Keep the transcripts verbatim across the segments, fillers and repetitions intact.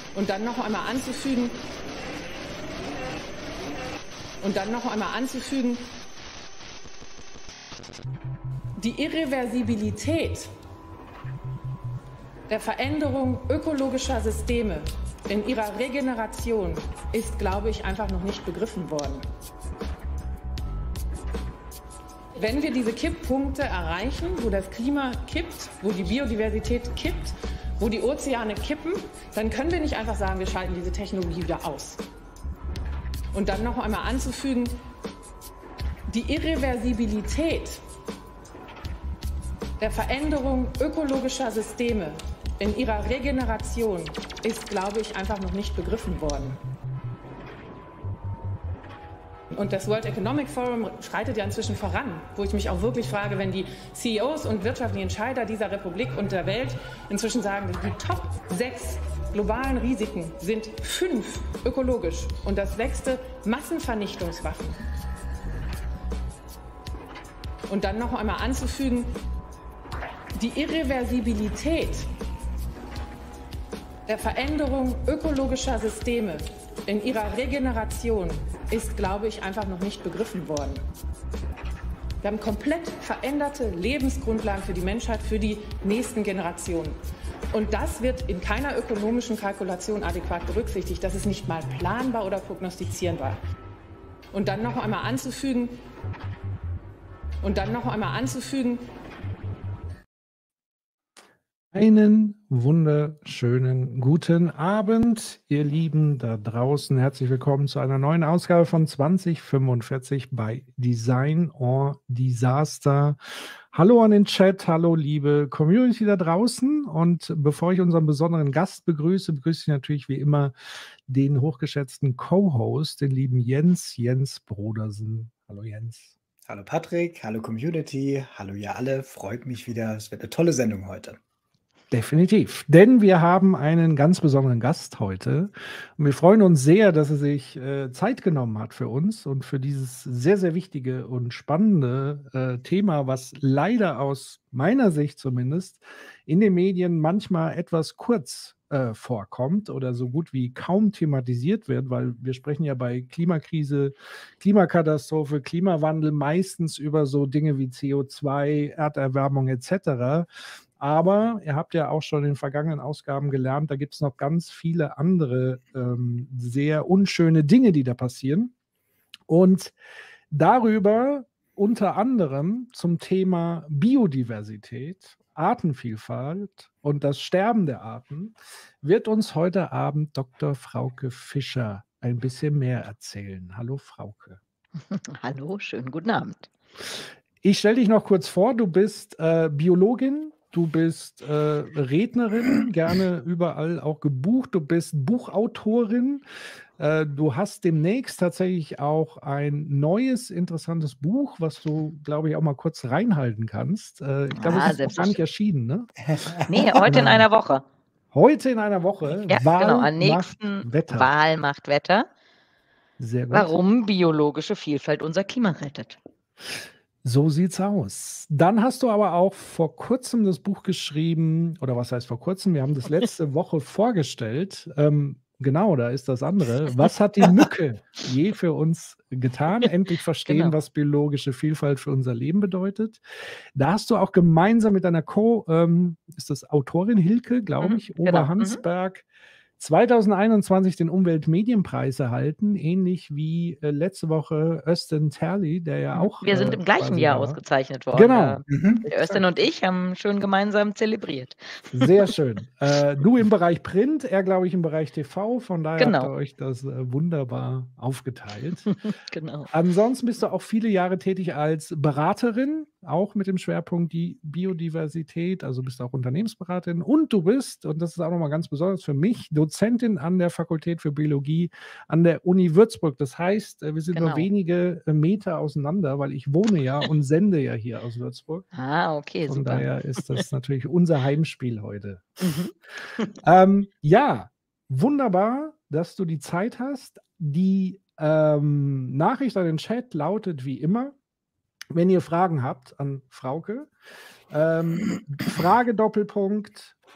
Und dann noch einmal anzufügen, und dann noch einmal anzufügen, die Irreversibilität der Veränderung ökologischer Systeme in ihrer Regeneration ist, glaube ich, einfach noch nicht begriffen worden. Wenn wir diese Kipppunkte erreichen, wo das Klima kippt, wo die Biodiversität kippt, wo die Ozeane kippen, dann können wir nicht einfach sagen, wir schalten diese Technologie wieder aus. Und dann noch einmal anzufügen, die Irreversibilität der Veränderung ökologischer Systeme in ihrer Regeneration ist, glaube ich, einfach noch nicht begriffen worden. Und das World Economic Forum schreitet ja inzwischen voran, wo ich mich auch wirklich frage, wenn die C E Os und wirtschaftlichen Entscheider dieser Republik und der Welt inzwischen sagen, die Top sechs globalen Risiken sind fünf ökologisch und das sechste Massenvernichtungswaffen. Und dann noch einmal anzufügen, die Irreversibilität der Veränderung ökologischer Systeme in ihrer Regeneration ist, glaube ich, einfach noch nicht begriffen worden. Wir haben komplett veränderte Lebensgrundlagen für die Menschheit, für die nächsten Generationen. Und das wird in keiner ökonomischen Kalkulation adäquat berücksichtigt. Das ist nicht mal planbar oder prognostizierbar. Und dann noch einmal anzufügen, und dann noch einmal anzufügen, einen wunderschönen guten Abend, ihr Lieben da draußen. Herzlich willkommen zu einer neuen Ausgabe von zwanzig fünfundvierzig bei Design or Disaster. Hallo an den Chat, hallo liebe Community da draußen. Und bevor ich unseren besonderen Gast begrüße, begrüße ich natürlich wie immer den hochgeschätzten Co-Host, den lieben Jens, Jens Brodersen. Hallo Jens. Hallo Patrick, hallo Community, hallo ihr alle. Freut mich wieder, es wird eine tolle Sendung heute. Definitiv, denn wir haben einen ganz besonderen Gast heute und wir freuen uns sehr, dass er sich äh, Zeit genommen hat für uns und für dieses sehr, sehr wichtige und spannende äh, Thema, was leider aus meiner Sicht zumindest in den Medien manchmal etwas kurz äh, vorkommt oder so gut wie kaum thematisiert wird, weil wir sprechen ja bei Klimakrise, Klimakatastrophe, Klimawandel meistens über so Dinge wie C O zwei, Erderwärmung et cetera. Aber ihr habt ja auch schon in den vergangenen Ausgaben gelernt, da gibt es noch ganz viele andere ähm, sehr unschöne Dinge, die da passieren. Und darüber unter anderem zum Thema Biodiversität, Artenvielfalt und das Sterben der Arten wird uns heute Abend Doktor Frauke Fischer ein bisschen mehr erzählen. Hallo Frauke. Hallo, schönen guten Abend. Ich stelle dich noch kurz vor, du bist äh, Biologin. Du bist äh, Rednerin, gerne überall auch gebucht. Du bist Buchautorin. Äh, du hast demnächst tatsächlich auch ein neues, interessantes Buch, was du, glaube ich, auch mal kurz reinhalten kannst. Äh, ich glaube, Ah, es ist noch gar nicht erschienen, ne? Nee, heute in einer Woche. Heute in einer Woche. Ja, Wahl genau, am macht nächsten Wetter. Wahl macht Wetter. Sehr gut. Warum biologische Vielfalt unser Klima rettet. So sieht's aus. Dann hast du aber auch vor kurzem das Buch geschrieben, oder was heißt vor kurzem? Wir haben das letzte Woche vorgestellt. Ähm, genau, da ist das andere. Was hat die Mücke je für uns getan? Endlich verstehen, Genau. was biologische Vielfalt für unser Leben bedeutet. Da hast du auch gemeinsam mit deiner Co, ähm, ist das Autorin Hilke, glaube ich, Mhm, genau. Oberhansberg, zwanzig einundzwanzig den Umweltmedienpreis erhalten, ähnlich wie äh, letzte Woche Östen Terli, der ja auch. Wir sind äh, im gleichen quasi Jahr da war. ausgezeichnet worden. Genau. Äh, Mhm. Der Östen und ich haben schön gemeinsam zelebriert. Sehr schön. Äh, du im Bereich Print, er glaube ich im Bereich T V, von daher Genau. habt ihr euch das äh, wunderbar aufgeteilt. Genau. Ansonsten bist du auch viele Jahre tätig als Beraterin, auch mit dem Schwerpunkt die Biodiversität, also bist auch Unternehmensberaterin und du bist, und das ist auch nochmal ganz besonders für mich, Dozentin an der Fakultät für Biologie an der Uni Würzburg. Das heißt, äh, wir sind nur Genau. wenige äh, Meter auseinander, weil ich wohne ja und sende ja hier aus Würzburg. Ah, okay, Von super. daher ist das natürlich unser Heimspiel heute. Mhm. Ähm, ja, wunderbar, dass du die Zeit hast. Die ähm, Nachricht an den Chat lautet wie immer, wenn ihr Fragen habt an Frauke, ähm, Frage Doppelpunkt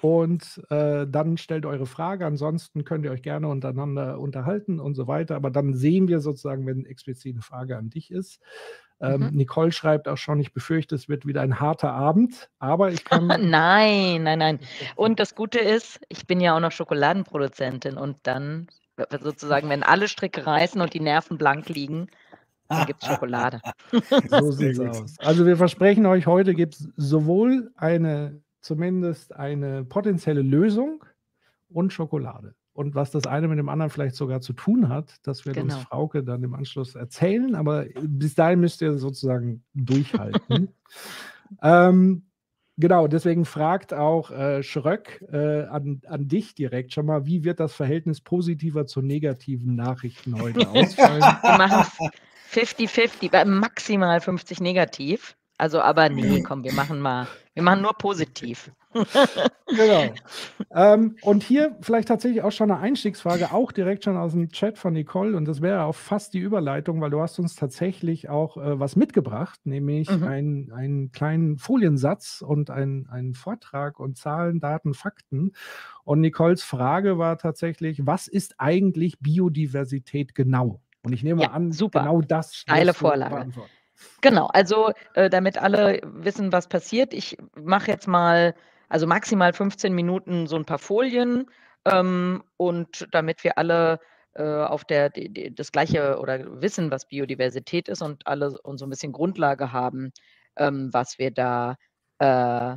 und äh, dann stellt eure Frage. Ansonsten könnt ihr euch gerne untereinander unterhalten und so weiter. Aber dann sehen wir sozusagen, wenn explizit eine Frage an dich ist. Ähm, Mhm. Nicole schreibt auch schon, ich befürchte, es wird wieder ein harter Abend, aber ich kann. Nein, nein, nein. Und das Gute ist, ich bin ja auch noch Schokoladenproduzentin und dann w- sozusagen, wenn alle Stricke reißen und die Nerven blank liegen, dann gibt es Schokolade. So Sehr sieht's gut. aus. Also wir versprechen euch, heute gibt es sowohl eine, zumindest eine potenzielle Lösung und Schokolade. Und was das eine mit dem anderen vielleicht sogar zu tun hat, das wird uns Genau. Frauke dann im Anschluss erzählen. Aber bis dahin müsst ihr sozusagen durchhalten. ähm, genau, deswegen fragt auch äh, Schröck äh, an, an dich direkt schon mal, wie wird das Verhältnis positiver zu negativen Nachrichten heute ausfallen? Wir machen es fifty fifty, bei maximal fünfzig negativ. Also, aber nee, komm, wir machen mal, wir machen nur positiv. Genau. Ähm, und hier vielleicht tatsächlich auch schon eine Einstiegsfrage, auch direkt schon aus dem Chat von Nicole. Und das wäre auch fast die Überleitung, weil du hast uns tatsächlich auch äh, was mitgebracht, nämlich Mhm. ein, einen kleinen Foliensatz und ein- einen Vortrag und Zahlen, Daten, Fakten. Und Nicoles Frage war tatsächlich, was ist eigentlich Biodiversität genau? Und ich nehme Ja, an, super. genau das Steile wirst du Vorlage. beantworten. Genau, also äh, damit alle wissen, was passiert, ich mache jetzt mal, also maximal fünfzehn Minuten so ein paar Folien ähm, und damit wir alle äh, auf der die, die, das gleiche oder wissen, was Biodiversität ist und alle und so ein bisschen Grundlage haben, ähm, was wir da, äh,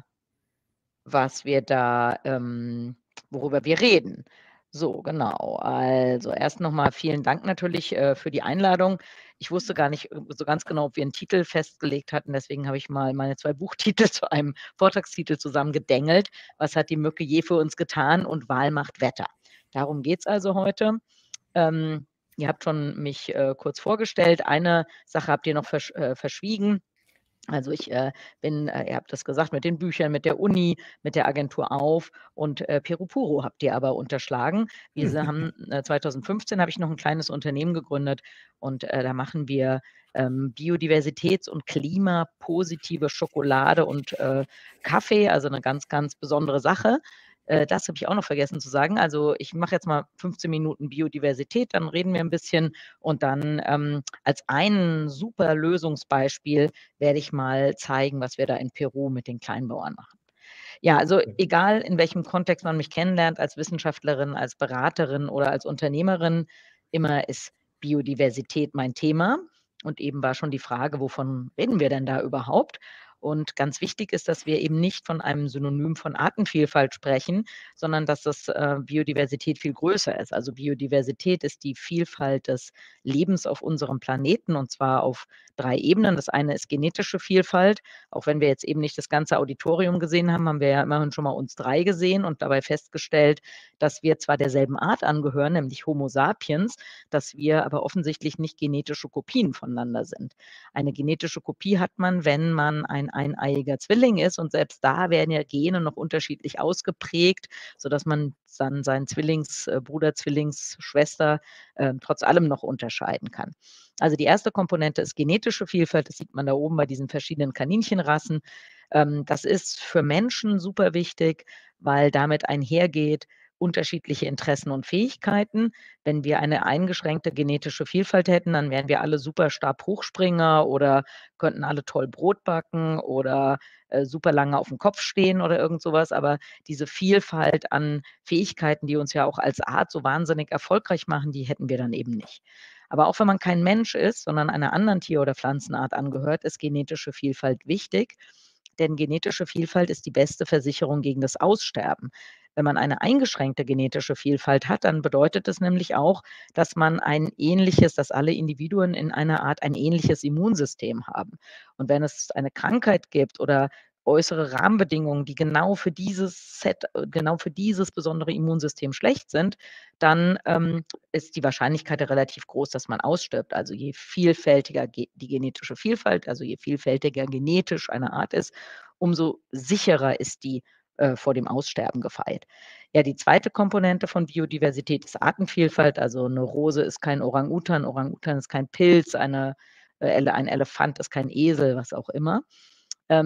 was wir da, ähm, worüber wir reden. So, genau. Also erst nochmal vielen Dank natürlich äh, für die Einladung. Ich wusste gar nicht äh, so ganz genau, ob wir einen Titel festgelegt hatten. Deswegen habe ich mal meine zwei Buchtitel zu einem Vortragstitel zusammengedengelt. Was hat die Mücke je für uns getan? Und Wahl macht Wetter. Darum geht es also heute. Ähm, ihr habt schon mich äh, kurz vorgestellt. Eine Sache habt ihr noch versch äh, verschwiegen. Also ich äh, bin, äh, ihr habt das gesagt, mit den Büchern, mit der Uni, mit der Agentur auf und äh, Peru Puro habt ihr aber unterschlagen. Wir se- haben äh, zweitausendfünfzehn habe ich noch ein kleines Unternehmen gegründet und äh, da machen wir ähm, Biodiversitäts- und klimapositive Schokolade und äh, Kaffee, also eine ganz, ganz besondere Sache. Äh, das habe ich auch noch vergessen zu sagen. Also ich mache jetzt mal fünfzehn Minuten Biodiversität, dann reden wir ein bisschen und dann ähm, als ein super Lösungsbeispiel werde ich mal zeigen, was wir da in Peru mit den Kleinbauern machen. Ja, also egal in welchem Kontext man mich kennenlernt, als Wissenschaftlerin, als Beraterin oder als Unternehmerin, immer ist Biodiversität mein Thema. Und eben war schon die Frage, wovon reden wir denn da überhaupt? Und ganz wichtig ist, dass wir eben nicht von einem Synonym von Artenvielfalt sprechen, sondern dass das äh, Biodiversität viel größer ist. Also Biodiversität ist die Vielfalt des Lebens auf unserem Planeten und zwar auf drei Ebenen. Das eine ist genetische Vielfalt. Auch wenn wir jetzt eben nicht das ganze Auditorium gesehen haben, haben wir ja immerhin schon mal uns drei gesehen und dabei festgestellt, dass wir zwar derselben Art angehören, nämlich Homo sapiens, dass wir aber offensichtlich nicht genetische Kopien voneinander sind. Eine genetische Kopie hat man, wenn man ein eineiiger Zwilling ist und selbst da werden ja Gene noch unterschiedlich ausgeprägt, sodass man dann seinen Zwillingsbruder, Zwillingsschwester äh, trotz allem noch unterscheiden kann. Also die erste Komponente ist genetische Vielfalt. Das sieht man da oben bei diesen verschiedenen Kaninchenrassen. Ähm, das ist für Menschen super wichtig, weil damit einhergeht unterschiedliche Interessen und Fähigkeiten. Wenn wir eine eingeschränkte genetische Vielfalt hätten, dann wären wir alle super Stabhochspringer oder könnten alle toll Brot backen oder äh, super lange auf dem Kopf stehen oder irgend sowas. Aber diese Vielfalt an Fähigkeiten, die uns ja auch als Art so wahnsinnig erfolgreich machen, die hätten wir dann eben nicht. Aber auch wenn man kein Mensch ist, sondern einer anderen Tier- oder Pflanzenart angehört, ist genetische Vielfalt wichtig. Denn genetische Vielfalt ist die beste Versicherung gegen das Aussterben. Wenn man eine eingeschränkte genetische Vielfalt hat, dann bedeutet es nämlich auch, dass man ein ähnliches, dass alle Individuen in einer Art ein ähnliches Immunsystem haben. Und wenn es eine Krankheit gibt oder äußere Rahmenbedingungen, die genau für dieses Set, genau für dieses besondere Immunsystem schlecht sind, dann ähm, ist die Wahrscheinlichkeit relativ groß, dass man ausstirbt. Also je vielfältiger die genetische Vielfalt, also je vielfältiger genetisch eine Art ist, umso sicherer ist die äh, vor dem Aussterben gefeit. Ja, die zweite Komponente von Biodiversität ist Artenvielfalt. Also eine Rose ist kein Orang-Utan, Orang-Utan ist kein Pilz, eine, äh, ein Elefant ist kein Esel, was auch immer. Ähm,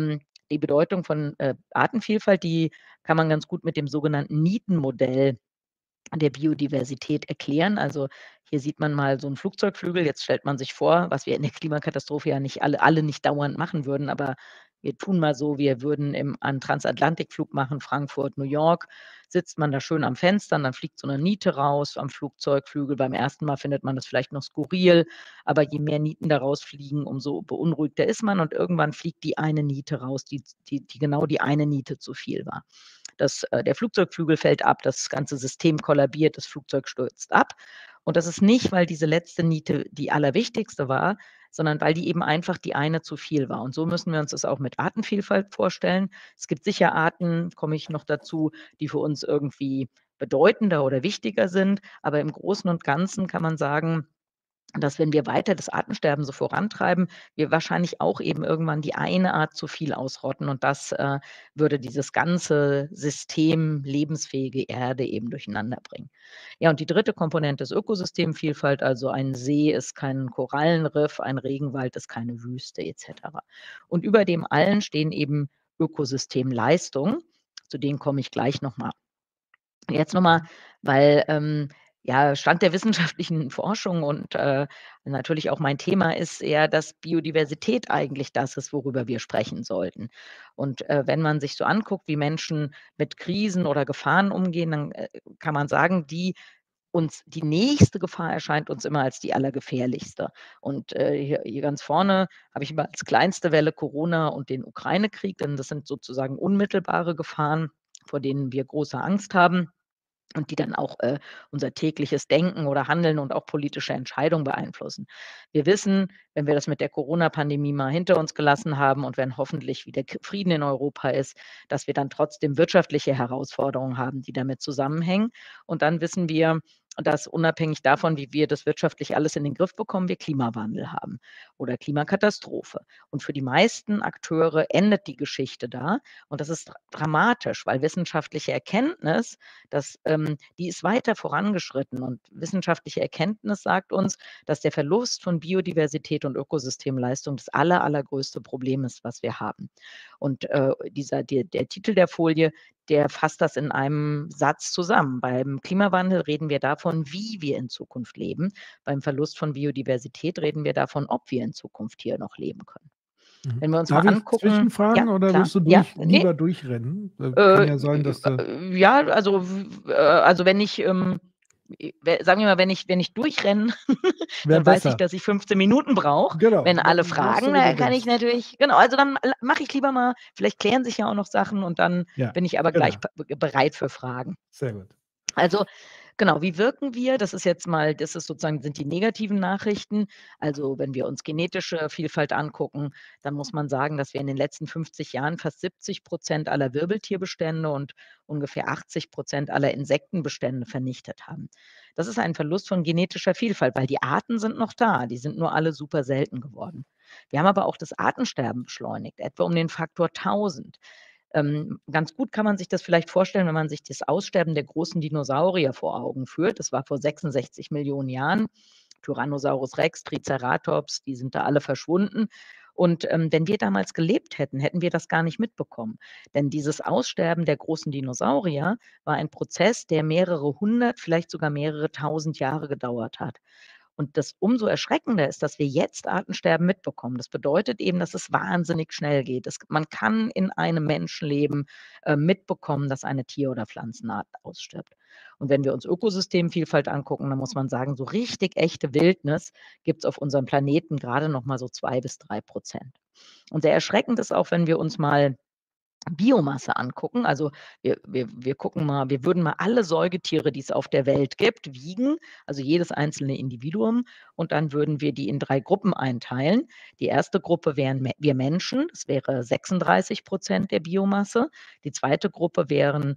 die Bedeutung von äh, Artenvielfalt, die kann man ganz gut mit dem sogenannten Nietenmodell der Biodiversität erklären. Also hier sieht man mal so einen Flugzeugflügel. Jetzt stellt man sich vor, was wir in der Klimakatastrophe ja nicht alle alle nicht dauernd machen würden, aber wir tun mal so, wir würden im einen Transatlantikflug machen, Frankfurt, New York, sitzt man da schön am Fenster und dann fliegt so eine Niete raus am Flugzeugflügel. Beim ersten Mal findet man das vielleicht noch skurril, aber je mehr Nieten da rausfliegen, umso beunruhigter ist man und irgendwann fliegt die eine Niete raus, die die die genau die eine Niete zu viel war. Das, äh, der Flugzeugflügel fällt ab, das ganze System kollabiert, das Flugzeug stürzt ab. Und das ist nicht, weil diese letzte Niete die allerwichtigste war, sondern weil die eben einfach die eine zu viel war. Und so müssen wir uns das auch mit Artenvielfalt vorstellen. Es gibt sicher Arten, komme ich noch dazu, die für uns irgendwie bedeutender oder wichtiger sind. Aber im Großen und Ganzen kann man sagen, dass wenn wir weiter das Artensterben so vorantreiben, wir wahrscheinlich auch eben irgendwann die eine Art zu viel ausrotten und das äh, würde dieses ganze System lebensfähige Erde eben durcheinander bringen. Ja, und die dritte Komponente ist Ökosystemvielfalt, also ein See ist kein Korallenriff, ein Regenwald ist keine Wüste et cetera. Und über dem allen stehen eben Ökosystemleistungen, zu denen komme ich gleich noch mal. Jetzt noch mal, weil, ähm, ja, Stand der wissenschaftlichen Forschung und, äh, natürlich auch mein Thema ist eher, dass Biodiversität eigentlich das ist, worüber wir sprechen sollten. Und, äh, wenn man sich so anguckt, wie Menschen mit Krisen oder Gefahren umgehen, dann, äh, kann man sagen, die uns die nächste Gefahr erscheint uns immer als die allergefährlichste. Und, äh, hier hier ganz vorne habe ich immer als kleinste Welle Corona und den Ukraine-Krieg, denn das sind sozusagen unmittelbare Gefahren, vor denen wir große Angst haben und die dann auch, äh, unser tägliches Denken oder Handeln und auch politische Entscheidungen beeinflussen. Wir wissen, wenn wir das mit der Corona-Pandemie mal hinter uns gelassen haben und wenn hoffentlich wieder K Frieden in Europa ist, dass wir dann trotzdem wirtschaftliche Herausforderungen haben, die damit zusammenhängen. Und dann wissen wir, dass unabhängig davon, wie wir das wirtschaftlich alles in den Griff bekommen, wir Klimawandel haben oder Klimakatastrophe. Und für die meisten Akteure endet die Geschichte da. Und das ist dra dramatisch, weil wissenschaftliche Erkenntnis, das, ähm, die ist weiter vorangeschritten. Und wissenschaftliche Erkenntnis sagt uns, dass der Verlust von Biodiversität und Ökosystemleistung das aller, allergrößte Problem ist, was wir haben. Und, äh, dieser der der Titel der Folie, der fasst das in einem Satz zusammen. Beim Klimawandel reden wir davon, wie wir in Zukunft leben. Beim Verlust von Biodiversität reden wir davon, ob wir in Zukunft hier noch leben können. Mhm. Wenn wir uns Darf mal ich angucken zwischenfragen ja, oder klar. willst du Ja, durch ne? lieber durchrennen? Äh, kann ja sein, dass du Äh, ja, also w äh, also wenn ich, ähm, äh, we sagen wir mal, wenn ich wenn ich durchrenne, Wäre dann weiß ich, besser. dass ich fünfzehn Minuten brauche. Genau, Wenn alle dann machst du, fragen, wie du dann kann ich denkst. natürlich genau, also dann l mache ich lieber mal vielleicht klären sich ja auch noch Sachen und dann Ja, bin ich aber genau. gleich b bereit für Fragen. Sehr gut. Also, genau, wie wirken wir? Das ist jetzt mal das ist sozusagen sind die negativen Nachrichten. Also, wenn wir uns genetische Vielfalt angucken, dann muss man sagen, dass wir in den letzten fünfzig Jahren fast siebzig Prozent aller Wirbeltierbestände und ungefähr achtzig Prozent aller Insektenbestände vernichtet haben. Das ist ein Verlust von genetischer Vielfalt, weil die Arten sind noch da, die sind nur alle super selten geworden. Wir haben aber auch das Artensterben beschleunigt, etwa um den Faktor tausend. Ähm, ganz gut kann man sich das vielleicht vorstellen, wenn man sich das Aussterben der großen Dinosaurier vor Augen führt. Das war vor sechsundsechzig Millionen Jahren. Tyrannosaurus Rex, Triceratops, die sind da alle verschwunden. Und, ähm, wenn wir damals gelebt hätten, hätten wir das gar nicht mitbekommen. Denn dieses Aussterben der großen Dinosaurier war ein Prozess, der mehrere hundert, vielleicht sogar mehrere tausend Jahre gedauert hat. Und das umso erschreckender ist, dass wir jetzt Artensterben mitbekommen. Das bedeutet eben, dass es wahnsinnig schnell geht. Es man kann in einem Menschenleben, äh, mitbekommen, dass eine Tier oder Pflanzenart ausstirbt. Und wenn wir uns Ökosystemvielfalt angucken, dann muss man sagen, so richtig echte Wildnis gibt's auf unserem Planeten grade noch mal so zwei bis drei Prozent. Und sehr erschreckend ist auch, wenn wir uns mal Biomasse angucken. Also, wir wir wir gucken mal wir würden mal alle Säugetiere, die es auf der Welt gibt, wiegen, also jedes einzelne Individuum, und dann würden wir die in drei Gruppen einteilen. Die erste Gruppe wären Me wir Menschen, das wäre sechsunddreißig Prozent der Biomasse. Die zweite Gruppe wären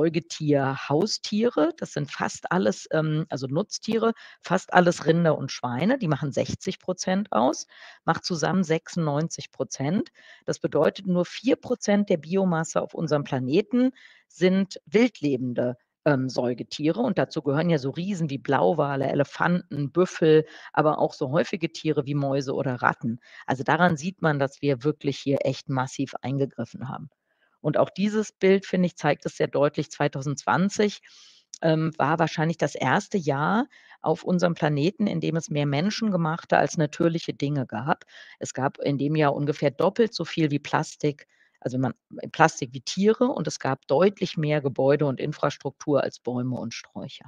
Säugetier-Haustiere, das sind fast alles, ähm also Nutztiere, fast alles Rinder und Schweine, die machen sechzig Prozent aus, macht zusammen sechsundneunzig Prozent. Das bedeutet, nur vier Prozent der Biomasse auf unserem Planeten sind wildlebende ähm, Säugetiere und dazu gehören ja so Riesen wie Blauwale, Elefanten, Büffel, aber auch so häufige Tiere wie Mäuse oder Ratten. Also daran sieht man, dass wir wirklich hier echt massiv eingegriffen haben. Und auch dieses Bild, finde ich, zeigt es sehr deutlich. zwanzig zwanzig ähm, war wahrscheinlich das erste Jahr auf unserem Planeten, in dem es mehr menschengemachte als natürliche Dinge gab. Es gab in dem Jahr ungefähr doppelt so viel wie Plastik, also man Plastik wie Tiere, und es gab deutlich mehr Gebäude und Infrastruktur als Bäume und Sträucher.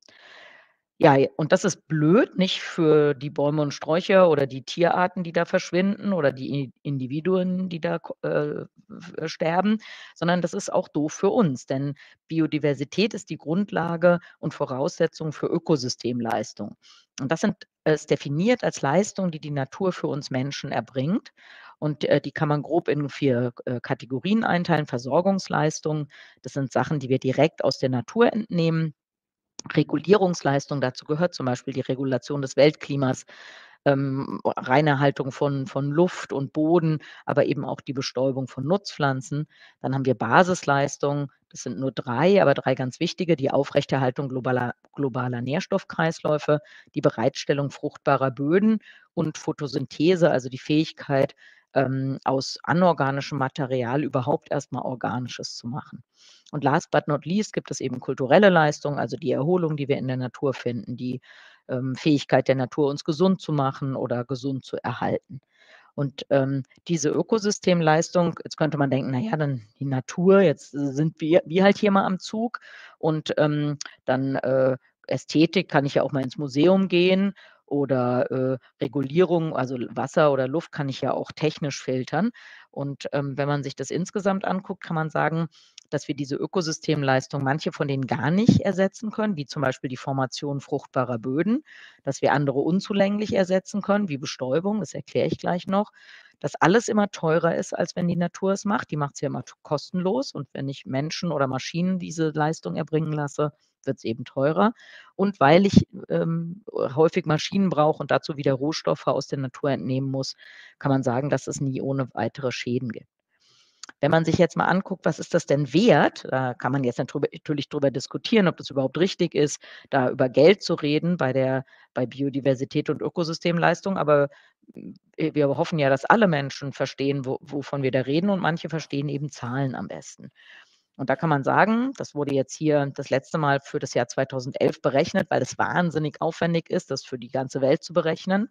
Ja, j und das ist blöd, nicht für die Bäume und Sträucher oder die Tierarten, die da verschwinden oder die I Individuen, die da ko äh, f sterben, sondern das ist auch doof für uns, denn Biodiversität ist die Grundlage und Voraussetzung für Ökosystemleistung. Und das sind ist definiert als Leistung, die die Natur für uns Menschen erbringt. Und, äh, die kann man grob in vier, äh, Kategorien einteilen. Versorgungsleistung, das sind Sachen, die wir direkt aus der Natur entnehmen. Regulierungsleistung, dazu gehört zum Beispiel die Regulation des Weltklimas, ähm, reine Haltung von von Luft und Boden, aber eben auch die Bestäubung von Nutzpflanzen. Dann haben wir Basisleistungen, das sind nur drei, aber drei ganz wichtige: die Aufrechterhaltung globaler globaler Nährstoffkreisläufe, die Bereitstellung fruchtbarer Böden und Photosynthese, also die Fähigkeit, ähm, aus anorganischem Material überhaupt erst mal Organisches zu machen. Und last but not least gibt es eben kulturelle Leistungen, also die Erholung, die wir in der Natur finden, die, ähm, Fähigkeit der Natur, uns gesund zu machen oder gesund zu erhalten. Und, ähm, diese Ökosystemleistung, jetzt könnte man denken: „Na ja, dann die Natur, jetzt sind wir wir halt hier mal am Zug und, ähm, dann, äh, Ästhetik kann ich ja auch mal ins Museum gehen oder, äh, Regulierung, also Wasser oder Luft kann ich ja auch technisch filtern.“ Und, ähm, wenn man sich das insgesamt anguckt, kann man sagen, dass wir diese Ökosystemleistung, manche von denen gar nicht ersetzen können, wie zum Beispiel die Formation fruchtbarer Böden, dass wir andere unzulänglich ersetzen können, wie Bestäubung, das erkläre ich gleich noch, dass alles immer teurer ist, als wenn die Natur es macht. Die macht's ja immer t kostenlos, und wenn ich Menschen oder Maschinen diese Leistung erbringen lasse, wird's eben teurer. Und weil ich, ähm, häufig Maschinen brauche und dazu wieder Rohstoffe aus der Natur entnehmen muss, kann man sagen, dass es nie ohne weitere Schäden geht. Wenn man sich jetzt mal anguckt, was ist das denn wert? Da kann man jetzt drüber natürlich drüber diskutieren, ob das überhaupt richtig ist, da über Geld zu reden bei der bei Biodiversität und Ökosystemleistung, aber, hm, äh, wir hoffen ja, dass alle Menschen verstehen, wo wovon wir da reden, und manche verstehen eben Zahlen am besten. Und da kann man sagen, das wurde jetzt hier das letzte Mal für das Jahr zweitausendelf berechnet, weil es wahnsinnig aufwendig ist, das für die ganze Welt zu berechnen.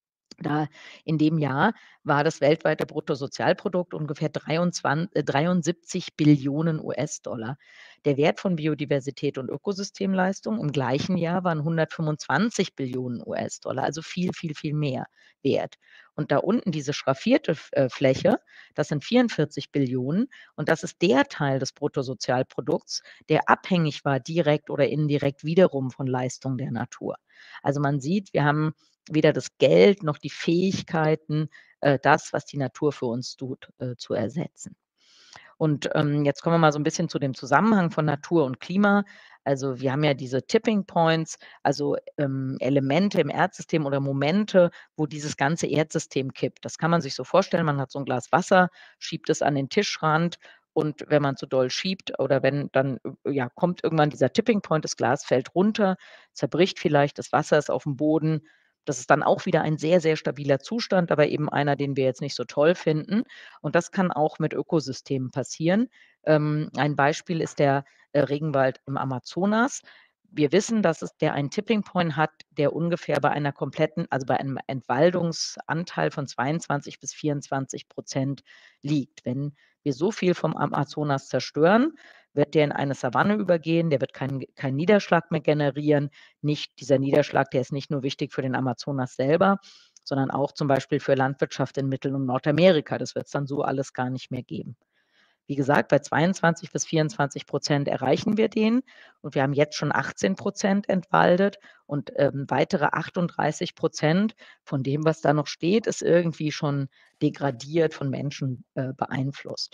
Da in dem Jahr war das weltweite Bruttosozialprodukt ungefähr dreiundzwan äh, dreiundsiebzig Billionen US-Dollar. Der Wert von Biodiversität und Ökosystemleistung im gleichen Jahr waren hundertfünfundzwanzig Billionen US-Dollar, also viel, viel, viel mehr wert. Und da unten diese schraffierte F äh, Fläche, das sind vierundvierzig Billionen, und das ist der Teil des Bruttosozialprodukts, der abhängig war, direkt oder indirekt wiederum von Leistung der Natur. Also man sieht, wir haben weder das Geld noch die Fähigkeiten, äh, das, was die Natur für uns tut, äh, zu ersetzen. Und, ähm, jetzt kommen wir mal so 'n bisschen zu dem Zusammenhang von Natur und Klima. Also, wir haben ja diese Tipping Points, also, ähm, Elemente im Erdsystem oder Momente, wo dieses ganze Erdsystem kippt. Das kann man sich so vorstellen, man hat so 'n Glas Wasser, schiebt es an den Tischrand, und wenn man zu doll schiebt oder wenn dann, äh, ja, kommt irgendwann dieser Tipping Point, das Glas fällt runter, zerbricht vielleicht, das Wasser ist aufm Boden. Das ist dann auch wieder ein sehr, sehr stabiler Zustand, aber eben einer, den wir jetzt nicht so toll finden. Und das kann auch mit Ökosystemen passieren. Ähm, ein Beispiel ist der, äh, Regenwald im Amazonas. Wir wissen, dass es der einen Tipping Point hat, der ungefähr bei einer kompletten also bei einem Entwaldungsanteil von zweiundzwanzig bis vierundzwanzig Prozent liegt. Wenn wir so viel vom Amazonas zerstören, wird der in eine Savanne übergehen, der wird keinen keinen Niederschlag mehr generieren. Nicht dieser Niederschlag, der ist nicht nur wichtig für den Amazonas selber, sondern auch zum Beispiel für Landwirtschaft in Mittel und Nordamerika. Das wird's dann so alles gar nicht mehr geben. Wie gesagt, bei zweiundzwanzig bis vierundzwanzig Prozent erreichen wir den, und wir haben jetzt schon achtzehn Prozent entwaldet, und, ähm, weitere achtunddreißig Prozent von dem, was da noch steht, ist irgendwie schon degradiert, von Menschen, äh, beeinflusst.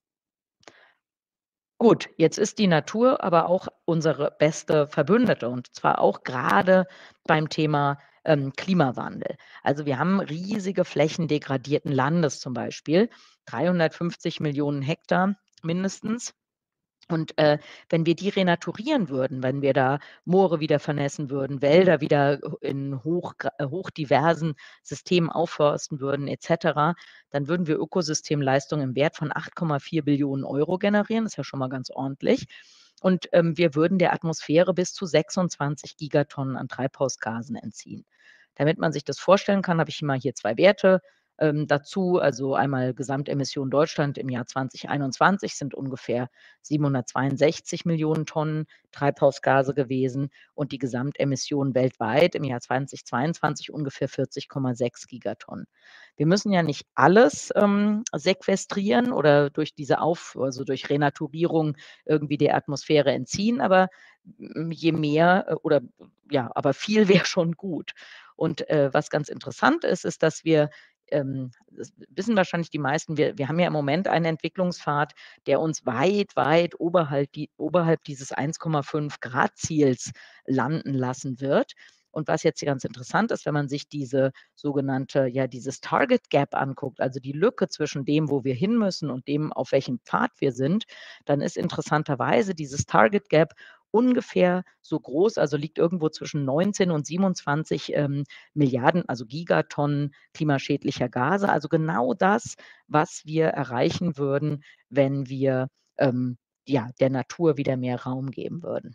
Gut, jetzt ist die Natur aber auch unsere beste Verbündete, und zwar auch grade beim Thema, ähm, Klimawandel. Also, wir haben riesige Flächen degradierten Landes zum Beispiel, dreihundertfünfzig Millionen Hektar mindestens. Und äh, wenn wir die renaturieren würden, wenn wir da Moore wieder vernässen würden, Wälder wieder in hoch, hochdiversen Systemen aufforsten würden, et cetera, dann würden wir Ökosystemleistungen im Wert von acht Komma vier Billionen Euro generieren. Das ist ja schon mal ganz ordentlich. Und ähm, wir würden der Atmosphäre bis zu sechsundzwanzig Gigatonnen an Treibhausgasen entziehen. Damit man sich das vorstellen kann, habe ich mal hier zwei Werte ähm, dazu. Also einmal Gesamtemission Deutschland im Jahr zweitausendeinundzwanzig sind ungefähr siebenhundertzweiundsechzig Millionen Tonnen Treibhausgase gewesen und die Gesamtemission weltweit im Jahr zweitausendzweiundzwanzig ungefähr vierzig Komma sechs Gigatonnen. Wir müssen ja nicht alles ähm, sequestrieren oder durch diese Auf, also durch Renaturierung irgendwie der Atmosphäre entziehen, aber je mehr oder ja, aber viel wäre schon gut. Und äh, was ganz interessant ist, ist, dass wir ähm, das wissen wahrscheinlich die meisten, wir, wir haben ja im Moment einen Entwicklungspfad, der uns weit, weit oberhalb, die, oberhalb dieses eins Komma fünf Grad Ziels landen lassen wird. Und was jetzt ganz interessant ist, wenn man sich diese sogenannte, ja, dieses Target Gap anguckt, also die Lücke zwischen dem, wo wir hin müssen und dem, auf welchem Pfad wir sind, dann ist interessanterweise dieses Target Gap ungefähr so groß, also liegt irgendwo zwischen neunzehn und siebenundzwanzig ähm, Milliarden, also Gigatonnen klimaschädlicher Gase. Also genau das, was wir erreichen würden, wenn wir ähm, ja, der Natur wieder mehr Raum geben würden.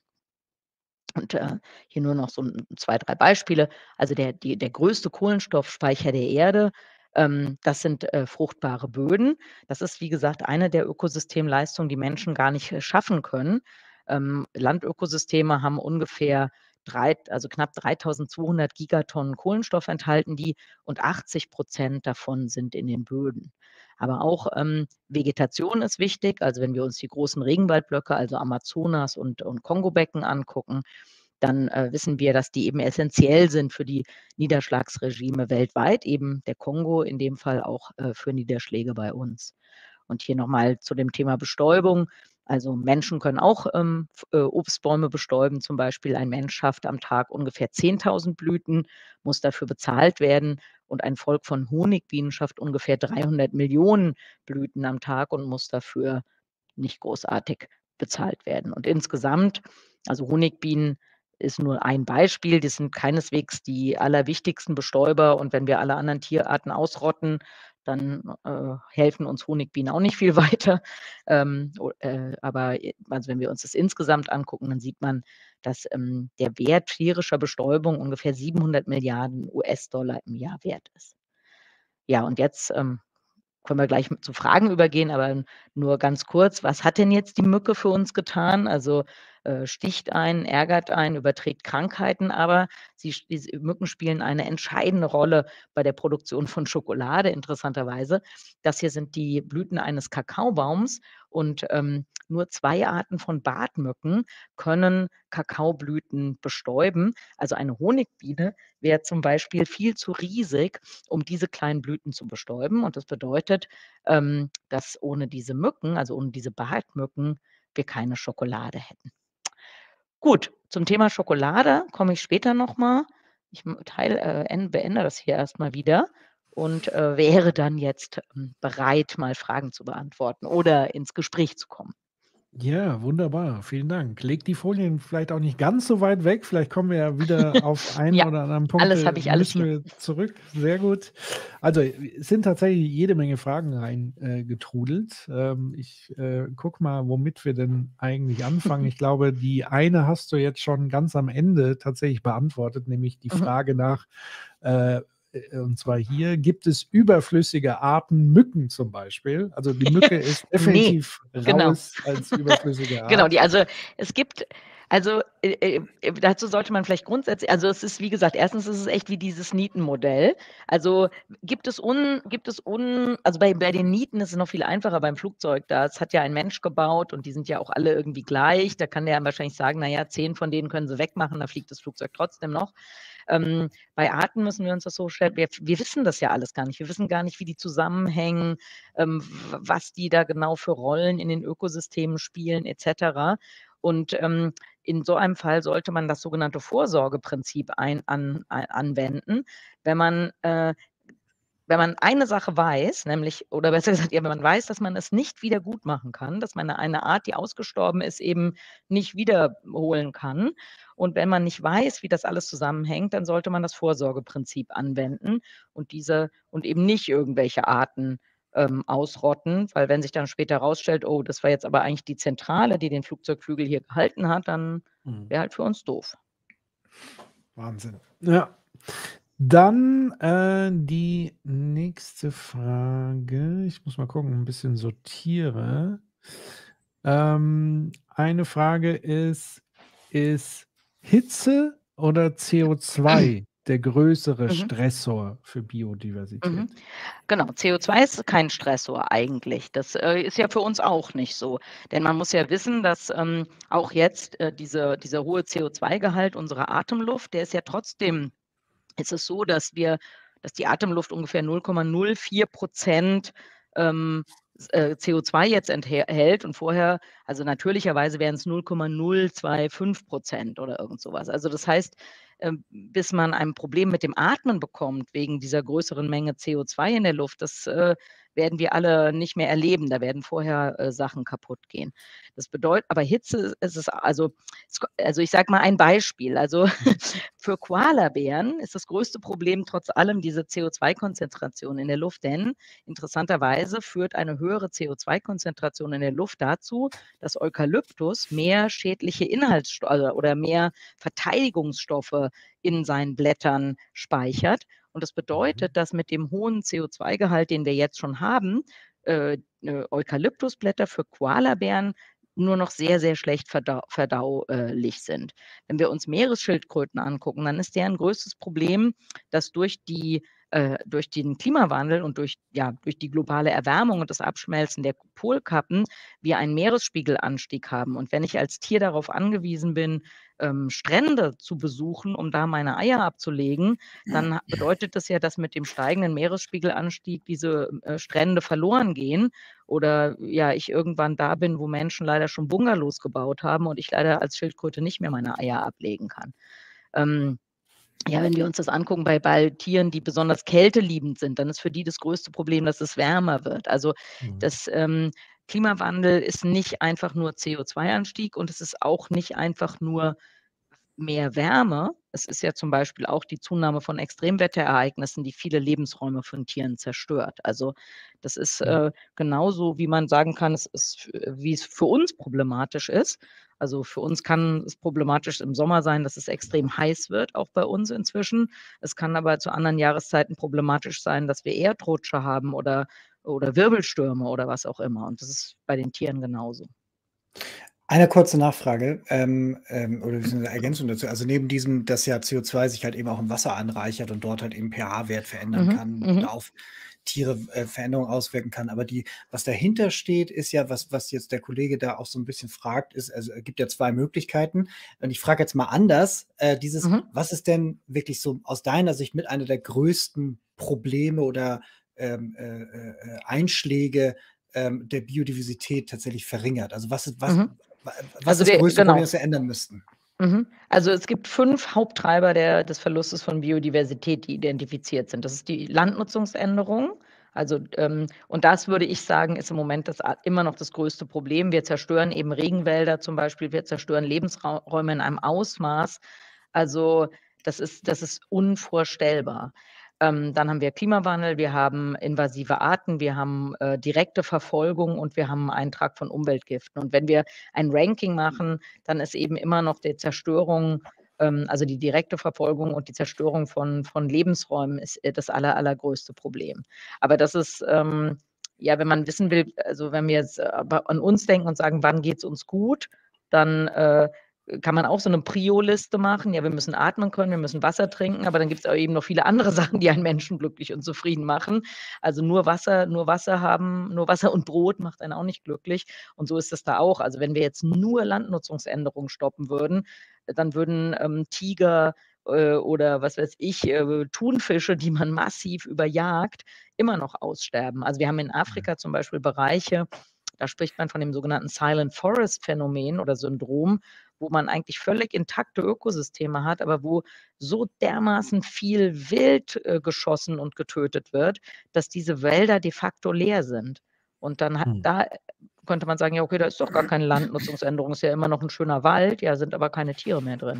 Und äh, hier nur noch so zwei, drei Beispiele. Also der, die, der größte Kohlenstoffspeicher der Erde, ähm, das sind äh, fruchtbare Böden. Das ist, wie gesagt, eine der Ökosystemleistungen, die Menschen gar nicht äh, schaffen können. Ähm, Landökosysteme haben ungefähr drei, also knapp dreitausendzweihundert Gigatonnen Kohlenstoff enthalten die und achtzig Prozent davon sind in den Böden. Aber auch ähm, Vegetation ist wichtig. Also wenn wir uns die großen Regenwaldblöcke, also Amazonas und, und Kongobecken angucken, dann äh, wissen wir, dass die eben essentiell sind für die Niederschlagsregime weltweit, eben der Kongo in dem Fall auch äh, für Niederschläge bei uns. Und hier nochmal zu dem Thema Bestäubung. Also Menschen können auch ähm, äh, Obstbäume bestäuben. Zum Beispiel ein Mensch schafft am Tag ungefähr zehntausend Blüten, muss dafür bezahlt werden. Und ein Volk von Honigbienen schafft ungefähr dreihundert Millionen Blüten am Tag und muss dafür nicht großartig bezahlt werden. Und insgesamt, also Honigbienen ist nur ein Beispiel, die sind keineswegs die allerwichtigsten Bestäuber. Und wenn wir alle anderen Tierarten ausrotten, dann äh, helfen uns Honigbienen auch nicht viel weiter. Ähm, äh, aber also wenn wir uns das insgesamt angucken, dann sieht man, dass ähm, der Wert tierischer Bestäubung ungefähr siebenhundert Milliarden U S-Dollar im Jahr wert ist. Ja, und jetzt ähm, können wir gleich zu Fragen übergehen, aber nur ganz kurz, was hat denn jetzt die Mücke für uns getan? Also äh, sticht ein, ärgert ein, überträgt Krankheiten, aber sie, die Mücken spielen eine entscheidende Rolle bei der Produktion von Schokolade, interessanterweise. Das hier sind die Blüten eines Kakaobaums und ähm, nur zwei Arten von Bartmücken können Kakaoblüten bestäuben. Also eine Honigbiene wäre zum Beispiel viel zu riesig, um diese kleinen Blüten zu bestäuben. Und das bedeutet, ähm, dass ohne diese Mücken, also ohne diese Bartmücken, wir keine Schokolade hätten. Gut, zum Thema Schokolade komme ich später nochmal. Ich teile, äh, beende das hier erstmal wieder und äh, wäre dann jetzt ähm, bereit, mal Fragen zu beantworten oder ins Gespräch zu kommen. Ja, wunderbar. Vielen Dank. Leg die Folien vielleicht auch nicht ganz so weit weg. Vielleicht kommen wir ja wieder auf einen Ja, oder anderen Punkt. alles habe ich alles Müssen wir zurück. Sehr gut. Also es sind tatsächlich jede Menge Fragen reingetrudelt. Äh, ähm, ich äh, guck mal, womit wir denn eigentlich anfangen. Ich glaube, die eine hast du jetzt schon ganz am Ende tatsächlich beantwortet, nämlich die Mhm. Frage nach äh, und zwar hier, gibt es überflüssige Arten, Mücken zum Beispiel? Also die Mücke ist definitiv nee, genau. raus als überflüssige Art. Genau, die, also es gibt, also äh, äh, dazu sollte man vielleicht grundsätzlich, also es ist wie gesagt, erstens ist es echt wie dieses Nietenmodell. Also gibt es un, gibt es un, also bei, bei den Nieten ist es noch viel einfacher beim Flugzeug. Das hat ja ein Mensch gebaut und die sind ja auch alle irgendwie gleich. Da kann der wahrscheinlich sagen, naja, zehn von denen können sie wegmachen, da fliegt das Flugzeug trotzdem noch. Ähm, bei Arten müssen wir uns das so stellen, wir, wir wissen das ja alles gar nicht. Wir wissen gar nicht, wie die zusammenhängen, ähm, was die da genau für Rollen in den Ökosystemen spielen, et cetera. Und ähm, in so einem Fall sollte man das sogenannte Vorsorgeprinzip ein, an, an, anwenden, wenn man äh, wenn man eine Sache weiß, nämlich oder besser gesagt, ja, wenn man weiß, dass man es nicht wieder gut machen kann, dass man eine Art, die ausgestorben ist, eben nicht wiederholen kann. Und wenn man nicht weiß, wie das alles zusammenhängt, dann sollte man das Vorsorgeprinzip anwenden und diese und eben nicht irgendwelche Arten, ähm, ausrotten, weil wenn sich dann später herausstellt: „Oh, das war jetzt aber eigentlich die Zentrale, die den Flugzeugflügel hier gehalten hat“, dann Mhm. wäre halt für uns doof. Wahnsinn. Ja. Dann, äh, die nächste Frage. Ich muss mal gucken, ein bisschen sortiere. Ähm, eine Frage ist: Ist Hitze oder C O zwei der größere Mhm. Stressor für Mhm. Biodiversität? Genau, C O zwei ist kein Stressor eigentlich. Das, äh, ist ja für uns auch nicht so. Denn man muss ja wissen, dass, ähm, auch jetzt, äh, diese dieser hohe C O zwei Gehalt unserer Atemluft, der ist ja trotzdem ist es so, dass wir dass die Atemluft ungefähr null Komma null vier Prozent ähm, s äh, C O zwei jetzt enthe hält und vorher also natürlicherweise wären es null Komma null zwei fünf Prozent oder irgend so was. Also, das heißt, ähm, bis man ein Problem mit dem Atmen bekommt wegen dieser größeren Menge C O zwei in der Luft, das, äh, werden wir alle nicht mehr erleben. Da werden vorher, äh, Sachen kaputtgehen. Das bedeut aber Hitze ist es also es ko also, ich sage mal ein Beispiel. Also, Mhm. für Koalabären ist das größte Problem trotz allem diese C O zwei Konzentration in der Luft, denn interessanterweise führt eine höhere C O zwei Konzentration in der Luft dazu, dass Eukalyptus mehr schädliche Inhaltssto also, oder mehr Verteidigungsstoffe in seinen Blättern speichert. Und das Mhm. bedeutet, dass mit dem hohen C O zwei Gehalt, den wir jetzt schon haben, äh, äh, Eukalyptusblätter für Koalabären nur noch sehr, sehr schlecht verdau verdau äh, lich sind. Wenn wir uns Meeresschildkröten angucken, dann ist deren größtes Problem, dass durch die äh, durch den Klimawandel und durch ja, durch die globale Erwärmung und das Abschmelzen der Polkappen wir einen Meeresspiegelanstieg haben. Und wenn ich als Tier darauf angewiesen bin, ähm, Strände zu besuchen, um da meine Eier abzulegen, dann ha bedeutet das ja, dass mit dem steigenden Meeresspiegelanstieg diese, äh, Strände verloren gehen oder ja, ich irgendwann da bin, wo Menschen leider schon Bungalows gebaut haben und ich leider als Schildkröte nicht mehr meine Eier ablegen kann. Ähm, ja, wenn wir uns das angucken bei bei Tieren, die besonders kälteliebend sind, dann ist für die das größte Problem, dass es wärmer wird. Also, Mhm. das, ähm, Klimawandel ist nicht einfach nur C O zwei Anstieg und es ist auch nicht einfach nur mehr Wärme. Es ist ja zum Beispiel auch die Zunahme von Extremwetterereignissen, die viele Lebensräume von Tieren zerstört. Also, das ist, Ja. äh, genauso, wie man sagen kann, es ist f wie es für uns problematisch ist. Also, für uns kann es problematisch im Sommer sein, dass es extrem heiß wird, auch bei uns inzwischen. Es kann aber zu anderen Jahreszeiten problematisch sein, dass wir Erdrutsche haben oder oder Wirbelstürme oder was auch immer. Und das ist bei den Tieren genauso. Eine kurze Nachfrage, ähm, ähm, oder beziehungsweise Ergänzung dazu. Also, neben diesem, dass ja C O zwei sich halt eben auch im Wasser anreichert und dort halt eben pH-Wert verändern Mhm, kann und mhm. auf Tiere, äh, Veränderungen auswirken kann. Aber die was dahinter steht, ist ja, was was jetzt der Kollege da auch so 'n bisschen fragt, ist also, es gibt ja zwei Möglichkeiten. Und ich frage jetzt mal anders, äh, dieses Mhm. was ist denn wirklich so aus deiner Sicht mit einer der größten Probleme oder, ähm, äh, äh, äh, Einschläge, ähm, der Biodiversität tatsächlich verringert? Also, was ist was Mhm. wa was ist Also, das wir größte Problem, genau. das wir ändern müssten? Mhm. Also, es gibt fünf Haupttreiber der des Verlustes von Biodiversität, die identifiziert sind. Das ist die Landnutzungsänderung. Also, ähm und das würde ich sagen, ist im Moment das a immer noch das größte Problem. Wir zerstören eben Regenwälder zum Beispiel, wir zerstören Lebensrau Räume in einem Ausmaß. Also, das ist das ist unvorstellbar. Ähm, dann haben wir Klimawandel, wir haben invasive Arten, wir haben, äh, direkte Verfolgung und wir haben Eintrag von Umweltgiften. Und wenn wir ein Ranking machen, dann ist eben immer noch die Zerstörung ähm, also die direkte Verfolgung und die Zerstörung von von Lebensräumen ist, äh, das aller allergrößte Problem. Aber das ist, ähm ja, wenn man wissen will also, wenn wir jetzt aber an uns denken und sagen: „Wann geht's uns gut?“, dann, äh, kann man auch so 'ne Prio-Liste machen. Ja, wir müssen atmen können, wir müssen Wasser trinken, aber dann gibt's auch eben noch viele andere Sachen, die einen Menschen glücklich und zufrieden machen. Also, nur Wasser nur Wasser haben nur Wasser und Brot macht einen auch nicht glücklich. Und so ist es da auch. Also, wenn wir jetzt nur Landnutzungsänderungen stoppen würden, dann würden, ähm, Tiger, äh, oder was weiß ich, äh, Thunfische, die man massiv überjagt, immer noch aussterben. Also, wir haben in Mhm. Afrika zum Beispiel Bereiche, Da spricht man von dem sogenannten Silent Forest Phänomen oder Syndrom, wo man eigentlich völlig intakte Ökosysteme hat, aber wo so dermaßen viel Wild äh, geschossen und getötet wird, dass diese Wälder de facto leer sind. Und dann hat, Hm. da könnte man sagen, ja, okay, da ist doch gar keine Landnutzungsänderung, ist ja immer noch ein schöner Wald, ja, sind aber keine Tiere mehr drin.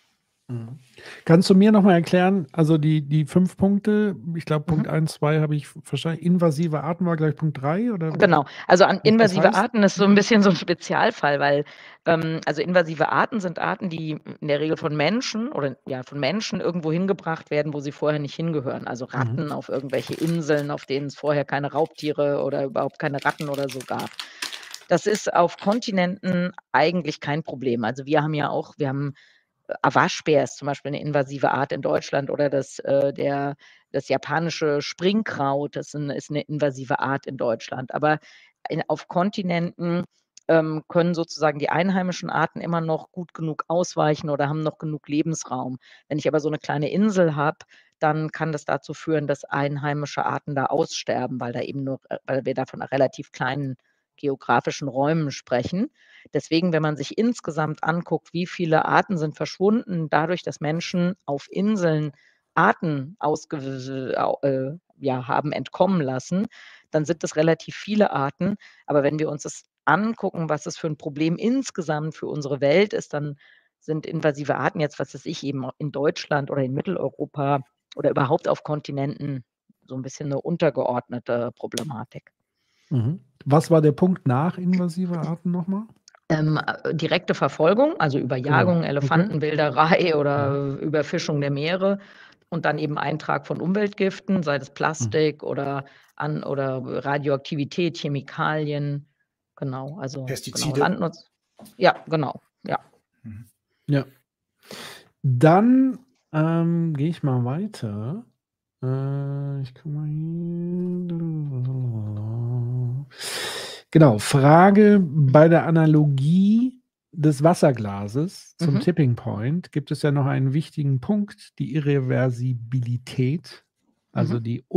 Mhm. Kannst du mir nochmal erklären, also die, die fünf Punkte, ich glaube Punkt Mhm. eins, zwei habe ich verstanden, invasive Arten war gleich Punkt drei oder? Genau, also an Was das invasive heißt? Arten ist so ein bisschen so ein Spezialfall, weil ähm, also invasive Arten sind Arten, die in der Regel von Menschen oder ja von Menschen irgendwo hingebracht werden, wo sie vorher nicht hingehören. Also Mhm. Ratten auf irgendwelche Inseln, auf denen es vorher keine Raubtiere oder überhaupt keine Ratten oder so gab. Das ist auf Kontinenten eigentlich kein Problem. Also wir haben ja auch, wir haben äh, Awaschbär ist zum Beispiel eine invasive Art in Deutschland oder das, äh, der, das japanische Springkraut, das ist, ein, ist eine invasive Art in Deutschland. Aber in, auf Kontinenten ähm, können sozusagen die einheimischen Arten immer noch gut genug ausweichen oder haben noch genug Lebensraum. Wenn ich aber so eine kleine Insel habe, dann kann das dazu führen, dass einheimische Arten da aussterben, weil da eben nur, äh, weil wir da von einer relativ kleinen geografischen Räumen sprechen. Deswegen, wenn man sich insgesamt anguckt, wie viele Arten sind verschwunden, dadurch, dass Menschen auf Inseln Arten ausge äh, ja, haben entkommen lassen, dann sind das relativ viele Arten. Aber wenn wir uns das angucken, was das für ein Problem insgesamt für unsere Welt ist, dann sind invasive Arten jetzt, was weiß ich, eben in Deutschland oder in Mitteleuropa oder überhaupt auf Kontinenten so ein bisschen eine untergeordnete Problematik. Mhm. Was war der Punkt nach invasive Arten nochmal? Ähm, äh, direkte Verfolgung, also Überjagung, Genau. Elefantenwilderei Mhm. oder Überfischung der Meere und dann eben Eintrag von Umweltgiften, sei das Mhm. Plastik oder an oder Radioaktivität, Chemikalien. Genau, also genau, Pestizide. Landnutz. Ja, genau, ja. Mhm. Ja. Dann ähm, gehe ich mal weiter. Äh, ich guck mal hier. Genau, Frage bei der Analogie des Wasserglases zum Mhm. Tipping Point gibt es ja noch einen wichtigen Punkt, die Irreversibilität, also Mhm. die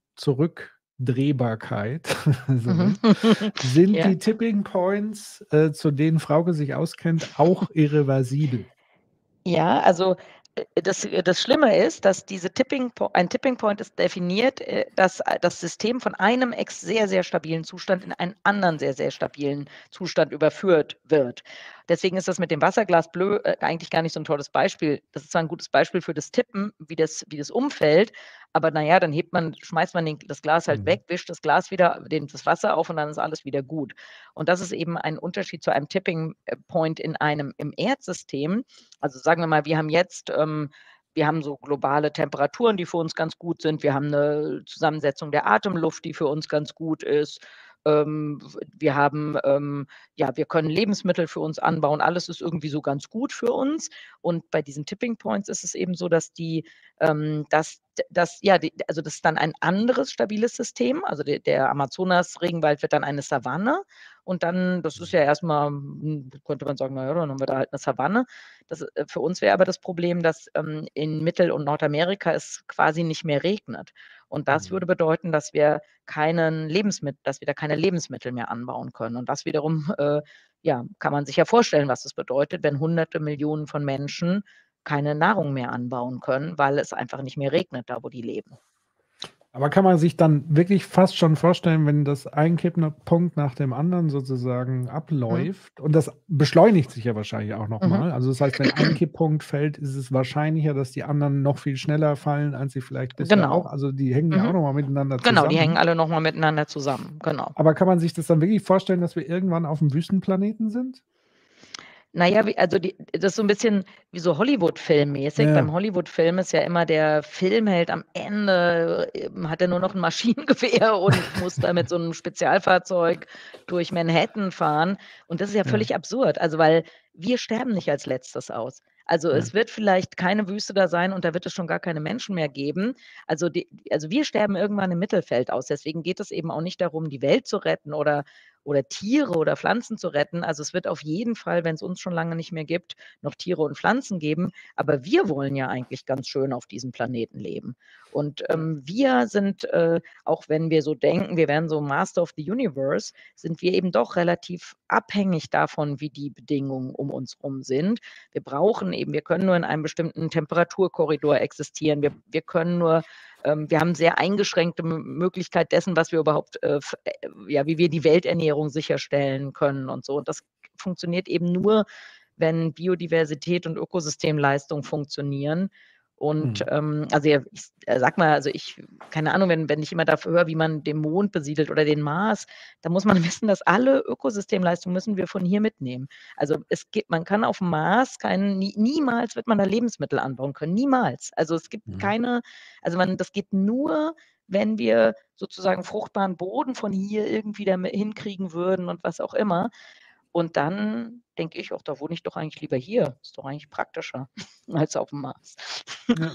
Unzurückdrehbarkeit. so, Mhm. Sind Ja. die Tipping Points, äh, zu denen Frauke sich auskennt, auch irreversibel? Ja, also äh, das, äh, das Schlimme ist, dass diese Tipping Po ein Tipping Point ist definiert, äh, dass äh, das System von einem ex sehr, sehr stabilen Zustand in einen anderen sehr, sehr stabilen Zustand überführt wird. Deswegen ist das mit dem Wasserglas blö äh, eigentlich gar nicht so ein tolles Beispiel. Das ist zwar ein gutes Beispiel für das Tippen, wie das wie das umfällt, aber na ja, dann hebt man schmeißt man den das Glas halt Mhm. weg, wischt das Glas wieder den das Wasser auf und dann ist alles wieder gut. Und das ist eben ein Unterschied zu einem Tipping äh, Point in einem im Erdsystem. Also sagen wir mal, wir haben jetzt, ähm, wir haben so globale Temperaturen, die für uns ganz gut sind. Wir haben eine Zusammensetzung der Atemluft, die für uns ganz gut ist. Ähm, wir haben, ähm, ja, wir können Lebensmittel für uns anbauen. Alles ist irgendwie so ganz gut für uns. Und bei diesen Tipping Points ist es eben so, dass die, ähm, dass, dass ja, die, also das ist dann ein anderes stabiles System. Also der, der Amazonas-Regenwald wird dann eine Savanne. Und dann, das ist ja erstmal, hm, könnte man sagen, naja, dann haben wir da halt eine Savanne. Das, äh, für uns wäre aber das Problem, dass ähm, in Mittel- und Nordamerika es quasi nicht mehr regnet. Und das Mhm. würde bedeuten, dass wir keinen Lebensmittel, dass wir da keine Lebensmittel mehr anbauen können. Und das wiederum, äh, ja, kann man sich ja vorstellen, was das bedeutet, wenn hunderte Millionen von Menschen keine Nahrung mehr anbauen können, weil es einfach nicht mehr regnet, da wo die leben. Aber kann man sich dann wirklich fast schon vorstellen, wenn das ein Kipppunkt nach dem anderen sozusagen Mhm. abläuft, und das beschleunigt sich ja wahrscheinlich auch Mhm. nochmal. Also das heißt, wenn ein Kipppunkt fällt, ist es wahrscheinlicher, dass die anderen noch viel schneller fallen, als sie vielleicht bisher auch. Genau. Also die hängen ja auch Mhm. nochmal miteinander Genau, die hängen zusammen. alle nochmal miteinander zusammen. Genau. Aber kann man sich das dann wirklich vorstellen, dass wir irgendwann auf dem Wüstenplaneten sind? Na ja, wie also die das ist so 'n bisschen wie so Hollywood-Filmmäßig. Ja. Beim Hollywood-Film ist ja immer der Filmheld am Ende, ähm, hat er nur noch 'n Maschinengewehr und muss da mit so 'nem Spezialfahrzeug durch Manhattan fahren. Und das ist ja Ja. völlig absurd. Also, weil wir sterben nicht als Letztes aus. Also, Ja. es wird vielleicht keine Wüste da sein und da wird es schon gar keine Menschen mehr geben. Also, die also, wir sterben irgendwann im Mittelfeld aus. Deswegen geht es eben auch nicht darum, die Welt zu retten oder oder Tiere oder Pflanzen zu retten. Also, es wird auf jeden Fall, wenn es uns schon lange nicht mehr gibt, noch Tiere und Pflanzen geben. Aber wir wollen ja eigentlich ganz schön auf diesem Planeten leben. Und, ähm, wir sind, äh, auch wenn wir so denken, wir wären so Master of the Universe, sind wir eben doch relativ abhängig davon, wie die Bedingungen um uns rum sind. Wir brauchen eben wir können nur in einem bestimmten Temperaturkorridor existieren. Wir wir können nur ähm, wir haben sehr eingeschränkte M Möglichkeit dessen, was wir überhaupt, äh, f äh, ja, wie wir die Welternährung sicherstellen können und so. Und das funktioniert eben nur, wenn Biodiversität und Ökosystemleistung funktionieren. Und, Mhm. ähm, also, ja, ich äh, sage mal, also, ich keine Ahnung, wenn wenn ich immer dafür höre, wie man den Mond besiedelt oder den Mars, da muss man wissen, dass alle Ökosystemleistungen müssen wir von hier mitnehmen. Also, es gibt man kann auf'm Mars kein nie niemals wird man da Lebensmittel anbauen können, niemals. Also, es gibt Mhm. keine also, man das geht nur, wenn wir sozusagen fruchtbaren Boden von hier irgendwie da mi hinkriegen würden und was auch immer. Und dann denke ich: „Ach, da wohne ich doch eigentlich lieber hier. Ist doch eigentlich praktischer als auf'm Mars." Ja.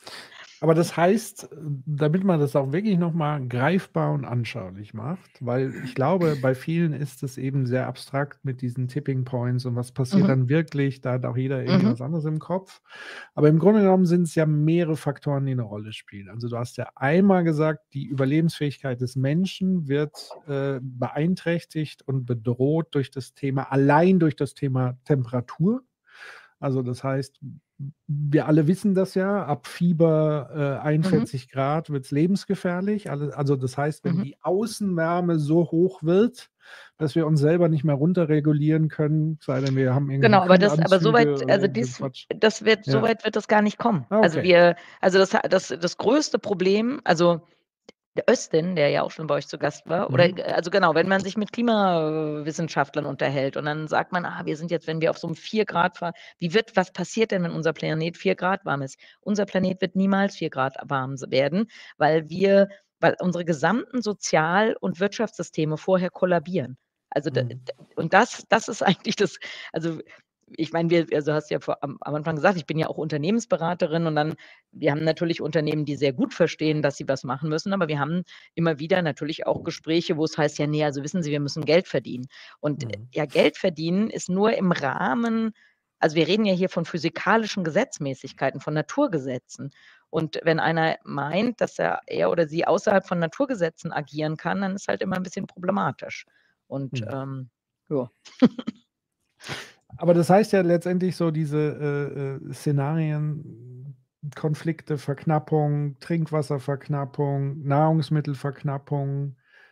Aber das heißt, äh, damit man das auch wirklich noch mal greifbar und anschaulich macht, weil ich glaube, bei vielen ist es eben sehr abstrakt mit diesen Tipping Points und was passiert Mhm. dann wirklich, da hat auch jeder irgendwie Mhm. was anderes im Kopf. Aber im Grunde genommen sind es ja mehrere Faktoren, die 'ne Rolle spielen. Also, du hast ja einmal gesagt, die Überlebensfähigkeit des Menschen wird, äh, beeinträchtigt und bedroht durch das Thema allein durch das Thema Temperatur. Also, das heißt, w wir alle wissen das ja, ab Fieber, äh, Mhm. einundvierzig Grad wird's lebensgefährlich. Alle also, das heißt, wenn Mhm. die Außenwärme so hoch wird, dass wir uns selber nicht mehr runterregulieren können, sei denn, wir haben irgendwelche Genau, aber das aber so Kühlanzüge weit oder also, irgend so 'n dies Quatsch. das wird so Ja. weit wird das gar nicht kommen. Ah, Also, okay. wir also, das ha das das größte Problem also, der Östin, der ja auch schon bei euch zu Gast war oder Mhm. g also, genau, wenn man sich mit Klimawissenschaftlern unterhält und dann sagt man: „Ah, wir sind jetzt wenn wir auf so 'm vier Grad ver wie wird was passiert denn, wenn unser Planet vier Grad warm ist?" Unser Planet wird niemals vier Grad warm s werden, weil wir weil unsere gesamten Sozial und Wirtschaftssysteme vorher kollabieren. Also, d d Mhm. und das das ist eigentlich das also, ich meine, wir also, hast ja vor am am Anfang gesagt, ich bin ja auch Unternehmensberaterin und dann wir haben natürlich Unternehmen, die sehr gut verstehen, dass sie was machen müssen, aber wir haben immer wieder natürlich auch Gespräche, wo es heißt: „Ja, ne, also, wissen Sie, wir müssen Geld verdienen." Und, äh, Mhm. ja, Geld verdienen ist nur im Rahmen also, wir reden ja hier von physikalischen Gesetzmäßigkeiten, von Naturgesetzen. Und wenn einer meint, dass er er oder sie außerhalb von Naturgesetzen agieren kann, dann ist halt immer 'n bisschen problematisch. Und, Mhm. ähm, ja. Aber das heißt ja letztendlich so diese, äh, äh, Szenarien, Konflikte, Verknappung, Trinkwasserverknappung, Nahrungsmittelverknappung,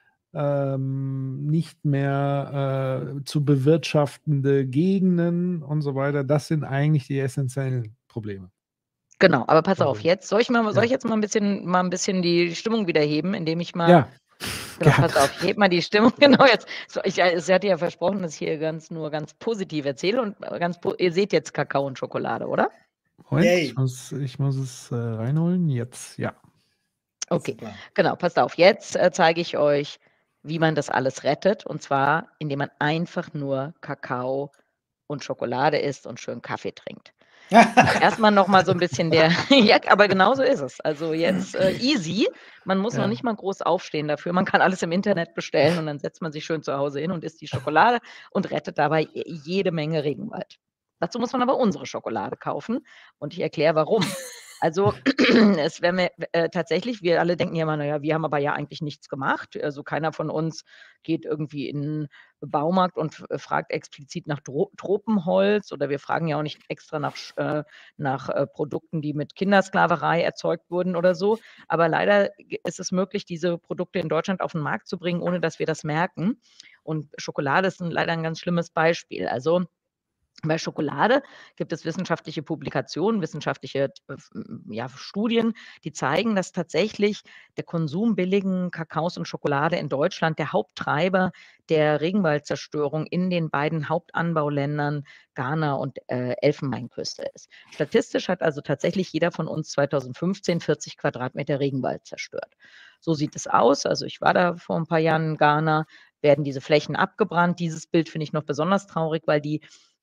ähm, nicht mehr, äh, zu bewirtschaftende Gegenden und so weiter. Das sind eigentlich die essenziellen Probleme. Genau, aber pass auf, Also, jetzt soll ich mal soll ich ja. jetzt mal 'n bisschen mal 'n bisschen die Stimmung wieder heben, indem ich mal Ja, genau, gerne. pass auf, ich hebe mal die Stimmung. Genau jetzt. So, ich äh, sie hatte ja versprochen, dass ich hier ganz nur ganz positiv erzähle und ganz po ihr seht jetzt Kakao und Schokolade, oder? Moment, ich Yay. muss ich muss es, äh, reinholen. Jetzt, ja. Okay, Super. genau, passt auf. Jetzt, äh, zeige ich euch, wie man das alles rettet, und zwar, indem man einfach nur Kakao und Schokolade isst und schön Kaffee trinkt. Erst mal noch mal so 'n bisschen der ja, aber genau so ist es. Also, jetzt, äh, easy. Man muss noch Ja. nicht mal groß aufstehen dafür. Man kann alles im Internet bestellen und dann setzt man sich schön zu Hause hin und isst die Schokolade und rettet dabei j jede Menge Regenwald. Dazu muss man aber unsere Schokolade kaufen und ich erkläre, warum. Also, es wäre mir äh, tatsächlich wir alle denken ja immer: „Na ja, wir haben aber ja eigentlich nichts gemacht." Also, keiner von uns geht irgendwie in 'n Baumarkt und f fragt explizit nach Tro Tropenholz oder wir fragen ja auch nicht extra nach sch äh, nach, äh, Produkten, die mit Kindersklaverei erzeugt wurden oder so. Aber leider g ist es möglich, diese Produkte in Deutschland auf 'n Markt zu bringen, ohne dass wir das merken. Und Schokolade ist 'n leider 'n ganz schlimmes Beispiel. Also, bei Schokolade gibt es wissenschaftliche Publikationen, wissenschaftliche t f m ja, Studien, die zeigen, dass tatsächlich der Konsum billigen Kakaos und Schokolade in Deutschland der Haupttreiber der Regenwaldzerstörung in den beiden Hauptanbauländern Ghana und, äh, Elfenbeinküste ist. Statistisch hat also tatsächlich jeder von uns zweitausendfünfzehn vierzig Quadratmeter Regenwald zerstört. So sieht es aus. Also, ich war da vor 'n paar Jahren in Ghana, werden diese Flächen abgebrannt. Dieses Bild finde ich noch besonders traurig, weil die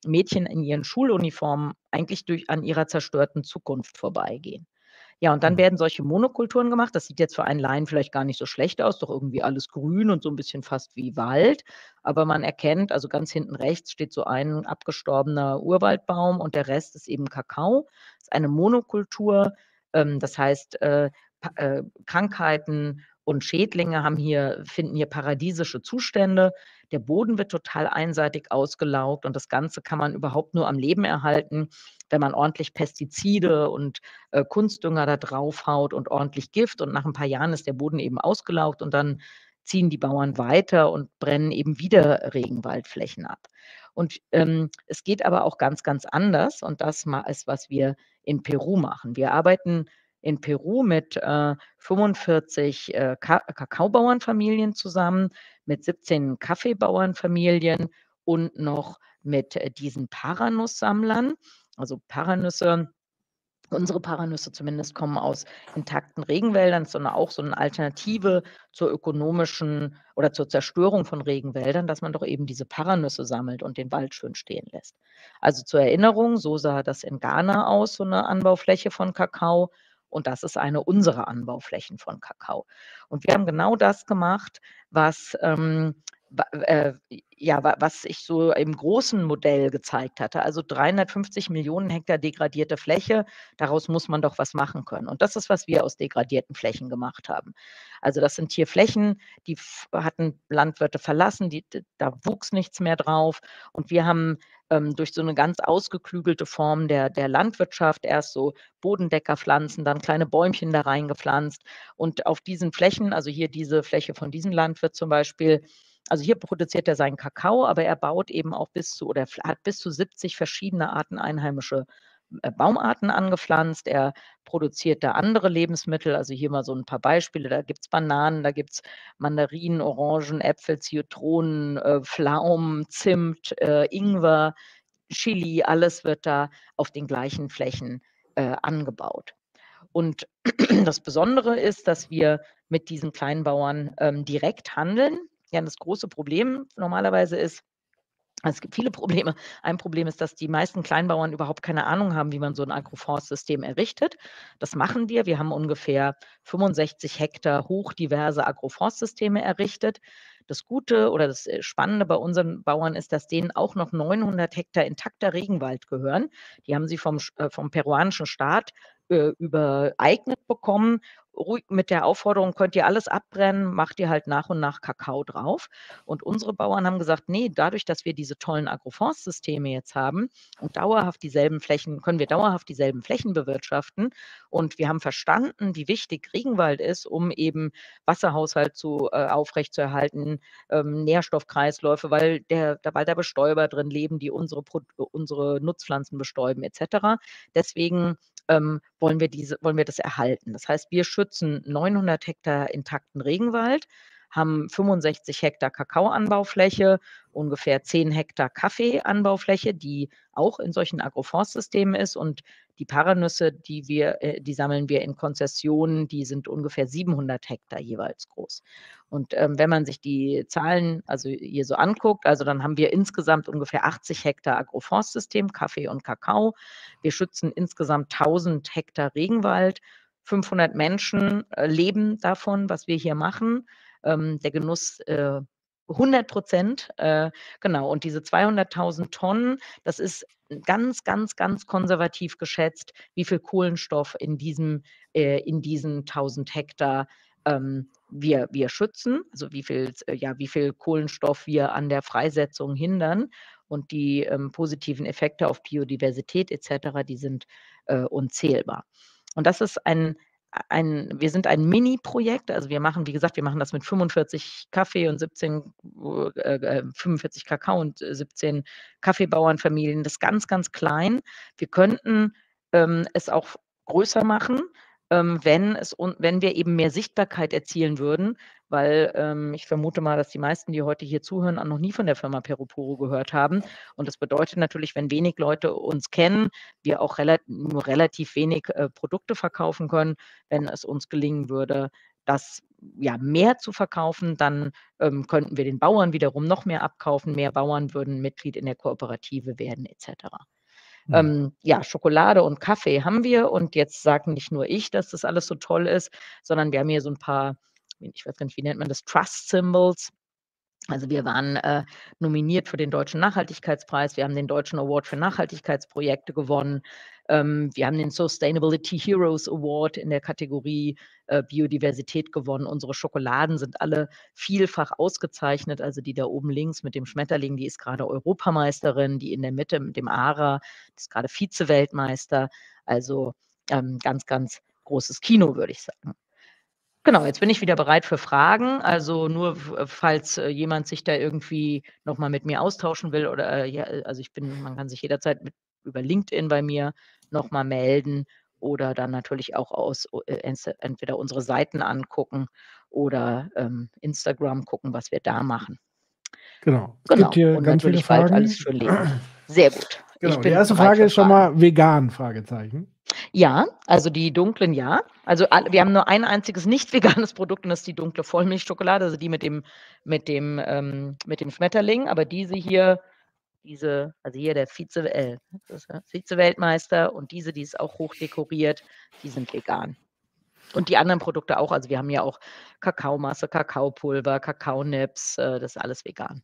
Mädchen in ihren Schuluniformen eigentlich durch an ihrer zerstörten Zukunft vorbeigehen. Ja, und dann Mhm. werden solche Monokulturen gemacht. Das sieht jetzt für einen Laien vielleicht gar nicht so schlecht aus, doch irgendwie alles grün und so ein bisschen fast wie Wald. Aber man erkennt, also ganz hinten rechts steht so ein abgestorbener Urwaldbaum und der Rest ist eben Kakao. Das ist eine Monokultur. Ähm, das heißt, äh, pa äh, Krankheiten und Schädlinge haben hier finden hier paradiesische Zustände. Der Boden wird total einseitig ausgelaugt und das Ganze kann man überhaupt nur am Leben erhalten, wenn man ordentlich Pestizide und äh, Kunstdünger da draufhaut und ordentlich Gift und nach ein paar Jahren ist der Boden eben ausgelaugt und dann ziehen die Bauern weiter und brennen eben wieder Regenwaldflächen ab. Und, ähm, es geht aber auch ganz, ganz anders und das ma ist, was wir in Peru machen. Wir arbeiten in Peru mit, äh, fünfundvierzig, äh, Ka Kakaobauernfamilien zusammen, mit siebzehn Kaffeebauernfamilien und noch mit, äh, diesen Paranusssammlern. Also Paranüsse Unsere Paranüsse zumindest kommen aus intakten Regenwäldern, sondern auch so 'ne Alternative zur ökonomischen oder zur Zerstörung von Regenwäldern, dass man doch eben diese Paranüsse sammelt und den Wald schön stehen lässt. Also, zur Erinnerung, so sah das in Ghana aus, so 'ne Anbaufläche von Kakao und das ist eine unserer Anbauflächen von Kakao. Und wir haben genau das gemacht, was, ähm, wa äh, ja, wa was ich so im großen Modell gezeigt hatte. Also, dreihundertfünfzig Millionen Hektar degradierte Fläche, daraus muss man doch was machen können. Und das ist, was wir aus degradierten Flächen gemacht haben. Also, das sind hier Flächen, die f hatten Landwirte verlassen, die d da wuchs nichts mehr drauf. Und wir haben, ähm, durch so eine ganz ausgeklügelte Form der der Landwirtschaft erst so Bodendeckerpflanzen, dann kleine Bäumchen da reingepflanzt. Und auf diesen Flächen, also hier diese Fläche von diesem Landwirt zum Beispiel, also hier produziert er seinen Kakao, aber er baut eben auch bis zu oder hat bis zu siebzig verschiedene Arten einheimische äh, Baumarten angepflanzt. Er produziert da andere Lebensmittel. Also hier mal so ein paar Beispiele. Da gibt's Bananen, da gibt's Mandarinen, Orangen, Äpfel, Zitronen, äh, Pflaumen, Zimt, äh, Ingwer, Chili, alles wird da auf den gleichen Flächen, äh, angebaut. Und das Besondere ist, dass wir mit diesen Kleinbauern, ähm, direkt handeln. Ja, das große Problem normalerweise ist, es gibt viele Probleme. Ein Problem ist, dass die meisten Kleinbauern überhaupt keine Ahnung haben, wie man so 'n Agroforstsystem errichtet. Das machen wir. Wir haben ungefähr fünfundsechzig Hektar hochdiverse Agroforstsysteme errichtet. Das Gute oder das, äh, Spannende bei unseren Bauern ist, dass denen auch noch neunhundert Hektar intakter Regenwald gehören. Die haben sie vom sch äh, vom peruanischen Staat, äh, übereignet bekommen, ruhig mit der Aufforderung: „Könnt ihr alles abbrennen, macht ihr halt nach und nach Kakao drauf.“ Und unsere Bauern haben gesagt: „Ne, dadurch, dass wir diese tollen Agroforstsysteme jetzt haben und dauerhaft dieselben Flächen können wir dauerhaft dieselben Flächen bewirtschaften. Und wir haben verstanden, wie wichtig Regenwald ist, um eben Wasserhaushalt zu äh, aufrechtzuerhalten, ähm, Nährstoffkreisläufe, weil der da weil da Bestäuber drin leben, die unsere Prod unsere Nutzpflanzen bestäuben et cetera. Deswegen, ähm, wollen wir diese wollen wir das erhalten. Das heißt, wir schützen neunhundert Hektar intakten Regenwald, haben fünfundsechzig Hektar Kakaoanbaufläche, ungefähr zehn Hektar Kaffeeanbaufläche, die auch in solchen Agroforstsystemen ist und die Paranüsse, die wir äh, die sammeln wir in Konzessionen, die sind ungefähr siebenhundert Hektar jeweils groß. Und, ähm, wenn man sich die Zahlen also hier so anguckt, also dann haben wir insgesamt ungefähr achtzig Hektar Agroforstsystem, Kaffee und Kakao. Wir schützen insgesamt tausend Hektar Regenwald. fünfhundert Menschen, äh, leben davon, was wir hier machen. Ähm, der Genuss, äh, hundert Prozent, äh, genau. Und diese zweihunderttausend Tonnen, das ist ganz, ganz, ganz konservativ geschätzt, wie viel Kohlenstoff in diesem äh, in diesen tausend Hektar, ähm, wir wir schützen, also wie viel äh, ja, wie viel Kohlenstoff wir an der Freisetzung hindern. Und die, ähm, positiven Effekte auf Biodiversität et cetera, die sind, äh, unzählbar. Und das ist ein ein wir sind ein Mini-Projekt, also wir machen wie gesagt, wir machen das mit fünfundvierzig Kaffee und siebzehn äh, äh, fünfundvierzig Kakao und äh, siebzehn Kaffeebauernfamilien. Das ist ganz, ganz klein. Wir könnten, ähm, es auch größer machen, ähm, wenn es un wenn wir eben mehr Sichtbarkeit erzielen würden, weil, ähm, ich vermute mal, dass die meisten, die heute hier zuhören, auch noch nie von der Firma Peroporo gehört haben. Und das bedeutet natürlich, wenn wenig Leute uns kennen, wir auch relat nur relativ wenig, äh, Produkte verkaufen können, wenn es uns gelingen würde, das ja mehr zu verkaufen, dann ähm, könnten wir den Bauern wiederum noch mehr abkaufen. Mehr Bauern würden Mitglied in der Kooperative werden, et cetera. Hm. Ähm, ja, Schokolade und Kaffee haben wir und jetzt sagen nicht nur ich, dass das alles so toll ist, sondern wir haben hier so ein paar, ich weiß gar nicht, wie nennt man das, Trust Symbols. Also wir waren äh, nominiert für den Deutschen Nachhaltigkeitspreis, wir haben den Deutschen Award für Nachhaltigkeitsprojekte gewonnen, ähm, wir haben den Sustainability Heroes Award in der Kategorie äh, Biodiversität gewonnen. Unsere Schokoladen sind alle vielfach ausgezeichnet, also die da oben links mit dem Schmetterling, die ist gerade Europameisterin, die in der Mitte mit dem Ara, die ist gerade Vize-Weltmeister, also ähm, ganz, ganz großes Kino, würde ich sagen. Genau, jetzt bin ich wieder bereit für Fragen. Also nur f falls äh, jemand sich da irgendwie noch mal mit mir austauschen will oder äh, ja, äh, also ich bin man kann sich jederzeit mit über LinkedIn bei mir noch mal melden oder dann natürlich auch aus äh, enst entweder unsere Seiten angucken oder ähm, Instagram gucken, was wir da machen. Genau. Es gibt Genau. hier Und ganz viele natürlich bald alles Fragen. schön lesen. Sehr gut. Ich Genau, die bin erste bereit Frage für ist schon Fragen. mal vegan? Fragezeichen. Ja, also die dunklen ja. Also all wir haben nur ein einziges nicht veganes Produkt und das ist die dunkle Vollmilchschokolade, also die mit dem mit dem ähm, mit dem Schmetterling. Aber diese hier, diese also hier der Vize äh, was ist das? Vize-Weltmeister und diese, die ist auch hoch dekoriert, die sind vegan. Und die anderen Produkte auch. Also wir haben ja auch Kakaomasse, Kakaopulver, Kakaonips, äh, das ist alles vegan.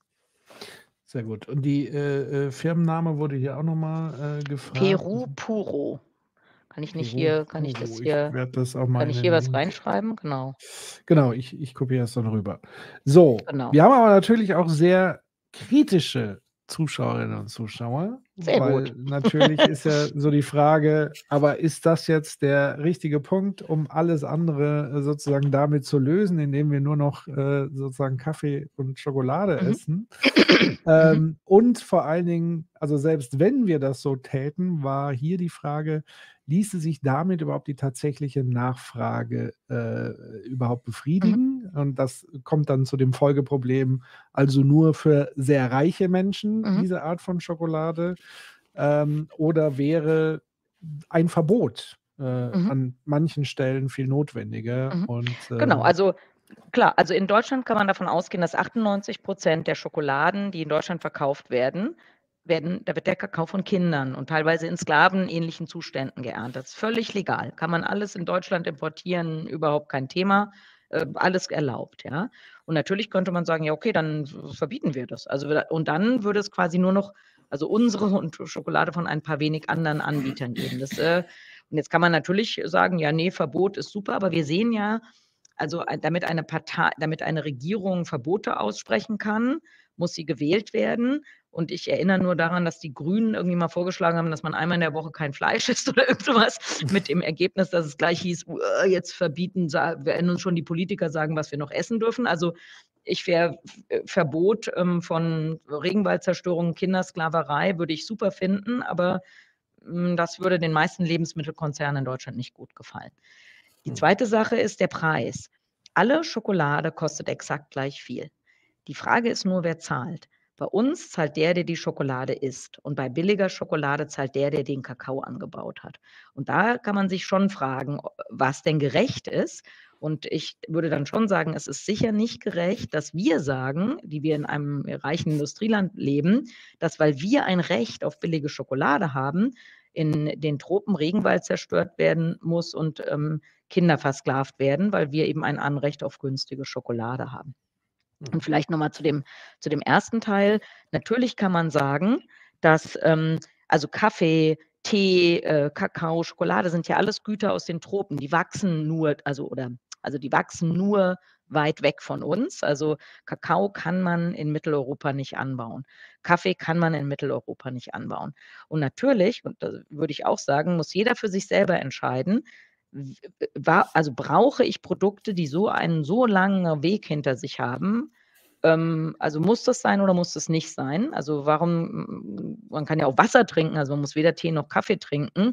Sehr gut. Und die äh, äh, Firmenname wurde hier auch noch mal äh, gefragt. Peru Puro. Kann ich nicht Peru hier kann ich das Puro. Ich hier werde das auch mal kann in ich den hier was Link. reinschreiben? Genau. Genau, ich ich kopiere es dann rüber. So, Genau. wir haben aber natürlich auch sehr kritische Zuschauerinnen und Zuschauer, Sehr weil gut. natürlich ist ja so die Frage, aber ist das jetzt der richtige Punkt, um alles andere äh, sozusagen damit zu lösen, indem wir nur noch äh, sozusagen Kaffee und Schokolade Mhm. essen? Mhm. Ähm, und vor allen Dingen, also selbst wenn wir das so täten, war hier die Frage, ließe sich damit überhaupt die tatsächliche Nachfrage äh, überhaupt Mhm. befriedigen? Und das kommt dann zu dem Folgeproblem, also nur für sehr reiche Menschen Mhm. diese Art von Schokolade, ähm, oder wäre ein Verbot äh, Mhm. an manchen Stellen viel notwendiger? Mhm. Und Genau, ähm, also klar, also in Deutschland kann man davon ausgehen, dass achtundneunzig Prozent der Schokoladen, die in Deutschland verkauft werden werden da wird der Kakao von Kindern und teilweise in sklavenähnlichen Zuständen geerntet. Das ist völlig legal. Kann man alles in Deutschland importieren, überhaupt kein Thema, äh, alles erlaubt, ja. Und natürlich könnte man sagen: „Ja, okay, dann v verbieten wir das.“ Also, wir und dann würde es quasi nur noch also unsere und Schokolade von ein paar wenig anderen Anbietern geben. Das, äh und jetzt kann man natürlich sagen: „Ja, ne, Verbot ist super“, aber wir sehen ja, also, ein damit eine Partei damit eine Regierung Verbote aussprechen kann, muss sie gewählt werden. Und ich erinnere nur daran, dass die Grünen irgendwie mal vorgeschlagen haben, dass man einmal in der Woche kein Fleisch isst oder irgend so was, mit dem Ergebnis, dass es gleich hieß: „Uh, jetzt verbieten sa werden uns schon die Politiker sagen, was wir noch essen dürfen.“ Also, ich wäre äh, Verbot, ähm, von Regenwaldzerstörung, Kindersklaverei würde ich super finden, aber, hm, das würde den meisten Lebensmittelkonzernen in Deutschland nicht gut gefallen. Die hm. zweite Sache ist der Preis. Alle Schokolade kostet exakt gleich viel. Die Frage ist nur, wer zahlt. Bei uns zahlt der, der die Schokolade isst. Und bei billiger Schokolade zahlt der, der den Kakao angebaut hat. Und da kann man sich schon fragen, o was denn gerecht ist. Und ich würde dann schon sagen, es ist sicher nicht gerecht, dass wir sagen, die wir in einem reichen Industrieland leben, dass, weil wir ein Recht auf billige Schokolade haben, in den Tropen Regenwald zerstört werden muss und, ähm, Kinder versklavt werden, weil wir eben ein Anrecht auf günstige Schokolade haben. Und Mhm. vielleicht noch mal zu dem zu dem ersten Teil. Natürlich kann man sagen, dass, ähm also Kaffee, Tee, äh, Kakao, Schokolade sind ja alles Güter aus den Tropen. Die wachsen nur also oder also die wachsen nur weit weg von uns. Also Kakao kann man in Mitteleuropa nicht anbauen. Kaffee kann man in Mitteleuropa nicht anbauen. Und natürlich, und da würde ich auch sagen, muss jeder für sich selber entscheiden, w wa also brauche ich Produkte, die so einen so langen Weg hinter sich haben? Ähm, also muss das sein oder muss das nicht sein? Also warum man kann ja auch Wasser trinken, also man muss weder Tee noch Kaffee trinken.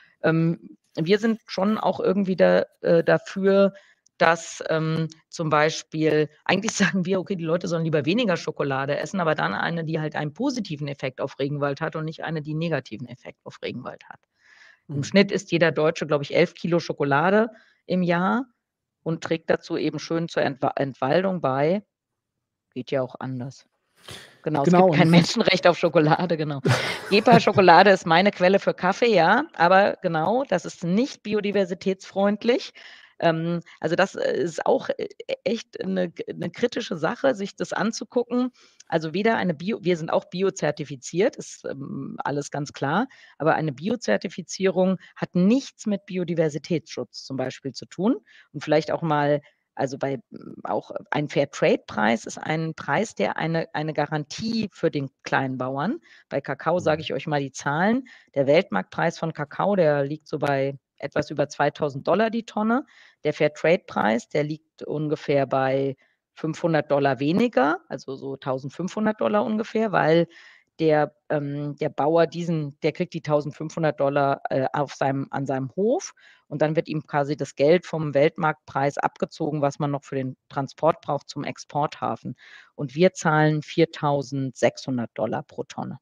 Ähm, wir sind schon auch irgendwie da äh, dafür, dass, ähm, zum Beispiel eigentlich sagen wir: „Okay, die Leute sollen lieber weniger Schokolade essen, aber dann eine, die halt einen positiven Effekt auf Regenwald hat und nicht eine, die 'n negativen Effekt auf Regenwald hat.“ Im Mhm. Schnitt isst jeder Deutsche, glaube ich, elf Kilo Schokolade im Jahr. und trägt dazu eben schön zur Entwa Entwaldung bei. Geht ja auch anders. Genau, es Genau, gibt und kein es ist Menschenrecht auf Schokolade, genau. Gepa-Schokolade ist meine Quelle für Kaffee, ja, aber genau, das ist nicht biodiversitätsfreundlich. Ähm, also das äh, ist auch äh, echt eine, eine kritische Sache, sich das anzugucken. Also weder eine Bio, wir sind auch biozertifiziert, ist ähm, alles ganz klar, aber eine Biozertifizierung hat nichts mit Biodiversitätsschutz zum Beispiel zu tun. Und vielleicht auch mal, also bei mm, auch ein Fairtrade-Preis ist ein Preis, der eine, eine Garantie für den kleinen Bauern. Bei Kakao sage ich euch mal die Zahlen. Der Weltmarktpreis von Kakao, der liegt so bei etwas über zweitausend Dollar die Tonne. Der Fairtrade-Preis, der liegt ungefähr bei fünfhundert Dollar weniger, also so eintausendfünfhundert Dollar ungefähr, weil der, ähm, der Bauer diesen, der kriegt die eintausendfünfhundert Dollar äh, auf seinem, an seinem Hof und dann wird ihm quasi das Geld vom Weltmarktpreis abgezogen, was man noch für den Transport braucht zum Exporthafen. Und wir zahlen viertausendsechshundert Dollar pro Tonne.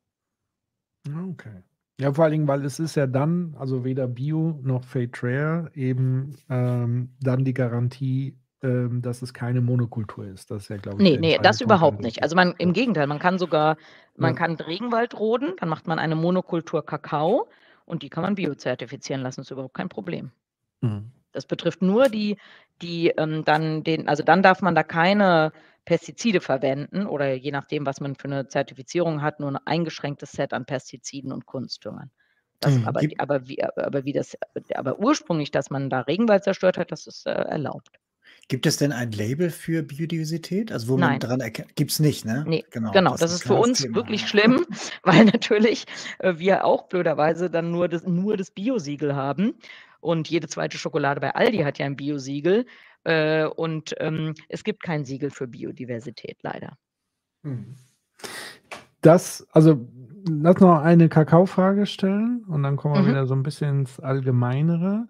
okay. Ja, vor allen Dingen, weil es ist ja dann, also weder Bio noch Fairtrade, eben ähm, dann die Garantie, ähm, dass es keine Monokultur ist. Das ist ja, glaube ich, Nee, der nee, entscheidende das Punkt überhaupt dahinter. nicht. Also man im Ja. Gegenteil, man kann sogar, man Ja. kann Regenwald roden, dann macht man eine Monokultur Kakao und die kann man biozertifizieren lassen, ist überhaupt kein Problem. Mhm. Das betrifft nur die, die ähm, dann den, also dann darf man da keine Pestizide verwenden oder je nachdem, was man für eine Zertifizierung hat, nur ein eingeschränktes Set an Pestiziden und Kunstdüngern. Das, Mhm. aber, Gibt- aber, wie, aber wie das, aber ursprünglich, dass man da Regenwald zerstört hat, das ist äh, erlaubt. Gibt es denn ein Label für Biodiversität? Also wo man Nein. dran erkennt, gibt es nicht, ne? Nee, Genau, genau, das das ist ist ein für klares uns Thema. wirklich schlimm, weil natürlich äh, wir auch blöderweise dann nur das, nur das Biosiegel haben. Und jede zweite Schokolade bei Aldi hat ja ein Biosiegel. Äh, und ähm, es gibt kein Siegel für Biodiversität, leider. Mhm. Das, also, lass noch eine Kakaofrage stellen und dann kommen wir Mhm. wieder so ein bisschen ins Allgemeinere.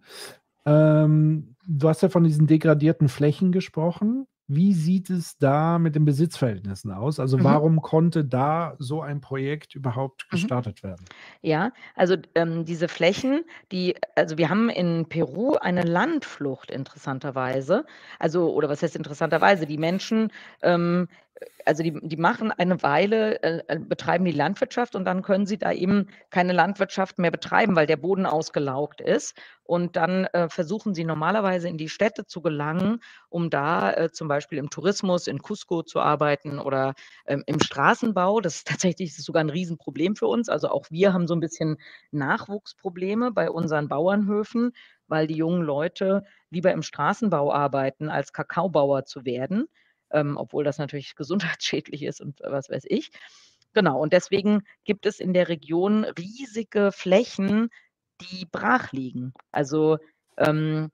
Ähm, du hast ja von diesen degradierten Flächen gesprochen. Wie sieht es da mit den Besitzverhältnissen aus? Also Mhm. warum konnte da so ein Projekt überhaupt Mhm. gestartet werden? Ja, also ähm, diese Flächen, die, also wir haben in Peru eine Landflucht interessanterweise. Also, oder was heißt interessanterweise? Die Menschen, ähm, also die, die machen eine Weile, äh, äh, betreiben die Landwirtschaft und dann können sie da eben keine Landwirtschaft mehr betreiben, weil der Boden ausgelaugt ist. Und dann äh, versuchen sie normalerweise in die Städte zu gelangen, um da äh, zum Beispiel im Tourismus in Cusco zu arbeiten oder ähm, im Straßenbau. Das ist tatsächlich das ist sogar ein Riesenproblem für uns. Also auch wir haben so ein bisschen Nachwuchsprobleme bei unseren Bauernhöfen, weil die jungen Leute lieber im Straßenbau arbeiten, als Kakaobauer zu werden. Ähm, obwohl das natürlich gesundheitsschädlich ist und was weiß ich. Genau, und deswegen gibt es in der Region riesige Flächen, die brach liegen. Also ähm,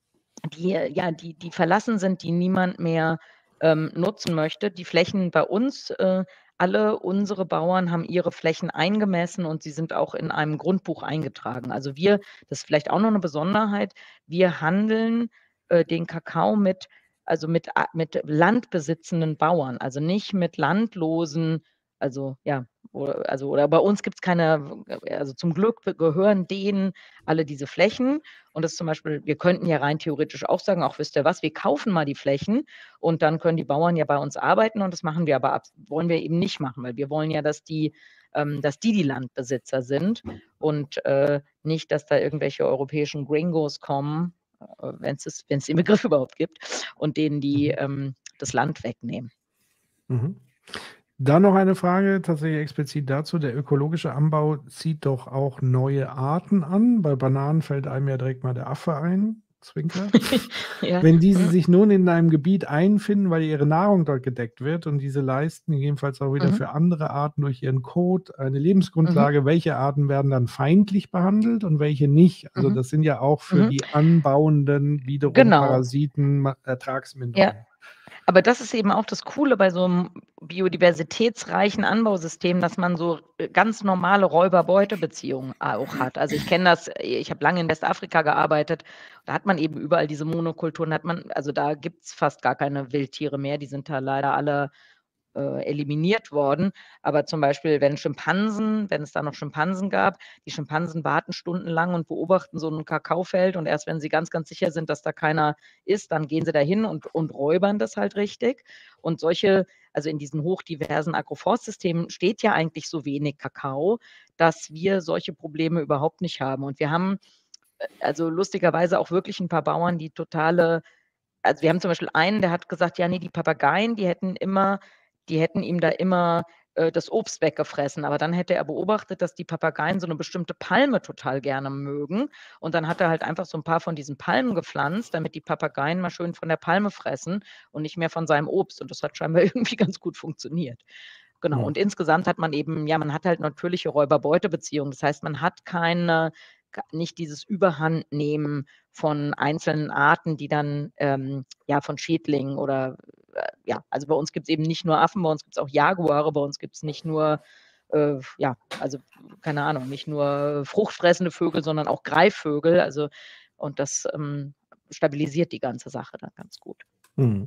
die, ja, die, die verlassen sind, die niemand mehr ähm, nutzen möchte. Die Flächen bei uns, äh, alle unsere Bauern haben ihre Flächen eingemessen und sie sind auch in einem Grundbuch eingetragen. Also wir, das ist vielleicht auch noch eine Besonderheit, wir handeln äh, den Kakao mit, also mit, mit landbesitzenden Bauern, also nicht mit landlosen, also ja, oder, also, oder bei uns gibt es keine, also zum Glück gehören denen alle diese Flächen. Und das ist zum Beispiel, wir könnten ja rein theoretisch auch sagen, auch wisst ihr was, wir kaufen mal die Flächen und dann können die Bauern ja bei uns arbeiten und das machen wir aber ab, wollen wir eben nicht machen, weil wir wollen ja, dass die, ähm, dass die die Landbesitzer sind und äh, nicht, dass da irgendwelche europäischen Gringos kommen, äh, wenn es den Begriff überhaupt gibt, und denen die Mhm. ähm, das Land wegnehmen. Mhm. Dann noch eine Frage, tatsächlich explizit dazu. Der ökologische Anbau zieht doch auch neue Arten an. Bei Bananen fällt einem ja direkt mal der Affe ein, Zwinker. Ja. Wenn diese Mhm. sich nun in einem Gebiet einfinden, weil ihre Nahrung dort gedeckt wird und diese leisten gegebenenfalls auch wieder Mhm. für andere Arten durch ihren Kot eine Lebensgrundlage, Mhm. welche Arten werden dann feindlich behandelt und welche nicht? Also Mhm. das sind ja auch für Mhm. die Anbauenden wiederum Genau. Parasiten, Ma- Ja. Ertragsminderung. Aber das ist eben auch das Coole bei so einem biodiversitätsreichen Anbausystem, dass man so äh, ganz normale Räuber-Beute-Beziehungen auch hat. Also ich kenne das, ich habe lange in Westafrika gearbeitet, da hat man eben überall diese Monokulturen, hat man, also da gibt es fast gar keine Wildtiere mehr, die sind da leider alle äh, eliminiert worden. Aber zum Beispiel, wenn Schimpansen, wenn es da noch Schimpansen gab, die Schimpansen warten stundenlang und beobachten so ein Kakaofeld und erst wenn sie ganz, ganz sicher sind, dass da keiner ist, dann gehen sie dahin und, und räubern das halt richtig. Und solche, also in diesen hochdiversen Agroforstsystemen steht ja eigentlich so wenig Kakao, dass wir solche Probleme überhaupt nicht haben. Und wir haben also lustigerweise auch wirklich ein paar Bauern, die totale, also wir haben zum Beispiel einen, der hat gesagt, ja, nee, die Papageien, die hätten immer, die hätten ihm da immer äh, das Obst weggefressen. Aber dann hätte er beobachtet, dass die Papageien so eine bestimmte Palme total gerne mögen. Und dann hat er halt einfach so ein paar von diesen Palmen gepflanzt, damit die Papageien mal schön von der Palme fressen und nicht mehr von seinem Obst. Und das hat scheinbar irgendwie ganz gut funktioniert. Genau. Hm. Und insgesamt hat man eben, ja, man hat halt natürliche Räuber-Beute-Beziehungen. Das heißt, man hat keine, nicht dieses Überhandnehmen von einzelnen Arten, die dann ähm, ja von Schädlingen oder äh, ja, also bei uns gibt es eben nicht nur Affen, bei uns gibt es auch Jaguare, bei uns gibt es nicht nur äh, ja, also keine Ahnung, nicht nur fruchtfressende Vögel, sondern auch Greifvögel. Also und das ähm, stabilisiert die ganze Sache dann ganz gut. Hm.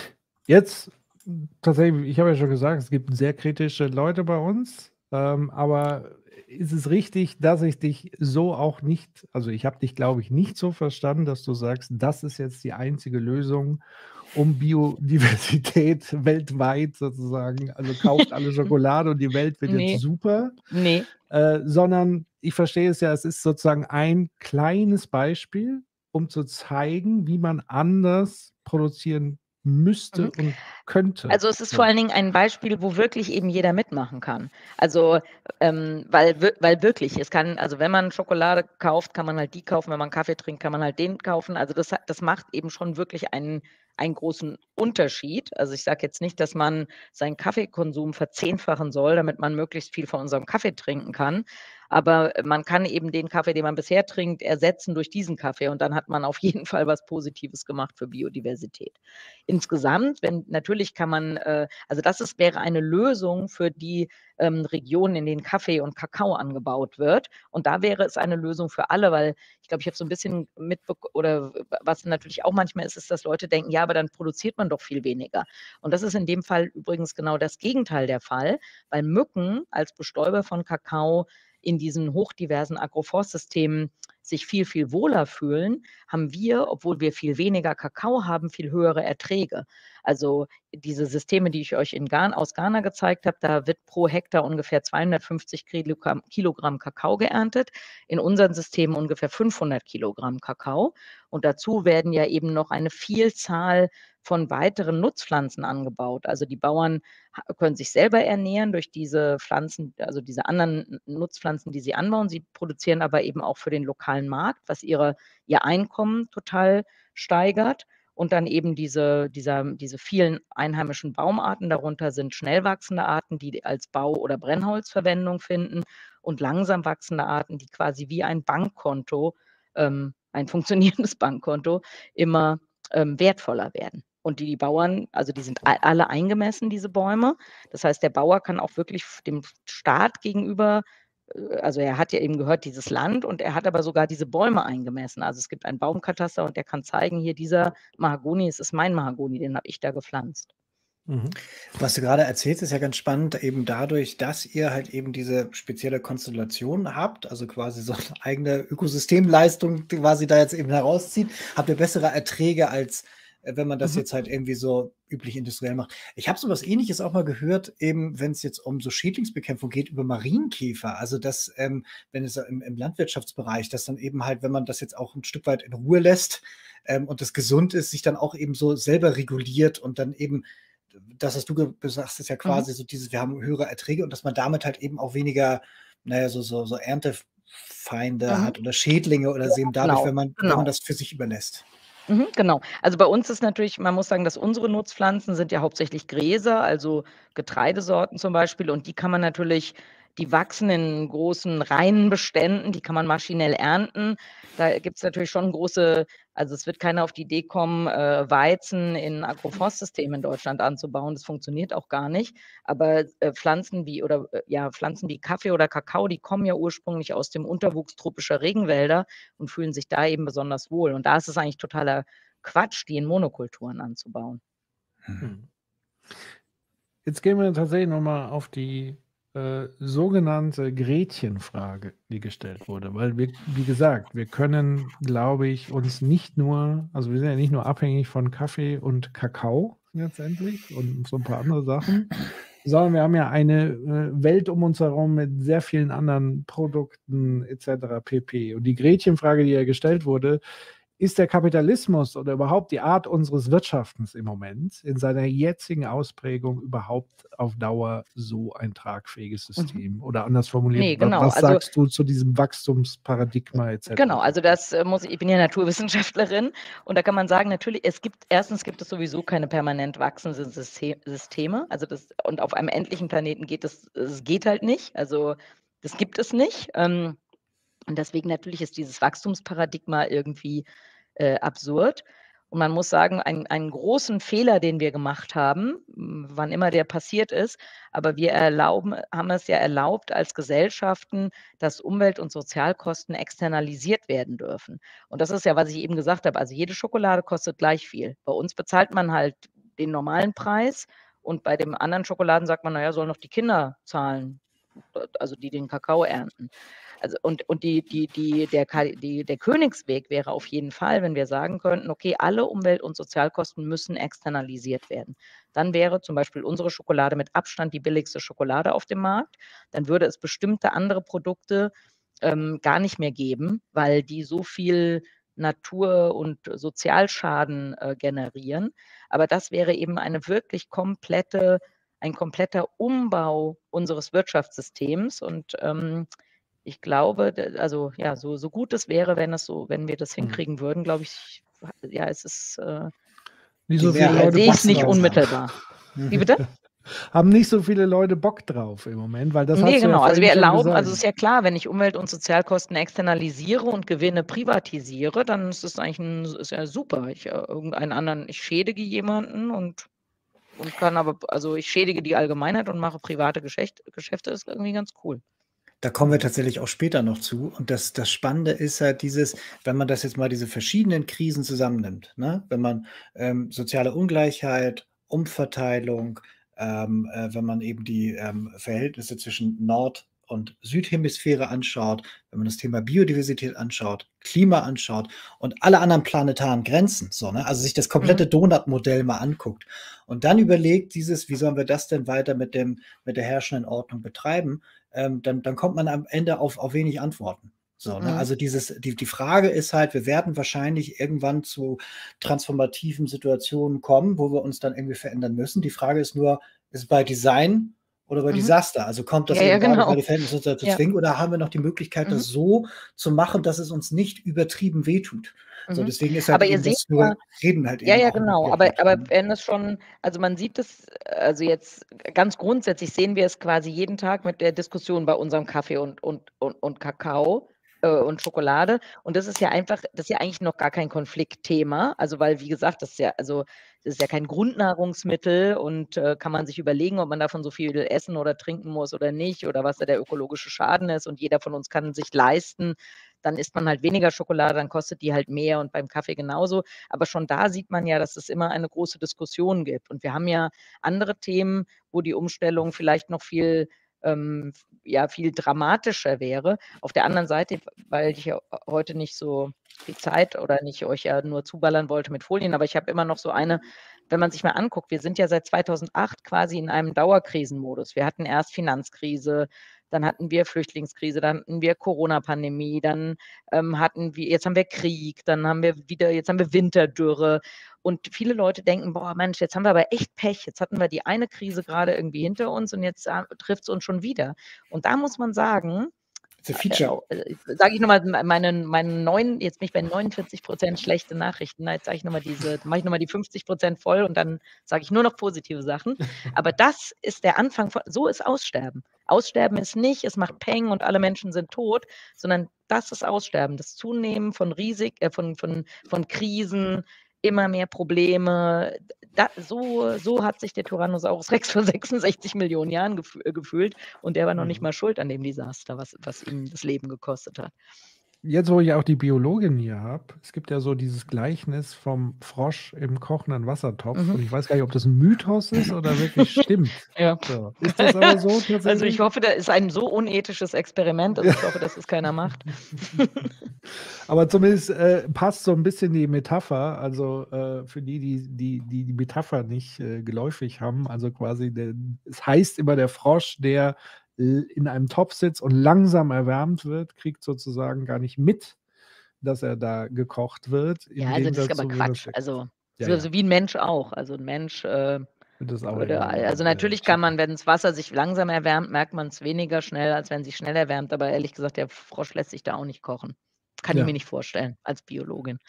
Jetzt tatsächlich, ich habe ja schon gesagt, es gibt sehr kritische Leute bei uns, ähm, aber ist es richtig, dass ich dich so auch nicht, also ich habe dich, glaube ich, nicht so verstanden, dass du sagst, das ist jetzt die einzige Lösung, um Biodiversität weltweit sozusagen, also kauft alle Schokolade und die Welt wird Nee. jetzt super, Nee. äh, sondern ich verstehe es ja, es ist sozusagen ein kleines Beispiel, um zu zeigen, wie man anders produzieren müsste Mhm. und könnte. Also es ist So. vor allen Dingen ein Beispiel, wo wirklich eben jeder mitmachen kann. Also ähm, weil, wir- weil wirklich, es kann, also wenn man Schokolade kauft, kann man halt die kaufen, wenn man Kaffee trinkt, kann man halt den kaufen. Also das, hat- das macht eben schon wirklich einen, einen großen Unterschied. Also ich sage jetzt nicht, dass man seinen Kaffeekonsum verzehnfachen soll, damit man möglichst viel von unserem Kaffee trinken kann. Aber man kann eben den Kaffee, den man bisher trinkt, ersetzen durch diesen Kaffee und dann hat man auf jeden Fall was Positives gemacht für Biodiversität. Insgesamt, wenn natürlich kann man, äh, also das ist, wäre eine Lösung für die ähm, Regionen, in denen Kaffee und Kakao angebaut wird. Und da wäre es eine Lösung für alle, weil ich glaube, ich habe so ein bisschen mitbekommen, oder was natürlich auch manchmal ist, ist, dass Leute denken, ja, aber dann produziert man doch viel weniger. Und das ist in dem Fall übrigens genau das Gegenteil der Fall, weil Mücken als Bestäuber von Kakao in diesen hochdiversen Agroforstsystemen sich viel, viel wohler fühlen, haben wir, obwohl wir viel weniger Kakao haben, viel höhere Erträge. Also diese Systeme, die ich euch in Ghana, aus Ghana gezeigt habe, da wird pro Hektar ungefähr zweihundertfünfzig Kilogramm, Kilogramm Kakao geerntet, in unseren Systemen ungefähr fünfhundert Kilogramm Kakao. Und dazu werden ja eben noch eine Vielzahl von weiteren Nutzpflanzen angebaut. Also die Bauern können sich selber ernähren durch diese Pflanzen, also diese anderen Nutzpflanzen, die sie anbauen. Sie produzieren aber eben auch für den lokalen Markt, was ihre, ihr Einkommen total steigert. Und dann eben diese, dieser, diese vielen einheimischen Baumarten, darunter sind schnell wachsende Arten, die als Bau- oder Brennholzverwendung finden und langsam wachsende Arten, die quasi wie ein Bankkonto, ähm, ein funktionierendes Bankkonto, immer ähm, wertvoller werden. Und die, die Bauern, also die sind alle eingemessen, diese Bäume. Das heißt, der Bauer kann auch wirklich dem Staat gegenüber, also er hat ja eben gehört, dieses Land, und er hat aber sogar diese Bäume eingemessen. Also es gibt einen Baumkataster und der kann zeigen, hier dieser Mahagoni, es ist mein Mahagoni, den habe ich da gepflanzt. Mhm. Was du gerade erzählst, ist ja ganz spannend, eben dadurch, dass ihr halt eben diese spezielle Konstellation habt, also quasi so eine eigene Ökosystemleistung quasi da jetzt eben herauszieht, habt ihr bessere Erträge, als äh, wenn man das Mhm. jetzt halt irgendwie so üblich industriell macht. Ich habe sowas Ähnliches auch mal gehört, eben wenn es jetzt um so Schädlingsbekämpfung geht, über Marienkäfer. Also dass, ähm, wenn es im, im Landwirtschaftsbereich, dass dann eben halt, wenn man das jetzt auch ein Stück weit in Ruhe lässt ähm, und das gesund ist, sich dann auch eben so selber reguliert und dann eben das, was du sagst, ist ja quasi so dieses, wir haben höhere Erträge und dass man damit halt eben auch weniger, naja, so, so, so Erntefeinde Mhm. hat oder Schädlinge oder so, eben dadurch, Genau, wenn man, wenn genau. man das für sich überlässt. Mhm, genau. Also bei uns ist natürlich, man muss sagen, dass unsere Nutzpflanzen sind ja hauptsächlich Gräser, also Getreidesorten zum Beispiel, und die kann man natürlich, die wachsen in großen reinen Beständen, die kann man maschinell ernten. Da gibt es natürlich schon große, also es wird keiner auf die Idee kommen, äh, Weizen in Agroforstsystemen in Deutschland anzubauen. Das funktioniert auch gar nicht. Aber äh, Pflanzen wie oder äh, ja, Pflanzen wie Kaffee oder Kakao, die kommen ja ursprünglich aus dem Unterwuchs tropischer Regenwälder und fühlen sich da eben besonders wohl. Und da ist es eigentlich totaler Quatsch, die in Monokulturen anzubauen. Hm. Jetzt gehen wir tatsächlich nochmal auf die äh, sogenannte Gretchenfrage, die gestellt wurde. Weil wir, wie gesagt, wir können, glaube ich, uns nicht nur, also wir sind ja nicht nur abhängig von Kaffee und Kakao letztendlich und so ein paar andere Sachen, sondern wir haben ja eine äh, Welt um uns herum mit sehr vielen anderen Produkten et cetera pp. Und die Gretchenfrage, die ja gestellt wurde, ist der Kapitalismus oder überhaupt die Art unseres Wirtschaftens im Moment in seiner jetzigen Ausprägung überhaupt auf Dauer so ein tragfähiges System? Mhm. Oder anders formuliert, Nee, genau. was Also, sagst du zu diesem Wachstumsparadigma et cetera? Genau, also das äh, muss ich, ich bin ja Naturwissenschaftlerin und da kann man sagen, natürlich, es gibt, erstens gibt es sowieso keine permanent wachsenden System, Systeme, also das, und auf einem endlichen Planeten geht es, es geht halt nicht, also das gibt es nicht. Ähm, und deswegen natürlich ist dieses Wachstumsparadigma irgendwie äh, absurd. Und man muss sagen, ein, einen großen Fehler, den wir gemacht haben, wann immer der passiert ist, aber wir erlauben, haben es ja erlaubt als Gesellschaften, dass Umwelt- und Sozialkosten externalisiert werden dürfen. Und das ist ja, was ich eben gesagt habe, also jede Schokolade kostet gleich viel. Bei uns bezahlt man halt den normalen Preis und bei dem anderen Schokoladen sagt man, naja, sollen noch die Kinder zahlen, also die den Kakao ernten. Also und, und die, die, die, der, die, der Königsweg wäre auf jeden Fall, wenn wir sagen könnten, okay, alle Umwelt- und Sozialkosten müssen externalisiert werden. Dann wäre zum Beispiel unsere Schokolade mit Abstand die billigste Schokolade auf dem Markt. Dann würde es bestimmte andere Produkte ähm, gar nicht mehr geben, weil die so viel Natur- und Sozialschaden äh, generieren. Aber das wäre eben eine wirklich komplette, ein kompletter Umbau unseres Wirtschaftssystems. Und ähm, ich glaube, also ja, so, so gut es wäre, wenn es so, wenn wir das hinkriegen würden, glaube ich, ja, es ist äh, nicht so viele Leute sehe ich es nicht unmittelbar. Wie bitte? Haben nicht so viele Leute Bock drauf im Moment, weil das nee, hast du genau. ja Also wir erlauben, gesagt. also es ist ja klar, wenn ich Umwelt- und Sozialkosten externalisiere und Gewinne privatisiere, dann ist es eigentlich ein, ist ja super. Ich äh, irgendeinen anderen, ich schädige jemanden und und kann aber, also ich schädige die Allgemeinheit und mache private Geschäft, Geschäfte, ist irgendwie ganz cool. Da kommen wir tatsächlich auch später noch zu. Und das, das Spannende ist halt dieses, wenn man das jetzt mal diese verschiedenen Krisen zusammennimmt, ne? Wenn man ähm, soziale Ungleichheit, Umverteilung, ähm, äh, wenn man eben die ähm, Verhältnisse zwischen Nord- und Südhemisphäre anschaut, wenn man das Thema Biodiversität anschaut, Klima anschaut und alle anderen planetaren Grenzen, so, ne? Also sich das komplette mhm. Donut-Modell mal anguckt und dann überlegt dieses, wie sollen wir das denn weiter mit dem, mit der herrschenden Ordnung betreiben, ähm, dann, dann kommt man am Ende auf, auf wenig Antworten. So, ne? Mhm. Also dieses, die, die Frage ist halt, wir werden wahrscheinlich irgendwann zu transformativen Situationen kommen, wo wir uns dann irgendwie verändern müssen. Die Frage ist nur, ist es bei Design oder bei mhm. Desaster? Also kommt das ja, eben ja, gerade genau. bei den Verhältnissen dazu ja. zwingen oder haben wir noch die Möglichkeit, mhm. das so zu machen, dass es uns nicht übertrieben wehtut? Mhm. So, deswegen ist halt aber eben ihr das seht ja, Reden halt eben ja, ja, auch genau. Aber, aber wenn es schon, also man sieht es, also jetzt ganz grundsätzlich sehen wir es quasi jeden Tag mit der Diskussion bei unserem Kaffee und, und, und, und Kakao äh, und Schokolade. Und das ist ja einfach, das ist ja eigentlich noch gar kein Konfliktthema. Also weil, wie gesagt, das ist ja, also das ist ja kein Grundnahrungsmittel und äh, kann man sich überlegen, ob man davon so viel essen oder trinken muss oder nicht oder was da der ökologische Schaden ist. Und jeder von uns kann sich leisten, dann isst man halt weniger Schokolade, dann kostet die halt mehr und beim Kaffee genauso. Aber schon da sieht man ja, dass es immer eine große Diskussion gibt. Und wir haben ja andere Themen, wo die Umstellung vielleicht noch viel, ähm, ja, viel dramatischer wäre. Auf der anderen Seite, weil ich ja heute nicht so viel Zeit oder nicht euch ja nur zuballern wollte mit Folien, aber ich habe immer noch so eine, wenn man sich mal anguckt, wir sind ja seit zweitausendacht quasi in einem Dauerkrisenmodus. Wir hatten erst Finanzkrise, dann hatten wir Flüchtlingskrise, dann hatten wir Corona-Pandemie, dann ähm, hatten wir, jetzt haben wir Krieg, dann haben wir wieder, jetzt haben wir Winterdürre. Und viele Leute denken, boah, Mensch, jetzt haben wir aber echt Pech. Jetzt hatten wir die eine Krise gerade irgendwie hinter uns und jetzt äh, trifft es uns schon wieder. Und da muss man sagen, Feature. Äh, sage ich nochmal meinen, meinen neun, jetzt bin ich bei neunundvierzig Prozent schlechte Nachrichten. Na, jetzt sage ich nochmal diese, mache ich nochmal die fünfzig Prozent voll und dann sage ich nur noch positive Sachen. Aber das ist der Anfang von, so ist Aussterben. Aussterben ist nicht, es macht Peng und alle Menschen sind tot, sondern das ist Aussterben, das Zunehmen von Risik, äh, von, von, von Krisen, immer mehr Probleme. Da, so, so hat sich der Tyrannosaurus Rex vor sechsundsechzig Millionen Jahren gef gefühlt und der war noch nicht mal schuld an dem Desaster, was, was ihm das Leben gekostet hat. Jetzt, wo ich auch die Biologin hier habe, es gibt ja so dieses Gleichnis vom Frosch im kochenden Wassertopf. Mhm. Und ich weiß gar nicht, ob das ein Mythos ist oder wirklich stimmt. Ja. So. Ist das aber so Also ich tatsächlich? hoffe, da ist ein so unethisches Experiment, also ich hoffe, dass es keiner macht. Aber zumindest äh, passt so ein bisschen die Metapher, also äh, für die, die die, die, die Metapher nicht äh, geläufig haben, also quasi, der, es heißt immer, der Frosch, der äh, in einem Topf sitzt und langsam erwärmt wird, kriegt sozusagen gar nicht mit, dass er da gekocht wird. Im Ja, also das ist Gegensatz aber zu, wenn das Quatsch. der Also ja, so, ja, so wie ein Mensch auch. Also ein Mensch äh, wird das auch würde, irgendwie also äh, natürlich kann checken. man, wenn das Wasser sich langsam erwärmt, merkt man es weniger schnell, als wenn sich schnell erwärmt. Aber ehrlich gesagt, der Frosch lässt sich da auch nicht kochen. Kann ich Ja. mir nicht vorstellen, als Biologin.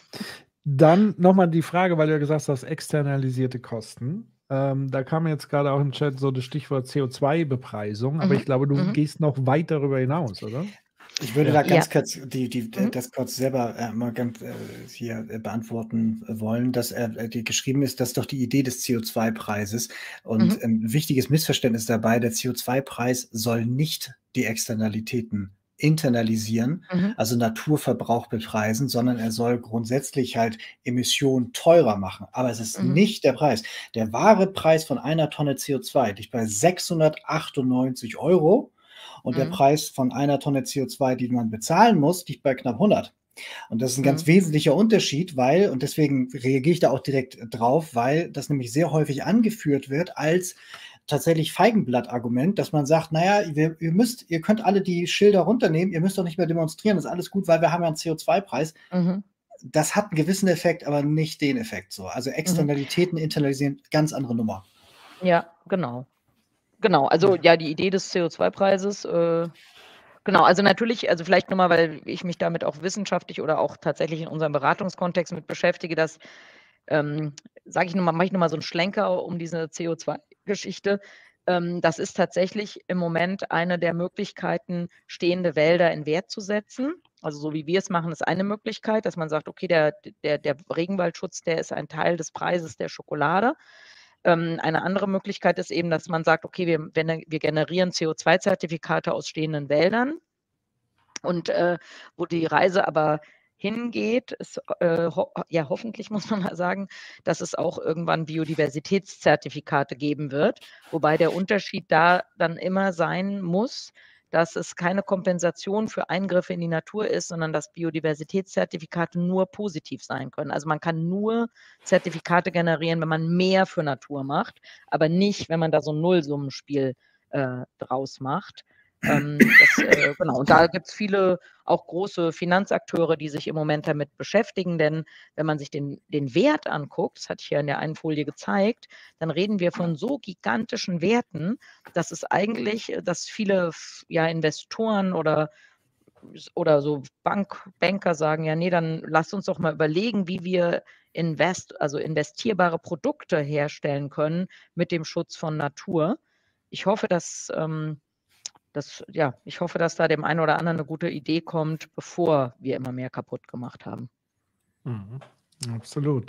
Dann nochmal die Frage, weil du ja gesagt hast, externalisierte Kosten. Ähm, da kam jetzt gerade auch im Chat so das Stichwort C O zwei Bepreisung, aber Mhm. ich glaube, du Mhm. gehst noch weit darüber hinaus, oder? Ich würde Ja. da ganz Ja. kurz die, die, Mhm. das kurz selber äh, mal ganz äh, hier äh, beantworten wollen, dass äh, die geschrieben ist, das ist doch die Idee des C O zwei Preises. Und Mhm. ähm, ein wichtiges Missverständnis dabei, der C O zwei Preis soll nicht die Externalitäten internalisieren, Mhm. also Naturverbrauch bepreisen, sondern er soll grundsätzlich halt Emissionen teurer machen. Aber es ist Mhm. nicht der Preis. Der wahre Preis von einer Tonne C O zwei liegt bei sechshundertachtundneunzig Euro. Und der Mhm. Preis von einer Tonne C O zwei, die man bezahlen muss, liegt bei knapp hundert. Und das ist ein ganz Mhm. wesentlicher Unterschied, weil, und deswegen reagiere ich da auch direkt drauf, weil das nämlich sehr häufig angeführt wird als tatsächlich Feigenblatt-Argument, dass man sagt, naja, ihr, ihr müsst, ihr könnt alle die Schilder runternehmen, ihr müsst doch nicht mehr demonstrieren, das ist alles gut, weil wir haben ja einen C O zwei Preis. Mhm. Das hat einen gewissen Effekt, aber nicht den Effekt so. Also Mhm. Externalitäten internalisieren, ganz andere Nummer. Ja, genau. Genau, also ja, die Idee des C O zwei Preises, äh, genau, also natürlich, also vielleicht nur mal, weil ich mich damit auch wissenschaftlich oder auch tatsächlich in unserem Beratungskontext mit beschäftige, dass, ähm, sage ich noch mal, mache ich noch mal so einen Schlenker um diese C O zwei Geschichte. Ähm, das ist tatsächlich im Moment eine der Möglichkeiten, stehende Wälder in Wert zu setzen. Also so wie wir es machen, ist eine Möglichkeit, dass man sagt, okay, der, der, der Regenwaldschutz, der ist ein Teil des Preises der Schokolade. Ähm, eine andere Möglichkeit ist eben, dass man sagt, okay, wir, wenn, wir generieren C O zwei Zertifikate aus stehenden Wäldern. Und äh, wo die Reise aber hingeht, ist, äh, ho ja, hoffentlich muss man mal sagen, dass es auch irgendwann Biodiversitätszertifikate geben wird, wobei der Unterschied da dann immer sein muss, dass es keine Kompensation für Eingriffe in die Natur ist, sondern dass Biodiversitätszertifikate nur positiv sein können. Also man kann nur Zertifikate generieren, wenn man mehr für Natur macht, aber nicht, wenn man da so ein Nullsummenspiel äh, draus macht. Ähm, das, äh, genau. Und da gibt es viele auch große Finanzakteure, die sich im Moment damit beschäftigen, denn wenn man sich den, den Wert anguckt, das hatte ich ja in der einen Folie gezeigt, dann reden wir von so gigantischen Werten, dass es eigentlich, dass viele ja, Investoren oder oder so Bank, Banker sagen, ja, nee, dann lasst uns doch mal überlegen, wie wir invest, also investierbare Produkte herstellen können mit dem Schutz von Natur. Ich hoffe, dass ähm, das, ja, ich hoffe, dass da dem einen oder anderen eine gute Idee kommt, bevor wir immer mehr kaputt gemacht haben. Mhm. Absolut.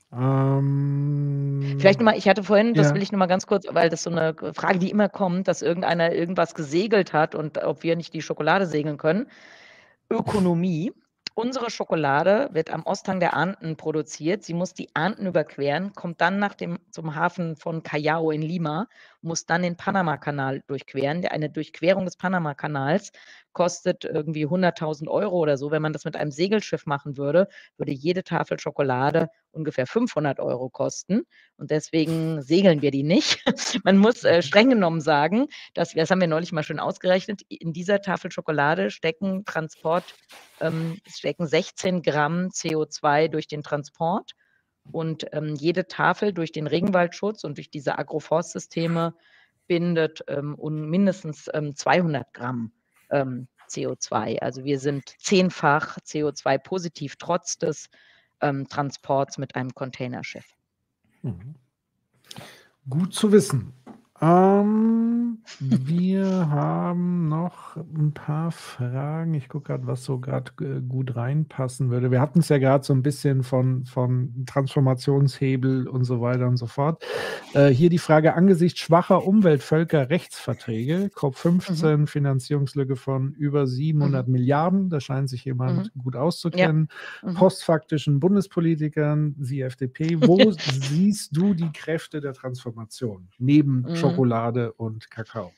Ähm, Vielleicht nochmal, ich hatte vorhin, das ja. will ich nochmal ganz kurz, weil das so eine Frage, die immer kommt, dass irgendeiner irgendwas gesegelt hat und ob wir nicht die Schokolade segeln können. Ökonomie. Unsere Schokolade wird am Osthang der Anden produziert. Sie muss die Anden überqueren, kommt dann nach dem, zum Hafen von Callao in Lima, muss dann den Panamakanal durchqueren. Eine Durchquerung des Panamakanals kostet irgendwie hunderttausend Euro oder so. Wenn man das mit einem Segelschiff machen würde, würde jede Tafel Schokolade ungefähr fünfhundert Euro kosten. Und deswegen segeln wir die nicht. Man muss äh, streng genommen sagen, dass wir, das haben wir neulich mal schön ausgerechnet, in dieser Tafel Schokolade stecken Transport, ähm, stecken sechzehn Gramm C O zwei durch den Transport. Und ähm, jede Tafel durch den Regenwaldschutz und durch diese Agroforstsysteme bindet ähm, und mindestens ähm, zweihundert Gramm ähm, C O zwei. Also wir sind zehnfach C O zwei positiv, trotz des ähm, Transports mit einem Containerschiff. Mhm. Gut zu wissen. Ähm, wir haben noch ein paar Fragen. Ich gucke gerade, was so gerade äh, gut reinpassen würde. Wir hatten es ja gerade so ein bisschen von, von Transformationshebel und so weiter und so fort. Äh, hier die Frage: Angesichts schwacher Umweltvölkerrechtsverträge, COP Mhm. fünfzehn, Finanzierungslücke von über siebenhundert Mhm. Milliarden, da scheint sich jemand Mhm. gut Ja. auszukennen, Mhm. postfaktischen Bundespolitikern, Sie F D P, wo siehst du die Kräfte der Transformation neben Mhm. Schokolade und Kakao?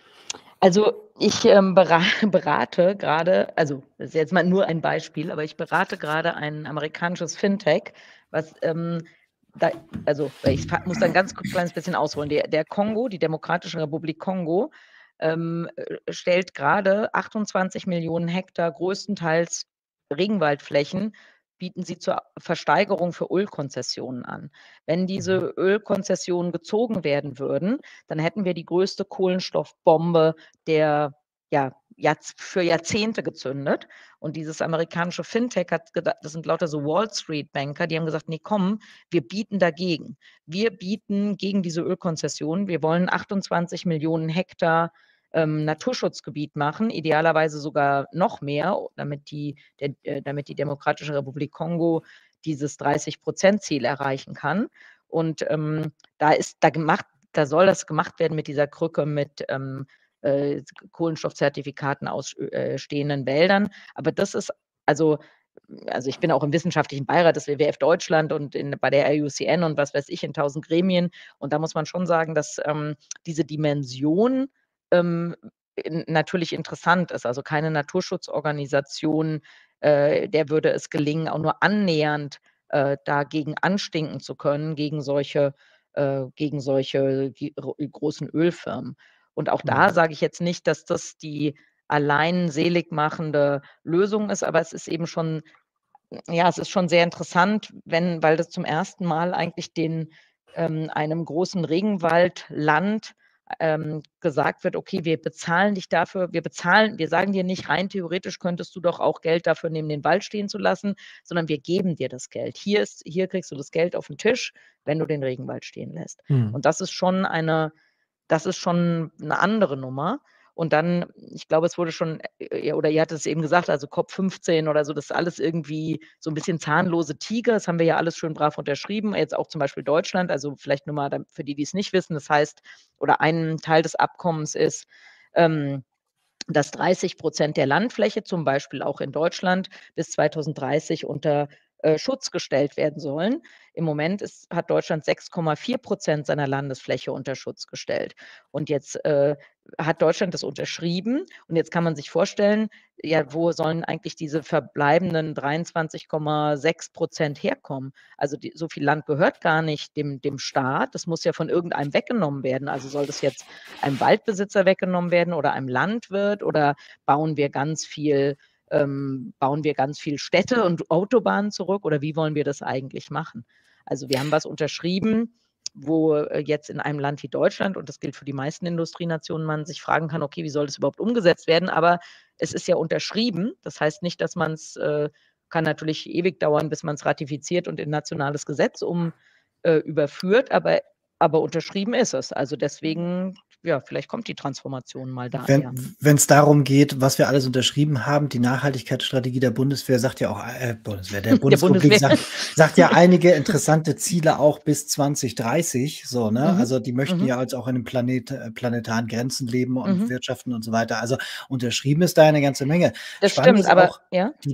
Also ich ähm, bera berate gerade, also das ist jetzt mal nur ein Beispiel, aber ich berate gerade ein amerikanisches Fintech, was ähm, da, also ich fa- muss da ein ganz kleines bisschen ausholen. Der, der Kongo, die Demokratische Republik Kongo, ähm, äh, stellt gerade achtundzwanzig Millionen Hektar, größtenteils Regenwaldflächen, bieten sie zur Versteigerung für Ölkonzessionen an. Wenn diese Ölkonzessionen gezogen werden würden, dann hätten wir die größte Kohlenstoffbombe der ja, Jahrz für Jahrzehnte gezündet. Und dieses amerikanische Fintech hat gedacht, das sind lauter so Wall Street Banker, die haben gesagt, nee, komm, wir bieten dagegen. Wir bieten gegen diese Ölkonzessionen. Wir wollen achtundzwanzig Millionen Hektar ähm, Naturschutzgebiet machen, idealerweise sogar noch mehr, damit die, der, äh, damit die Demokratische Republik Kongo dieses dreißig-Prozent-Ziel erreichen kann. Und ähm, da ist da gemacht, da soll das gemacht werden mit dieser Krücke mit ähm, äh, Kohlenstoffzertifikaten aus äh, stehenden Wäldern. Aber das ist also also ich bin auch im wissenschaftlichen Beirat des W W F Deutschland und in, bei der I U C N und was weiß ich in tausend Gremien. Und da muss man schon sagen, dass ähm, diese Dimension ähm, in, natürlich interessant ist. Also keine Naturschutzorganisation, äh, der würde es gelingen, auch nur annähernd äh, dagegen anstinken zu können, gegen solche, äh, gegen solche großen Ölfirmen. Und auch da Mhm. sage ich jetzt nicht, dass das die allein selig machende Lösung ist, aber es ist eben schon, ja, es ist schon sehr interessant, wenn, weil das zum ersten Mal eigentlich den ähm, einem großen Regenwaldland ähm, gesagt wird, okay, wir bezahlen dich dafür, wir bezahlen, wir sagen dir nicht, rein theoretisch könntest du doch auch Geld dafür nehmen, den Wald stehen zu lassen, sondern wir geben dir das Geld. Hier ist, hier kriegst du das Geld auf den Tisch, wenn du den Regenwald stehen lässt. Mhm. Und das ist schon eine, das ist schon eine andere Nummer. Und dann, ich glaube, es wurde schon, äh, oder ihr hattet es eben gesagt, also COP fünfzehn oder so, das ist alles irgendwie so ein bisschen zahnlose Tiger. Das haben wir ja alles schön brav unterschrieben. Jetzt auch zum Beispiel Deutschland, also vielleicht nur mal für die, die es nicht wissen. Das heißt, oder ein Teil des Abkommens ist, ähm, dass dreißig Prozent der Landfläche, zum Beispiel auch in Deutschland, bis zweitausenddreißig unter äh, Schutz gestellt werden sollen. Im Moment ist, hat Deutschland sechs Komma vier Prozent seiner Landesfläche unter Schutz gestellt. Und jetzt äh, hat Deutschland das unterschrieben. Und jetzt kann man sich vorstellen, ja, wo sollen eigentlich diese verbleibenden dreiundzwanzig Komma sechs Prozent herkommen? Also die, so viel Land gehört gar nicht dem, dem Staat. Das muss ja von irgendeinem weggenommen werden. Also soll das jetzt einem Waldbesitzer weggenommen werden oder einem Landwirt, oder bauen wir ganz viel, ähm, bauen wir ganz viel Städte und Autobahnen zurück, oder wie wollen wir das eigentlich machen? Also wir haben was unterschrieben, wo jetzt in einem Land wie Deutschland, und das gilt für die meisten Industrienationen, man sich fragen kann, okay, wie soll das überhaupt umgesetzt werden? Aber es ist ja unterschrieben. Das heißt nicht, dass man es, äh, kann natürlich ewig dauern, bis man es ratifiziert und in nationales Gesetz um äh, überführt, aber, aber unterschrieben ist es. Also deswegen, ja, vielleicht kommt die Transformation mal daher. Wenn es darum geht, was wir alles unterschrieben haben, die Nachhaltigkeitsstrategie der Bundeswehr sagt ja auch, äh, Bundeswehr, der Bundesrepublik Bundeswehr. sagt, sagt ja einige interessante Ziele auch bis zwanzig dreißig, so, ne? Mhm. Also die möchten Mhm. ja jetzt auch in den Planet, äh, planetaren Grenzen leben und Mhm. wirtschaften und so weiter. Also unterschrieben ist da eine ganze Menge. Das Spannend stimmt, ist aber auch ja. die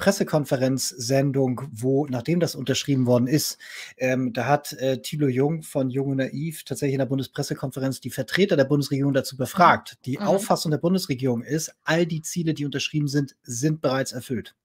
Bundespressekonferenz-Sendung, wo, nachdem das unterschrieben worden ist, ähm, da hat äh, Thilo Jung von Jung und Naiv tatsächlich in der Bundespressekonferenz die Vertreter der Bundesregierung dazu befragt. Die Mhm. Auffassung der Bundesregierung ist, all die Ziele, die unterschrieben sind, sind bereits erfüllt.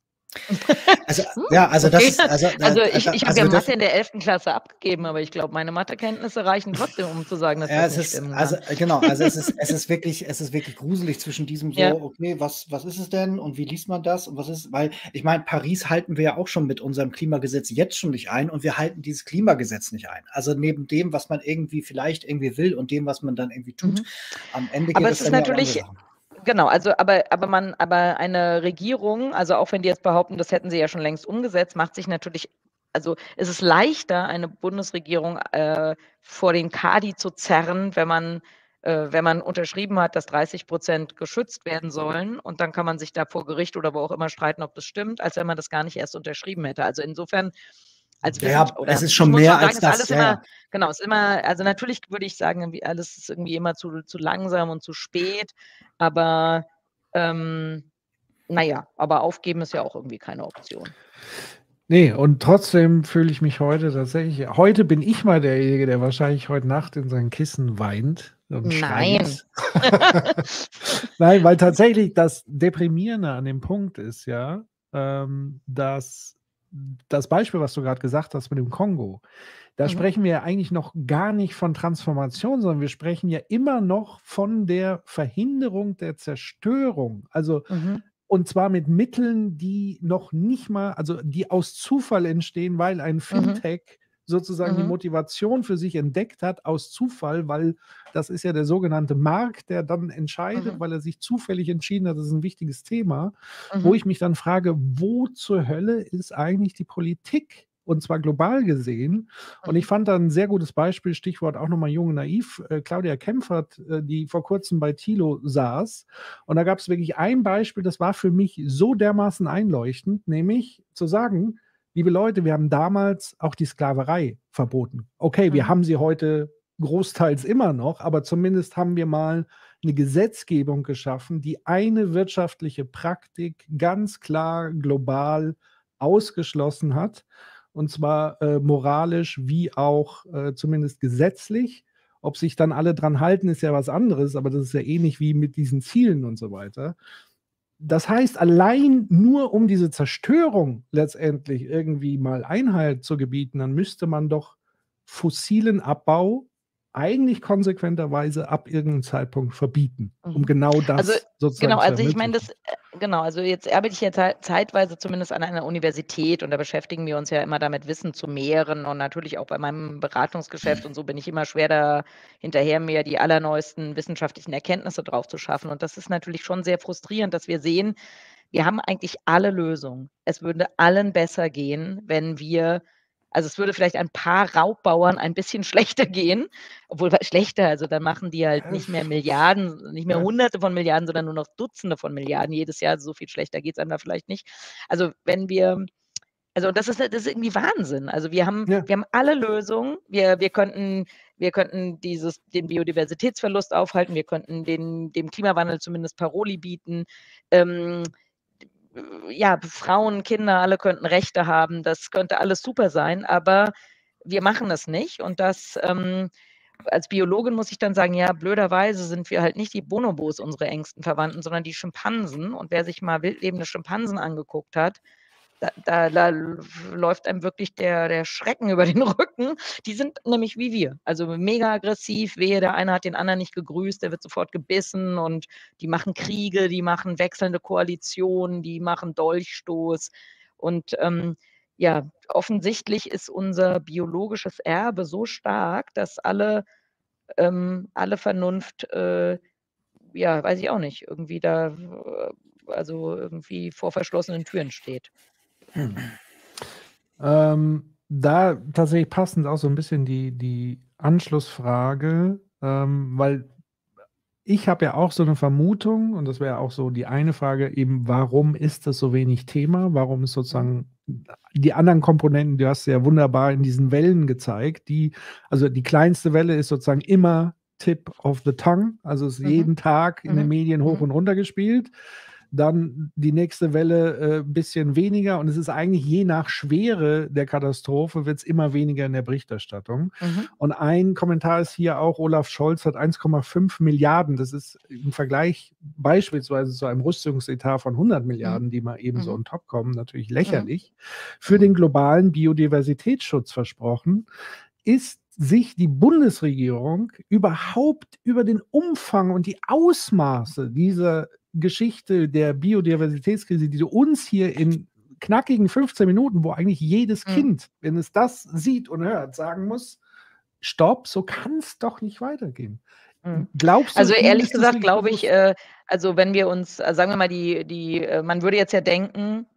Also, ja, also okay. das ist, also, also ich, ich habe also ja wir Mathe dürfen, in der elften Klasse abgegeben, aber ich glaube, meine Mathekenntnisse reichen trotzdem, um zu sagen, dass ja, das es nicht ist, stimmen also kann. genau, also es ist, es ist wirklich, es ist wirklich gruselig zwischen diesem so, Ja. okay, was, was ist es denn und wie liest man das und was ist, weil ich meine, Paris halten wir ja auch schon mit unserem Klimagesetz jetzt schon nicht ein und wir halten dieses Klimagesetz nicht ein. Also neben dem, was man irgendwie vielleicht irgendwie will und dem, was man dann irgendwie tut, Mhm. am Ende Aber geht es es ist dann ja um andere natürlich, Sachen. genau, also aber, aber man, aber eine Regierung, also auch wenn die jetzt behaupten, das hätten sie ja schon längst umgesetzt, macht sich natürlich also es ist leichter, eine Bundesregierung äh, vor den Kadi zu zerren, wenn man, äh, wenn man unterschrieben hat, dass dreißig Prozent geschützt werden sollen. Und dann kann man sich da vor Gericht oder wo auch immer streiten, ob das stimmt, als wenn man das gar nicht erst unterschrieben hätte. Also insofern als Ja, Wissenschaftler, oder es ist ich schon muss mehr schon sagen, als ist das. alles Ja, immer, ja. genau, ist immer, also natürlich würde ich sagen, irgendwie alles ist irgendwie immer zu, zu langsam und zu spät, aber ähm, naja, aber aufgeben ist ja auch irgendwie keine Option. Nee, und trotzdem fühle ich mich heute tatsächlich, heute bin ich mal derjenige, der wahrscheinlich heute Nacht in sein Kissen weint und Nein. schreit. Nein, weil tatsächlich das Deprimierende an dem Punkt ist ja, ähm, dass das Beispiel, was du gerade gesagt hast mit dem Kongo, da Mhm. sprechen wir ja eigentlich noch gar nicht von Transformation, sondern wir sprechen ja immer noch von der Verhinderung der Zerstörung. Also Mhm. und zwar mit Mitteln, die noch nicht mal, also die aus Zufall entstehen, weil ein Mhm. Fintech sozusagen die Mhm. Motivation für sich entdeckt hat, aus Zufall, weil das ist ja der sogenannte Markt, der dann entscheidet, Mhm. weil er sich zufällig entschieden hat, das ist ein wichtiges Thema, wo Mhm. ich mich dann frage, wo zur Hölle ist eigentlich die Politik? Und zwar global gesehen. Und ich Mhm. fand da ein sehr gutes Beispiel, Stichwort auch nochmal Jung und Naiv, äh, Claudia Kempfert, äh, die vor kurzem bei Thilo saß. Und da gab es wirklich ein Beispiel, das war für mich so dermaßen einleuchtend, nämlich zu sagen, liebe Leute, wir haben damals auch die Sklaverei verboten. Okay, wir Mhm. haben sie heute großteils immer noch, aber zumindest haben wir mal eine Gesetzgebung geschaffen, die eine wirtschaftliche Praktik ganz klar global ausgeschlossen hat. Und zwar äh, moralisch wie auch äh, zumindest gesetzlich. Ob sich dann alle dran halten, ist ja was anderes, aber das ist ja ähnlich wie mit diesen Zielen und so weiter. Das heißt, allein nur um diese Zerstörung letztendlich irgendwie mal Einhalt zu gebieten, dann müsste man doch fossilen Abbau eigentlich konsequenterweise ab irgendeinem Zeitpunkt verbieten, um Mhm. genau Also das sozusagen genau, zu also ich meine, ermöglichen. das äh, genau, also jetzt arbeite ich ja zei zeitweise zumindest an einer Universität und da beschäftigen wir uns ja immer damit, Wissen zu mehren und natürlich auch bei meinem Beratungsgeschäft und so bin ich immer schwer da hinterher, mir die allerneuesten wissenschaftlichen Erkenntnisse drauf zu schaffen. Und das ist natürlich schon sehr frustrierend, dass wir sehen, wir haben eigentlich alle Lösungen. Es würde allen besser gehen, wenn wir also es würde vielleicht ein paar Raubbauern ein bisschen schlechter gehen, obwohl schlechter, also dann machen die halt nicht mehr Milliarden, nicht mehr Ja. Hunderte von Milliarden, sondern nur noch Dutzende von Milliarden jedes Jahr. So viel schlechter geht es einem da vielleicht nicht. Also wenn wir also das ist das ist irgendwie Wahnsinn. Also wir haben Ja. wir haben alle Lösungen. Wir wir könnten wir könnten dieses den Biodiversitätsverlust aufhalten. Wir könnten den dem Klimawandel zumindest Paroli bieten. Ähm, ja, Frauen, Kinder, alle könnten Rechte haben. Das könnte alles super sein, aber wir machen es nicht. Und das ähm, als Biologin muss ich dann sagen, ja, blöderweise sind wir halt nicht die Bonobos, unsere engsten Verwandten, sondern die Schimpansen. Und wer sich mal wildlebende Schimpansen angeguckt hat, da, da, da läuft einem wirklich der, der Schrecken über den Rücken. Die sind nämlich wie wir, also mega aggressiv, wehe, der eine hat den anderen nicht gegrüßt, der wird sofort gebissen und die machen Kriege, die machen wechselnde Koalitionen, die machen Dolchstoß und ähm, ja, offensichtlich ist unser biologisches Erbe so stark, dass alle, ähm, alle Vernunft, äh, ja, weiß ich auch nicht, irgendwie da, äh, also irgendwie vor verschlossenen Türen steht. Hm. Ähm, da tatsächlich passend auch so ein bisschen die, die Anschlussfrage, ähm, weil ich habe ja auch so eine Vermutung, und das wäre auch so die eine Frage, eben, warum ist das so wenig Thema? Warum ist sozusagen die anderen Komponenten, du hast ja wunderbar in diesen Wellen gezeigt, die, also die kleinste Welle ist sozusagen immer Tip of the Tongue, also ist Mhm. jeden Tag in den Mhm. Medien hoch Mhm. und runter gespielt. Dann die nächste Welle ein äh, bisschen weniger und es ist eigentlich je nach Schwere der Katastrophe wird es immer weniger in der Berichterstattung. Mhm. Und ein Kommentar ist hier auch, Olaf Scholz hat eins Komma fünf Milliarden, das ist im Vergleich beispielsweise zu einem Rüstungsetat von hundert Milliarden, die mal eben so Mhm. on top kommen, natürlich lächerlich, für den globalen Biodiversitätsschutz versprochen. Ist sich die Bundesregierung überhaupt über den Umfang und die Ausmaße dieser Geschichte der Biodiversitätskrise, die du uns hier in knackigen fünfzehn Minuten, wo eigentlich jedes Mhm. Kind, wenn es das sieht und hört, sagen muss, stopp, so kann es doch nicht weitergehen. Mhm. Glaubst du, Also Ihnen ehrlich ist das gesagt wirklich glaube ich, bewusst? äh, also wenn wir uns, äh, sagen wir mal, die, die, äh, man würde jetzt ja denken,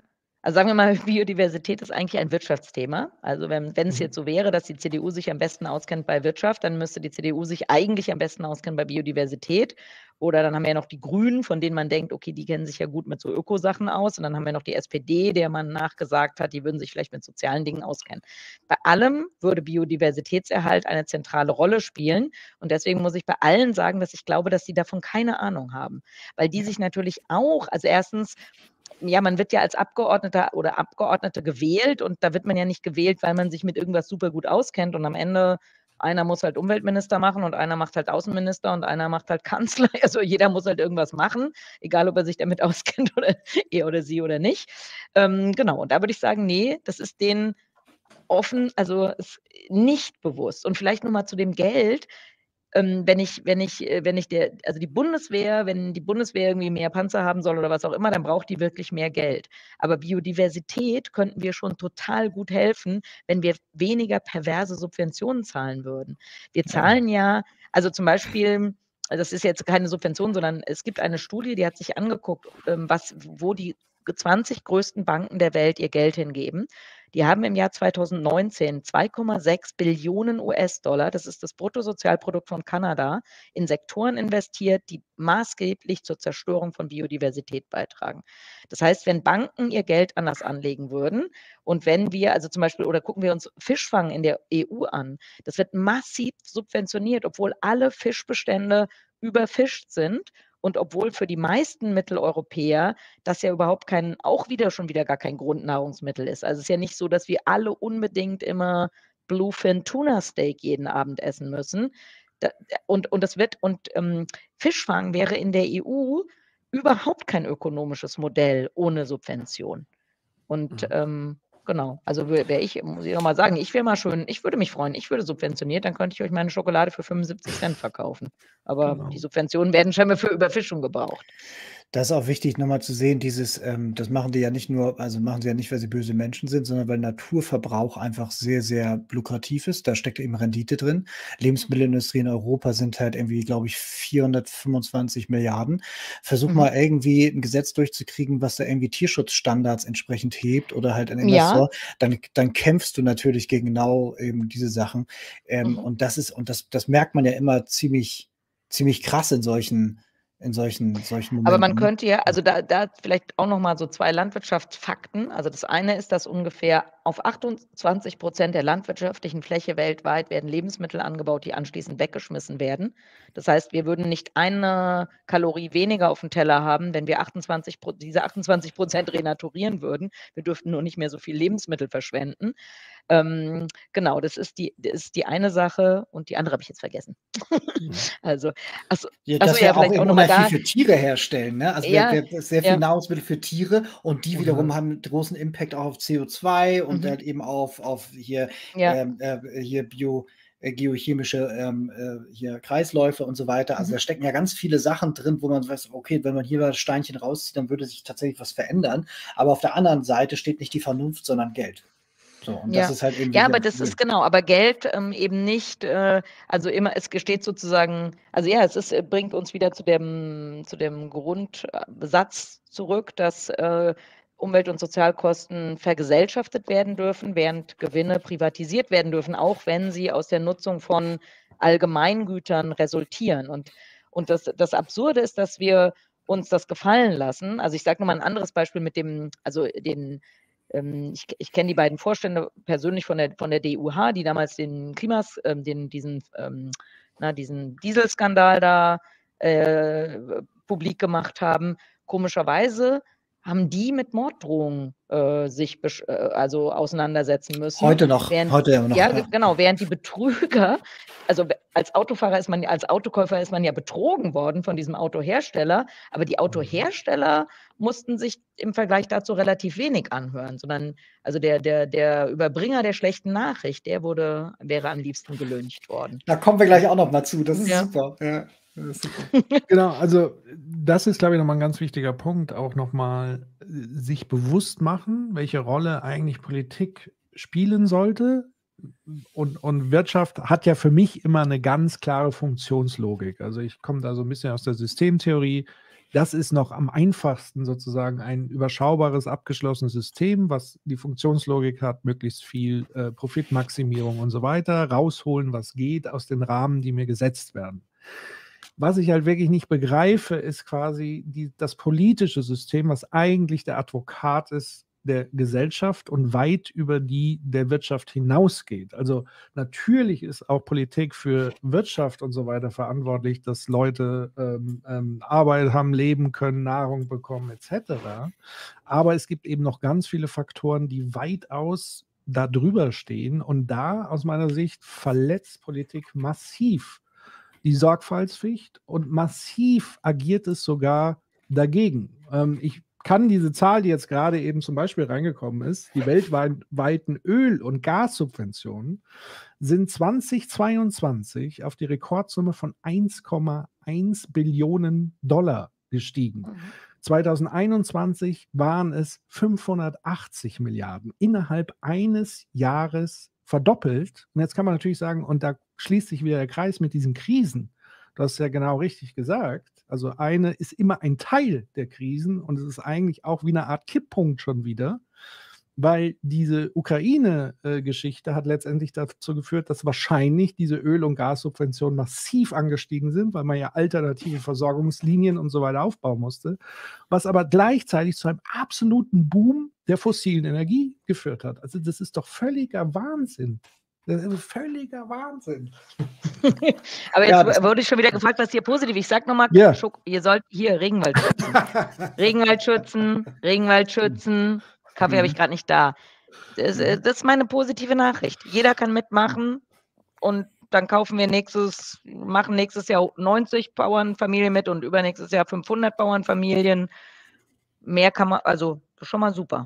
Also sagen wir mal, Biodiversität ist eigentlich ein Wirtschaftsthema. Also wenn wenn es Mhm. jetzt so wäre, dass die C D U sich am besten auskennt bei Wirtschaft, dann müsste die C D U sich eigentlich am besten auskennen bei Biodiversität. Oder dann haben wir ja noch die Grünen, von denen man denkt, okay, die kennen sich ja gut mit so Ökosachen aus. Und dann haben wir noch die S P D, der man nachgesagt hat, die würden sich vielleicht mit sozialen Dingen auskennen. Bei allem würde Biodiversitätserhalt eine zentrale Rolle spielen. Und deswegen muss ich bei allen sagen, dass ich glaube, dass die davon keine Ahnung haben. Weil die sich natürlich auch, also erstens, ja, man wird ja als Abgeordneter oder Abgeordnete gewählt und da wird man ja nicht gewählt, weil man sich mit irgendwas super gut auskennt und am Ende einer muss halt Umweltminister machen und einer macht halt Außenminister und einer macht halt Kanzler. Also jeder muss halt irgendwas machen, egal ob er sich damit auskennt oder er oder sie oder nicht. Ähm, genau, und da würde ich sagen, nee, das ist denen offen, also ist nicht bewusst. Und vielleicht nochmal zu dem Geld. Ähm, wenn ich, wenn ich, äh, wenn ich der, also die Bundeswehr, wenn die Bundeswehr irgendwie mehr Panzer haben soll oder was auch immer, dann braucht die wirklich mehr Geld. Aber Biodiversität könnten wir schon total gut helfen, wenn wir weniger perverse Subventionen zahlen würden. Wir zahlen ja, also zum Beispiel, das ist jetzt keine Subvention, sondern es gibt eine Studie, die hat sich angeguckt, ähm, was, wo die zwanzig größten Banken der Welt ihr Geld hingeben. Die haben im Jahr zweitausendneunzehn zwei Komma sechs Billionen U S-Dollar, das ist das Bruttosozialprodukt von Kanada, in Sektoren investiert, die maßgeblich zur Zerstörung von Biodiversität beitragen. Das heißt, wenn Banken ihr Geld anders anlegen würden und wenn wir, also zum Beispiel, oder gucken wir uns Fischfang in der E U an, das wird massiv subventioniert, obwohl alle Fischbestände überfischt sind. Und obwohl für die meisten Mitteleuropäer das ja überhaupt kein, auch wieder schon wieder gar kein Grundnahrungsmittel ist. Also es ist ja nicht so, dass wir alle unbedingt immer Bluefin Tuna Steak jeden Abend essen müssen. Da, und, und das wird, und ähm, Fischfang wäre in der E U überhaupt kein ökonomisches Modell ohne Subvention. Und Mhm. ähm, genau, also wäre ich, muss ich nochmal sagen, ich wäre mal schön, ich würde mich freuen, ich würde subventioniert, dann könnte ich euch meine Schokolade für fünfundsiebzig Cent verkaufen. Aber Genau. die Subventionen werden scheinbar für Überfischung gebraucht. Das ist auch wichtig, nochmal zu sehen, dieses, ähm, das machen die ja nicht nur, also machen sie ja nicht, weil sie böse Menschen sind, sondern weil Naturverbrauch einfach sehr, sehr lukrativ ist. Da steckt eben Rendite drin. Lebensmittelindustrie in Europa sind halt irgendwie, glaube ich, vierhundertfünfundzwanzig Milliarden. Versuch Mhm. mal irgendwie ein Gesetz durchzukriegen, was da irgendwie Tierschutzstandards entsprechend hebt oder halt ein Ja. Investor, dann, dann kämpfst du natürlich gegen genau eben diese Sachen. Ähm, Mhm. Und das ist, und das, das merkt man ja immer ziemlich, ziemlich krass in solchen in solchen, solchen Momenten. Aber man könnte ja, also da, da vielleicht auch nochmal so zwei Landwirtschaftsfakten. Also das eine ist, dass ungefähr auf achtundzwanzig Prozent der landwirtschaftlichen Fläche weltweit werden Lebensmittel angebaut, die anschließend weggeschmissen werden. Das heißt, wir würden nicht eine Kalorie weniger auf dem Teller haben, wenn wir achtundzwanzig, diese achtundzwanzig Prozent renaturieren würden. Wir dürften nur nicht mehr so viel Lebensmittel verschwenden. Ähm, genau, das ist die, das ist die eine Sache und die andere habe ich jetzt vergessen. Mhm. Also, achso, Ja, achso, dass ja, wir auch vielleicht auch eben nochmal unheimlich da. viel für Tiere herstellen, ne? Also wir, Ja, wir sehr viel ja. Nahrungsmittel für Tiere und die Oder- wiederum haben einen großen Impact auch auf C O zwei und Mhm. halt eben auf, auf hier, Ja. ähm, äh, hier Bio, äh, geochemische ähm, äh, hier Kreisläufe und so weiter. Also Mhm. da stecken ja ganz viele Sachen drin, wo man weiß, okay, wenn man hier das Steinchen rauszieht, dann würde sich tatsächlich was verändern. Aber auf der anderen Seite steht nicht die Vernunft, sondern Geld. So, und das Ja. ist halt eben Ja, wieder aber ein das Problem. ist genau, aber Geld ähm, eben nicht, äh, also immer, es gesteht sozusagen, also ja, es ist, äh, bringt uns wieder zu dem, zu dem Grundsatz zurück, dass äh, Umwelt- und Sozialkosten vergesellschaftet werden dürfen, während Gewinne privatisiert werden dürfen, auch wenn sie aus der Nutzung von Allgemeingütern resultieren. Und, und das, das Absurde ist, dass wir uns das gefallen lassen. Also ich sage nochmal ein anderes Beispiel mit dem, also den Ich, ich kenne die beiden Vorstände persönlich von der, von der D U H, die damals den Klimas, ähm, den, diesen, ähm, na, diesen Dieselskandal da äh, publik gemacht haben. Komischerweise haben die mit Morddrohungen äh, sich äh, also auseinandersetzen müssen. Heute noch, während, heute immer noch. Ja, Ja. genau, während die Betrüger, also als Autofahrer ist man, als Autokäufer ist man ja betrogen worden von diesem Autohersteller, aber die Autohersteller mussten sich im Vergleich dazu relativ wenig anhören, sondern also der, der, der Überbringer der schlechten Nachricht, der wurde, wäre am liebsten gelyncht worden. Da kommen wir gleich auch noch mal zu. Das ist Ja. super. Ja, das ist super. Genau, also das ist, glaube ich, nochmal ein ganz wichtiger Punkt, auch nochmal sich bewusst machen, welche Rolle eigentlich Politik spielen sollte. Und, und Wirtschaft hat ja für mich immer eine ganz klare Funktionslogik. Also ich komme da so ein bisschen aus der Systemtheorie. Das ist noch am einfachsten sozusagen ein überschaubares, abgeschlossenes System, was die Funktionslogik hat, möglichst viel äh, Profitmaximierung und so weiter, rausholen, was geht aus den Rahmen, die mir gesetzt werden. Was ich halt wirklich nicht begreife, ist quasi die, das politische System, was eigentlich der Advokat ist der Gesellschaft und weit über die der Wirtschaft hinausgeht. Also natürlich ist auch Politik für Wirtschaft und so weiter verantwortlich, dass Leute ähm, ähm, Arbeit haben, leben können, Nahrung bekommen et cetera. Aber es gibt eben noch ganz viele Faktoren, die weitaus da drüber stehen. Und da aus meiner Sicht verletzt Politik massiv die Sorgfaltspflicht und massiv agiert es sogar dagegen. Ähm, ich kann diese Zahl, die jetzt gerade eben zum Beispiel reingekommen ist, die weltweiten Öl- und Gassubventionen sind zweitausendzweiundzwanzig auf die Rekordsumme von eins Komma eins Billionen Dollar gestiegen. Mhm. zweitausendeinundzwanzig waren es fünfhundertachtzig Milliarden, innerhalb eines Jahres verdoppelt. Und jetzt kann man natürlich sagen, und da schließt sich wieder der Kreis mit diesen Krisen. Du hast ja genau richtig gesagt. Also eine ist immer ein Teil der Krisen und es ist eigentlich auch wie eine Art Kipppunkt schon wieder, weil diese Ukraine-Geschichte hat letztendlich dazu geführt, dass wahrscheinlich diese Öl- und Gassubventionen massiv angestiegen sind, weil man ja alternative Versorgungslinien und so weiter aufbauen musste, was aber gleichzeitig zu einem absoluten Boom der fossilen Energie geführt hat. Also das ist doch völliger Wahnsinn. Das ist völliger Wahnsinn. Aber jetzt ja, wurde ich schon wieder gefragt, was hier positiv ist. Ich sag nochmal, yeah. ihr sollt hier Regenwald schützen. Regenwald schützen, Regenwald schützen. Kaffee mhm. habe ich gerade nicht da. Das, das ist meine positive Nachricht. Jeder kann mitmachen und dann kaufen wir nächstes, machen nächstes Jahr neunzig Bauernfamilien mit und übernächstes Jahr fünfhundert Bauernfamilien. Mehr kann man, also schon mal super.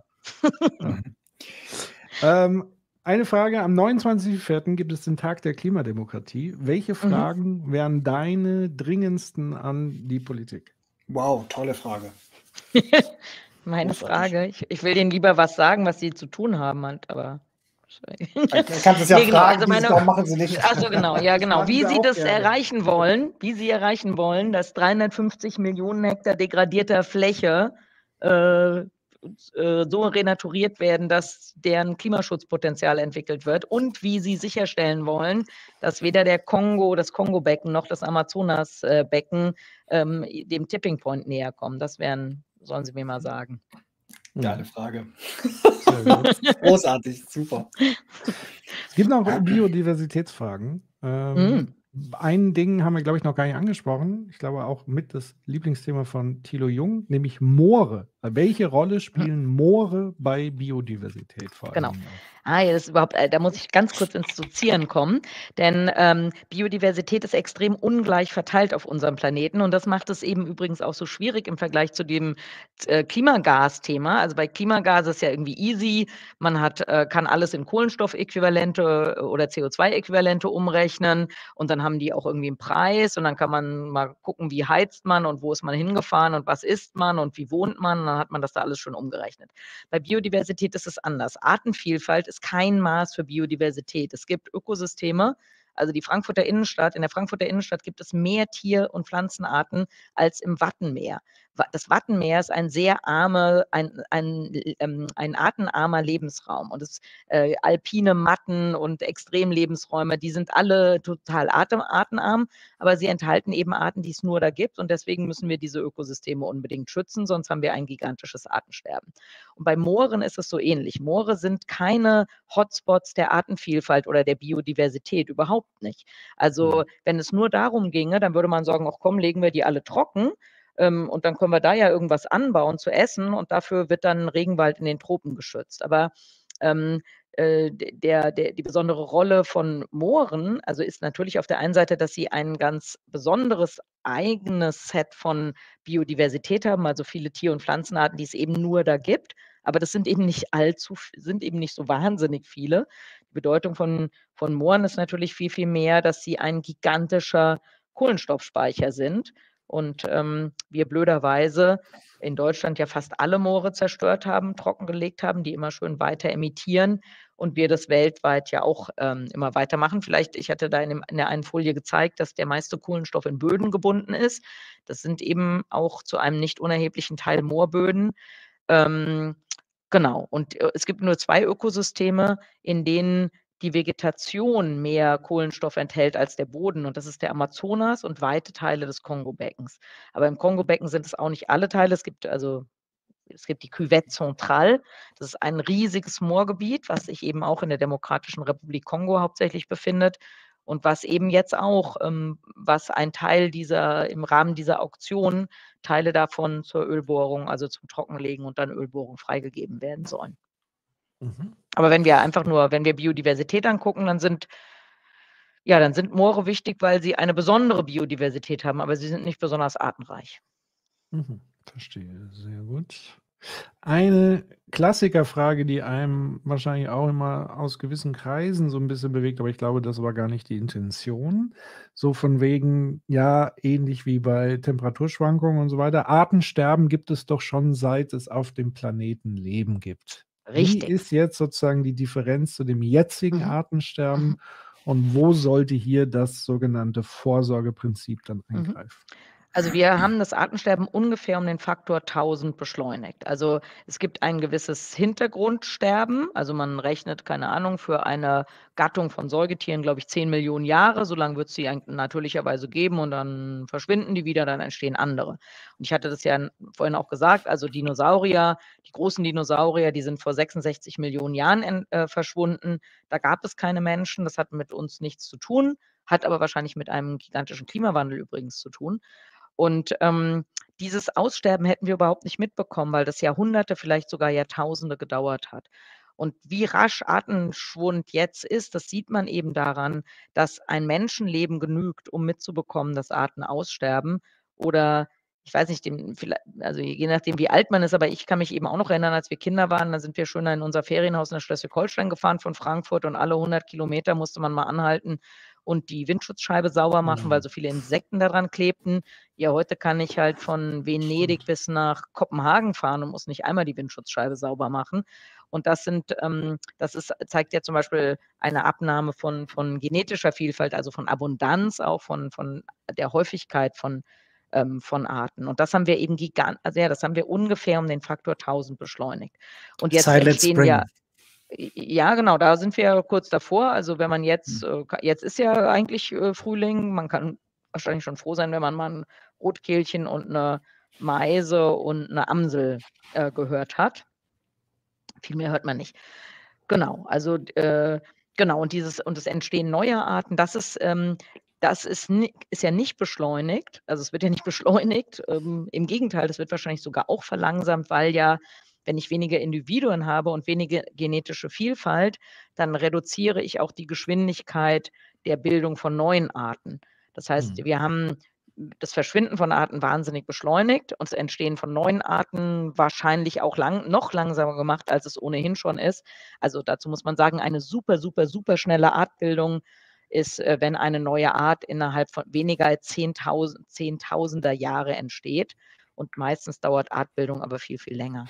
ähm, Eine Frage, am neunundzwanzigsten vierten gibt es den Tag der Klimademokratie. Welche Fragen mhm. wären deine dringendsten an die Politik? Wow, tolle Frage. Meine Frage, ich, ich will denen lieber was sagen, was sie zu tun haben, aber... Kannst es ja nee, fragen, genau. also meine, machen sie nicht. Achso, genau, ja genau. Wie sie das gerne. erreichen wollen, wie sie erreichen wollen, dass dreihundertfünfzig Millionen Hektar degradierter Fläche äh, so renaturiert werden, dass deren Klimaschutzpotenzial entwickelt wird und wie sie sicherstellen wollen, dass weder der Kongo, das Kongo-Becken noch das Amazonas-Becken ähm, dem Tipping Point näher kommen. Das wären, sollen sie mir mal sagen. Geile Frage. Großartig, super. Es gibt noch Biodiversitätsfragen. Ähm, mm. Ein Ding haben wir, glaube ich, noch gar nicht angesprochen. Ich glaube auch mit das Lieblingsthema von Thilo Jung, nämlich Moore. Welche Rolle spielen Moore bei Biodiversität vor allem? Genau. Ah, ja, das ist überhaupt, da muss ich ganz kurz ins Dozieren kommen, denn ähm, Biodiversität ist extrem ungleich verteilt auf unserem Planeten und das macht es eben übrigens auch so schwierig im Vergleich zu dem äh, Klimagas-Thema. Also bei Klimagas ist ja irgendwie easy, man hat, äh, kann alles in Kohlenstoffäquivalente oder C O zwei Äquivalente umrechnen und dann haben die auch irgendwie einen Preis und dann kann man mal gucken, wie heizt man und wo ist man hingefahren und was isst man und wie wohnt man, und dann hat man das da alles schon umgerechnet. Bei Biodiversität ist es anders. Artenvielfalt ist kein Maß für Biodiversität. Es gibt Ökosysteme, also die Frankfurter Innenstadt, in der Frankfurter Innenstadt gibt es mehr Tier- und Pflanzenarten als im Wattenmeer. Das Wattenmeer ist ein sehr armer, ein, ein, ähm, ein artenarmer Lebensraum und es äh, alpine Matten und Extremlebensräume, die sind alle total artenarm, aber sie enthalten eben Arten, die es nur da gibt und deswegen müssen wir diese Ökosysteme unbedingt schützen, sonst haben wir ein gigantisches Artensterben. Und bei Mooren ist es so ähnlich. Moore sind keine Hotspots der Artenvielfalt oder der Biodiversität, überhaupt nicht. Also wenn es nur darum ginge, dann würde man sagen, ach komm, legen wir die alle trocken, ähm, und dann können wir da ja irgendwas anbauen zu essen und dafür wird dann Regenwald in den Tropen geschützt. Aber ähm, äh, der, der, die besondere Rolle von Mooren, also ist natürlich auf der einen Seite, dass sie ein ganz besonderes eigenes Set von Biodiversität haben, also viele Tier- und Pflanzenarten, die es eben nur da gibt. Aber das sind eben nicht allzu, sind eben nicht so wahnsinnig viele. Die Bedeutung von, von Mooren ist natürlich viel, viel mehr, dass sie ein gigantischer Kohlenstoffspeicher sind. Und ähm, wir blöderweise in Deutschland ja fast alle Moore zerstört haben, trockengelegt haben, die immer schön weiter emittieren und wir das weltweit ja auch ähm, immer weitermachen. Vielleicht, ich hatte da in, dem, in der einen Folie gezeigt, dass der meiste Kohlenstoff in Böden gebunden ist. Das sind eben auch zu einem nicht unerheblichen Teil Moorböden. Ähm, genau, und äh, es gibt nur zwei Ökosysteme, in denen die Vegetation mehr Kohlenstoff enthält als der Boden. Und das ist der Amazonas und weite Teile des Kongo-Beckens. Aber im Kongo-Becken sind es auch nicht alle Teile. Es gibt also es gibt die Cuvette Centrale. Das ist ein riesiges Moorgebiet, was sich eben auch in der Demokratischen Republik Kongo hauptsächlich befindet und was eben jetzt auch, ähm, was ein Teil dieser, im Rahmen dieser Auktion, Teile davon zur Ölbohrung, also zum Trockenlegen und dann Ölbohrung freigegeben werden sollen. Mhm. Aber wenn wir einfach nur, wenn wir Biodiversität angucken, dann sind, ja, dann sind Moore wichtig, weil sie eine besondere Biodiversität haben, aber sie sind nicht besonders artenreich. Mhm, verstehe, sehr gut. Eine Klassikerfrage, die einem wahrscheinlich auch immer aus gewissen Kreisen so ein bisschen bewegt, aber ich glaube, das war gar nicht die Intention. So von wegen, ja, ähnlich wie bei Temperaturschwankungen und so weiter. Artensterben gibt es doch schon, seit es auf dem Planeten Leben gibt. Richtig. Wie ist jetzt sozusagen die Differenz zu dem jetzigen Mhm. Artensterben Mhm. und wo sollte hier das sogenannte Vorsorgeprinzip dann Mhm. eingreifen? Also wir haben das Artensterben ungefähr um den Faktor tausend beschleunigt. Also es gibt ein gewisses Hintergrundsterben. Also man rechnet, keine Ahnung, für eine Gattung von Säugetieren, glaube ich, zehn Millionen Jahre. So lange wird es sie natürlicherweise geben und dann verschwinden die wieder, dann entstehen andere. Und ich hatte das ja vorhin auch gesagt, also Dinosaurier, die großen Dinosaurier, die sind vor sechsundsechzig Millionen Jahren äh, verschwunden. Da gab es keine Menschen, das hat mit uns nichts zu tun, hat aber wahrscheinlich mit einem gigantischen Klimawandel übrigens zu tun. Und ähm, dieses Aussterben hätten wir überhaupt nicht mitbekommen, weil das Jahrhunderte, vielleicht sogar Jahrtausende gedauert hat. Und wie rasch Artenschwund jetzt ist, das sieht man eben daran, dass ein Menschenleben genügt, um mitzubekommen, dass Arten aussterben. Oder ich weiß nicht, dem, also je nachdem, wie alt man ist, aber ich kann mich eben auch noch erinnern, als wir Kinder waren, da sind wir schon in unser Ferienhaus in Schleswig-Holstein gefahren von Frankfurt und alle hundert Kilometer musste man mal anhalten und die Windschutzscheibe sauber machen, weil so viele Insekten daran klebten. Ja, heute kann ich halt von Venedig bis nach Kopenhagen fahren und muss nicht einmal die Windschutzscheibe sauber machen. Und das sind, ähm, das ist, zeigt ja zum Beispiel eine Abnahme von, von genetischer Vielfalt, also von Abundanz, auch von, von der Häufigkeit von, ähm, von Arten. Und das haben wir eben gigant, also ja, das haben wir ungefähr um den Faktor tausend beschleunigt. Und jetzt Silent entstehen Spring. ja Ja, genau, da sind wir ja kurz davor. Also wenn man jetzt, äh, jetzt ist ja eigentlich äh, Frühling, man kann wahrscheinlich schon froh sein, wenn man mal ein Rotkehlchen und eine Meise und eine Amsel äh, gehört hat. Viel mehr hört man nicht. Genau, also äh, genau, und dieses und das Entstehen neuer Arten, das ist, ähm, das ist, ni ist ja nicht beschleunigt. Also es wird ja nicht beschleunigt. Ähm, Im Gegenteil, das wird wahrscheinlich sogar auch verlangsamt, weil ja, wenn ich weniger Individuen habe und weniger genetische Vielfalt, dann reduziere ich auch die Geschwindigkeit der Bildung von neuen Arten. Das heißt, Mhm. wir haben das Verschwinden von Arten wahnsinnig beschleunigt und das Entstehen von neuen Arten wahrscheinlich auch lang, noch langsamer gemacht, als es ohnehin schon ist. Also dazu muss man sagen, eine super, super, super schnelle Artbildung ist, äh, wenn eine neue Art innerhalb von weniger als zehntausend, zehntausender Jahre entsteht. Und meistens dauert Artbildung aber viel, viel länger.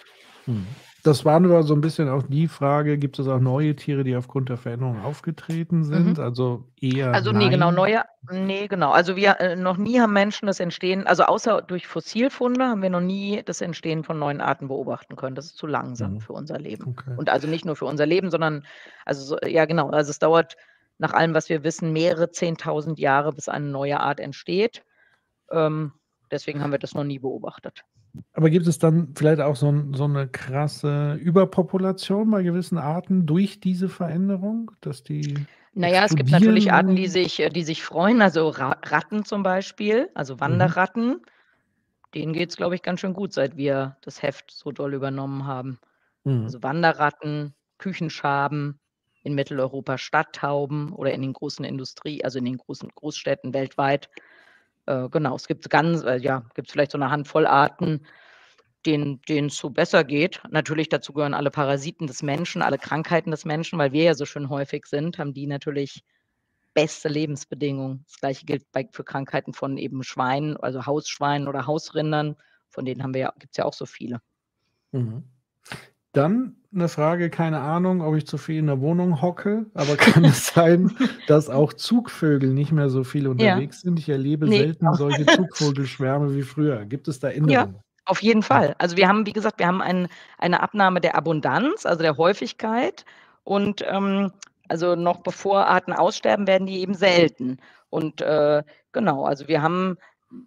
Das war nur so ein bisschen auch die Frage, gibt es auch neue Tiere, die aufgrund der Veränderung aufgetreten sind? Mhm. Also eher Also nee, genau, nein. neue, nee, genau. Also wir äh, noch nie haben Menschen das Entstehen, also außer durch Fossilfunde haben wir noch nie das Entstehen von neuen Arten beobachten können. Das ist zu langsam Mhm. für unser Leben. Okay. Und also nicht nur für unser Leben, sondern, also so, ja genau, also es dauert nach allem, was wir wissen, mehrere zehntausend Jahre, bis eine neue Art entsteht. Ähm, deswegen haben wir das noch nie beobachtet. Aber gibt es dann vielleicht auch so, ein, so eine krasse Überpopulation bei gewissen Arten durch diese Veränderung, dass die Naja, es gibt natürlich explodieren, Arten, die wenn- sich, äh, die sich freuen, also Ra Ratten zum Beispiel, also Wanderratten. Denen geht es, glaube ich, ganz schön gut, seit wir das Heft so doll übernommen haben. Mhm. Also Wanderratten, Küchenschaben, in Mitteleuropa Stadttauben oder in den großen Industrie, also in den großen Großstädten weltweit. Äh, genau, es gibt ganz, äh, ja, gibt es vielleicht so eine Handvoll Arten, denen es so besser geht. Natürlich dazu gehören alle Parasiten des Menschen, alle Krankheiten des Menschen, weil wir ja so schön häufig sind, haben die natürlich beste Lebensbedingungen. Das Gleiche gilt bei, für Krankheiten von eben Schweinen, also Hausschweinen oder Hausrindern. Von denen haben wir ja, gibt es ja auch so viele. Mhm. Dann eine Frage, keine Ahnung, ob ich zu viel in der Wohnung hocke, aber kann es sein, dass auch Zugvögel nicht mehr so viel Ja. unterwegs sind? Ich erlebe Nee. selten solche Zugvogelschwärme wie früher. Gibt es da Ja, Änderungen? auf jeden Fall. Also wir haben, wie gesagt, wir haben ein, eine Abnahme der Abundanz, also der Häufigkeit. Und ähm, also noch bevor Arten aussterben, werden die eben selten. Und äh, genau, also wir haben,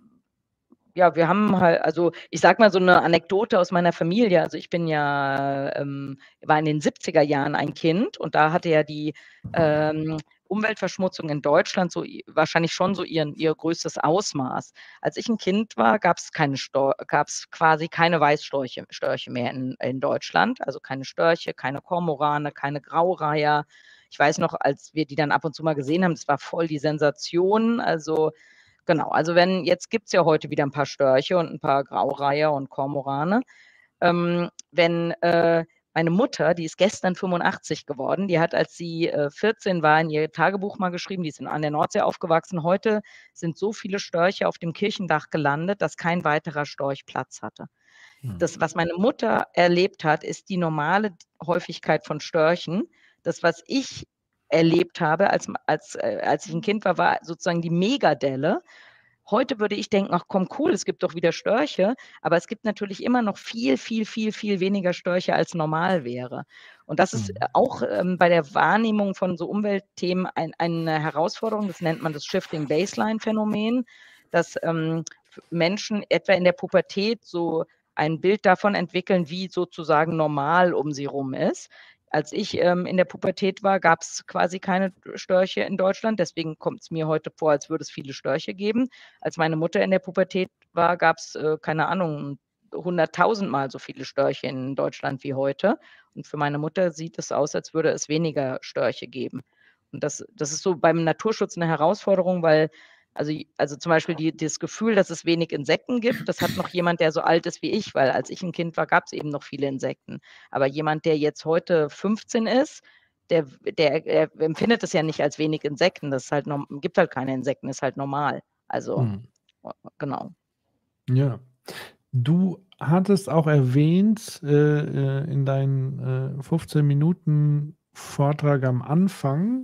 ja, wir haben halt, also ich sag mal so eine Anekdote aus meiner Familie. Also ich bin ja, ähm, war in den siebziger Jahren ein Kind und da hatte ja die ähm, Umweltverschmutzung in Deutschland so i- wahrscheinlich schon so ihren, ihr größtes Ausmaß. Als ich ein Kind war, gab es keine Stor gab es quasi keine Weißstörche Störche mehr in, in Deutschland. Also keine Störche, keine Kormorane, keine Graureiher. Ich weiß noch, als wir die dann ab und zu mal gesehen haben, das war voll die Sensation. Also genau, also wenn, jetzt gibt es ja heute wieder ein paar Störche und ein paar Graureiher und Kormorane. Ähm, wenn äh, meine Mutter, die ist gestern fünfundachtzig geworden, die hat, als sie äh, vierzehn war, in ihr Tagebuch mal geschrieben, die ist in, an der Nordsee aufgewachsen. Heute sind so viele Störche auf dem Kirchendach gelandet, dass kein weiterer Storch Platz hatte. Hm. Das, was meine Mutter erlebt hat, ist die normale Häufigkeit von Störchen. Das, was ich erlebt habe, als, als, äh, als ich ein Kind war, war sozusagen die Megadelle. Heute würde ich denken, ach komm, cool, es gibt doch wieder Störche, aber es gibt natürlich immer noch viel, viel, viel, viel weniger Störche, als normal wäre. Und das ist Hm. auch ähm, bei der Wahrnehmung von so Umweltthemen ein, eine Herausforderung, das nennt man das Shifting Baseline Phänomen, dass ähm, Menschen etwa in der Pubertät so ein Bild davon entwickeln, wie sozusagen normal um sie rum ist. Als ich ähm, in der Pubertät war, gab es quasi keine Störche in Deutschland. Deswegen kommt es mir heute vor, als würde es viele Störche geben. Als meine Mutter in der Pubertät war, gab es, äh, keine Ahnung, hunderttausendmal so viele Störche in Deutschland wie heute. Und für meine Mutter sieht es aus, als würde es weniger Störche geben. Und das, das ist so beim Naturschutz eine Herausforderung, weil also, also zum Beispiel die, das Gefühl, dass es wenig Insekten gibt, das hat noch jemand, der so alt ist wie ich, weil als ich ein Kind war, gab es eben noch viele Insekten. Aber jemand, der jetzt heute fünfzehn ist, der, der, der empfindet es ja nicht als wenig Insekten. Das ist halt, gibt halt keine Insekten, ist halt normal. Also, Hm. genau. Ja. Du hattest auch erwähnt äh, äh, in deinen äh, fünfzehn Minuten Vortrag am Anfang,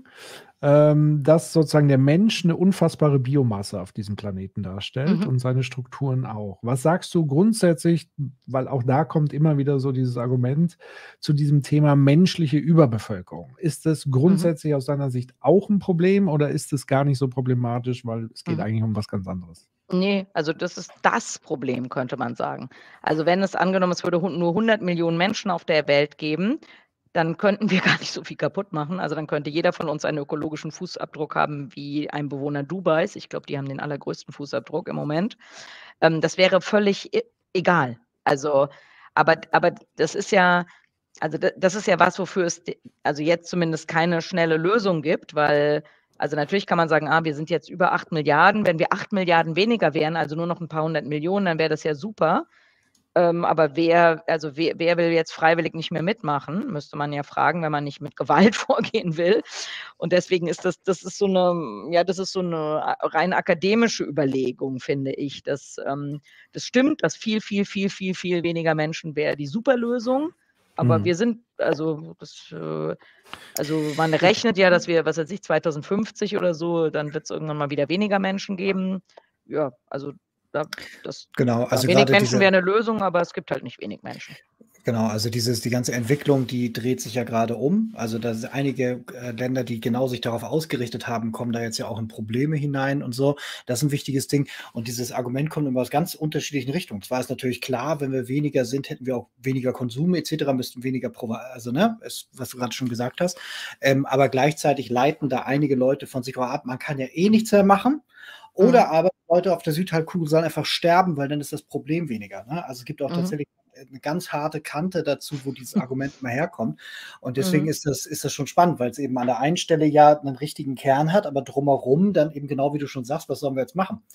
ähm, dass sozusagen der Mensch eine unfassbare Biomasse auf diesem Planeten darstellt Mhm. und seine Strukturen auch. Was sagst du grundsätzlich, weil auch da kommt immer wieder so dieses Argument zu diesem Thema menschliche Überbevölkerung. Ist das grundsätzlich aus deiner Sicht auch ein Problem oder ist es gar nicht so problematisch, weil es geht Mhm. eigentlich um was ganz anderes? Nee, also das ist das Problem, könnte man sagen. Also wenn es angenommen, es würde hun- nur hundert Millionen Menschen auf der Welt geben, dann könnten wir gar nicht so viel kaputt machen. Also dann könnte jeder von uns einen ökologischen Fußabdruck haben wie ein Bewohner Dubais. Ich glaube, die haben den allergrößten Fußabdruck im Moment. Ähm, das wäre völlig e- egal. Also, aber, aber das ist ja, also da- das ist ja was, wofür es de- also jetzt zumindest keine schnelle Lösung gibt, weil, also natürlich kann man sagen, ah, wir sind jetzt über acht Milliarden. Wenn wir acht Milliarden weniger wären, also nur noch ein paar hundert Millionen, dann wäre das ja super. Ähm, aber wer, also wer, wer will jetzt freiwillig nicht mehr mitmachen, müsste man ja fragen, wenn man nicht mit Gewalt vorgehen will. Und deswegen ist das, das ist so eine, ja, das ist so eine rein akademische Überlegung, finde ich. Das, ähm, das stimmt, dass viel, viel, viel, viel, viel weniger Menschen wäre die Superlösung. Aber Hm. wir sind, also das, äh, also man rechnet ja, dass wir, was weiß ich, zweitausendfünfzig oder so, dann wird es irgendwann mal wieder weniger Menschen geben. Ja, also da, das, Genau, ja, also wenig gerade Menschen diese, wäre eine Lösung, aber es gibt halt nicht wenig Menschen. genau, also dieses, die ganze Entwicklung, die dreht sich ja gerade um. Also da sind einige äh, Länder, die genau sich darauf ausgerichtet haben, kommen da jetzt ja auch in Probleme hinein und so. Das ist ein wichtiges Ding. Und dieses Argument kommt immer aus ganz unterschiedlichen Richtungen. Zwar ist natürlich klar, wenn wir weniger sind, hätten wir auch weniger Konsum et cetera, müssten weniger, Provi- also ne, ist, was du gerade schon gesagt hast. Ähm, aber gleichzeitig leiten da einige Leute von sich auch ab, man kann ja eh nichts mehr machen. Oder Mhm. aber Leute auf der Südhalbkugel sollen einfach sterben, weil dann ist das Problem weniger. Ne? Also es gibt auch Mhm. tatsächlich eine ganz harte Kante dazu, wo dieses Argument immer herkommt. Und deswegen Mhm. ist das, ist das schon spannend, weil es eben an der einen Stelle ja einen richtigen Kern hat, aber drumherum dann eben genau wie du schon sagst, was sollen wir jetzt machen?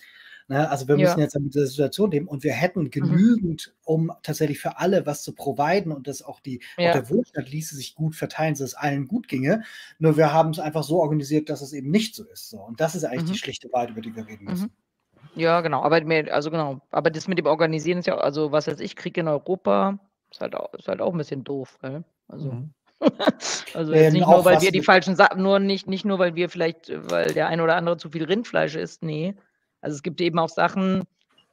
Ne? Also wir Ja. müssen jetzt mit dieser Situation leben und wir hätten Mhm. genügend, um tatsächlich für alle was zu providen und dass auch, die, auch Ja. der Wohlstand ließe sich gut verteilen, dass es allen gut ginge. Nur wir haben es einfach so organisiert, dass es eben nicht so ist. So. Und das ist eigentlich die Mhm. schlichte Wahrheit, über die wir reden müssen. Mhm. Ja, genau. Aber mir, also genau. Aber das mit dem Organisieren ist ja, also was weiß ich, Krieg in Europa, ist halt auch, ist halt auch ein bisschen doof, gell? Also, Mhm. also Ja, jetzt nicht nur, auch weil was wir die mit, falschen Sachen, nur nicht, nicht nur, weil wir vielleicht, äh, weil der eine oder andere zu viel Rindfleisch isst, nee. Also es gibt eben auch Sachen,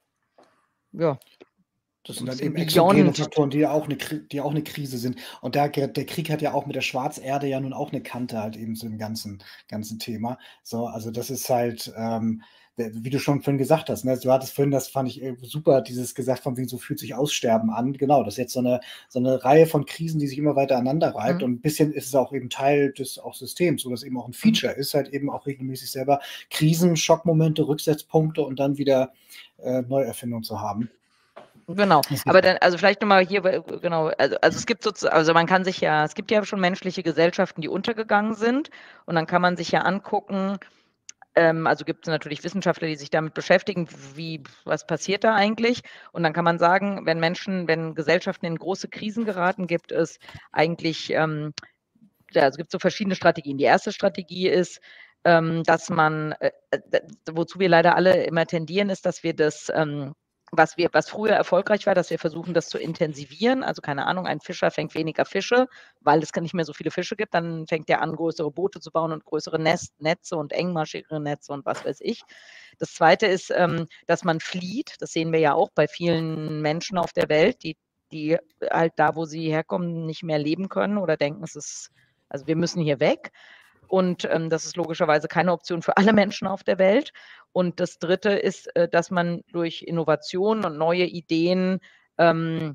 ja, das ein sind dann bisschen eben exogene beyond. Faktoren, die ja auch eine, Kri- die auch eine Krise sind. Und da, der Krieg hat ja auch mit der Schwarzerde ja nun auch eine Kante halt eben zu dem ganzen, ganzen Thema. So, also das ist halt, ähm, der- wie du schon vorhin gesagt hast, ne? Du hattest vorhin, das fand ich äh, super, dieses gesagt von wegen, so fühlt sich Aussterben an. Genau, das ist jetzt so eine, so eine Reihe von Krisen, die sich immer weiter aneinander reibt. Mhm. Und ein bisschen ist es auch eben Teil des auch Systems, so dass eben auch ein Mhm. Feature ist, halt eben auch regelmäßig selber Krisen, Schockmomente, Rücksetzpunkte und dann wieder äh, Neuerfindung zu haben. Genau, Das ist aber super. dann, also vielleicht nochmal hier, weil, genau, also, also es gibt sozusagen, also man kann sich ja, es gibt ja schon menschliche Gesellschaften, die untergegangen sind und dann kann man sich ja angucken, ähm, also gibt es natürlich Wissenschaftler, die sich damit beschäftigen, wie, was passiert da eigentlich? Und dann kann man sagen, wenn Menschen, wenn Gesellschaften in große Krisen geraten, gibt es eigentlich, ähm, ja, es gibt so verschiedene Strategien. Die erste Strategie ist, ähm, dass man, äh, äh, wozu wir leider alle immer tendieren, ist, dass wir das, ähm, was wir, was früher erfolgreich war, dass wir versuchen, das zu intensivieren. Also keine Ahnung, ein Fischer fängt weniger Fische, weil es nicht mehr so viele Fische gibt. Dann fängt er an, größere Boote zu bauen und größere Nest, Netze und engmaschigere Netze und was weiß ich. Das Zweite ist, ähm, dass man flieht. Das sehen wir ja auch bei vielen Menschen auf der Welt, die, die halt da, wo sie herkommen, nicht mehr leben können oder denken, es ist, also wir müssen hier weg. Und ähm, das ist logischerweise keine Option für alle Menschen auf der Welt. Und das Dritte ist, äh, dass man durch Innovation und neue Ideen ähm,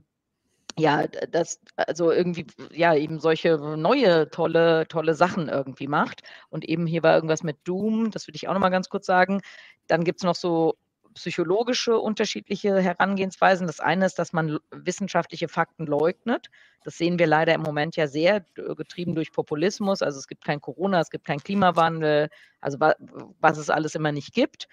ja, das, also irgendwie, ja, eben solche neue, tolle, tolle Sachen irgendwie macht. Und eben hier war irgendwas mit Doom, das will ich auch nochmal ganz kurz sagen. Dann gibt es noch so psychologische unterschiedliche Herangehensweisen. Das eine ist, dass man wissenschaftliche Fakten leugnet. Das sehen wir leider im Moment ja sehr, getrieben durch Populismus. Also es gibt kein Corona, es gibt keinen Klimawandel, also was es alles immer nicht gibt.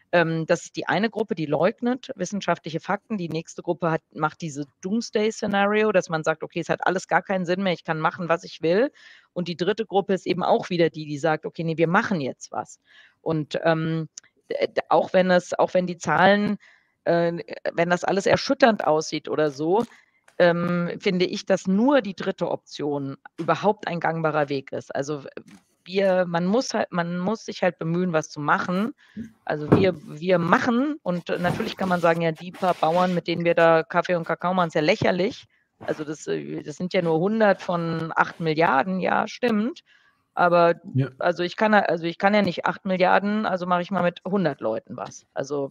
Das ist die eine Gruppe, die leugnet wissenschaftliche Fakten. Die nächste Gruppe hat, macht diese Doomsday-Szenario, dass man sagt, okay, es hat alles gar keinen Sinn mehr, ich kann machen, was ich will. Und die dritte Gruppe ist eben auch wieder die, die sagt, okay, nee, wir machen jetzt was. Und ähm, auch wenn es, auch wenn die Zahlen, äh, wenn das alles erschütternd aussieht oder so, ähm, finde ich, dass nur die dritte Option überhaupt ein gangbarer Weg ist. Also wir, man muss halt, man muss sich halt bemühen, was zu machen. Also wir, wir machen und natürlich kann man sagen, ja, die paar Bauern, mit denen wir da Kaffee und Kakao machen, ist ja lächerlich. Also das, das sind ja nur hundert von acht Milliarden, ja, stimmt. Aber Ja. also ich kann, also ich kann ja nicht acht Milliarden, also mache ich mal mit hundert Leuten was. Also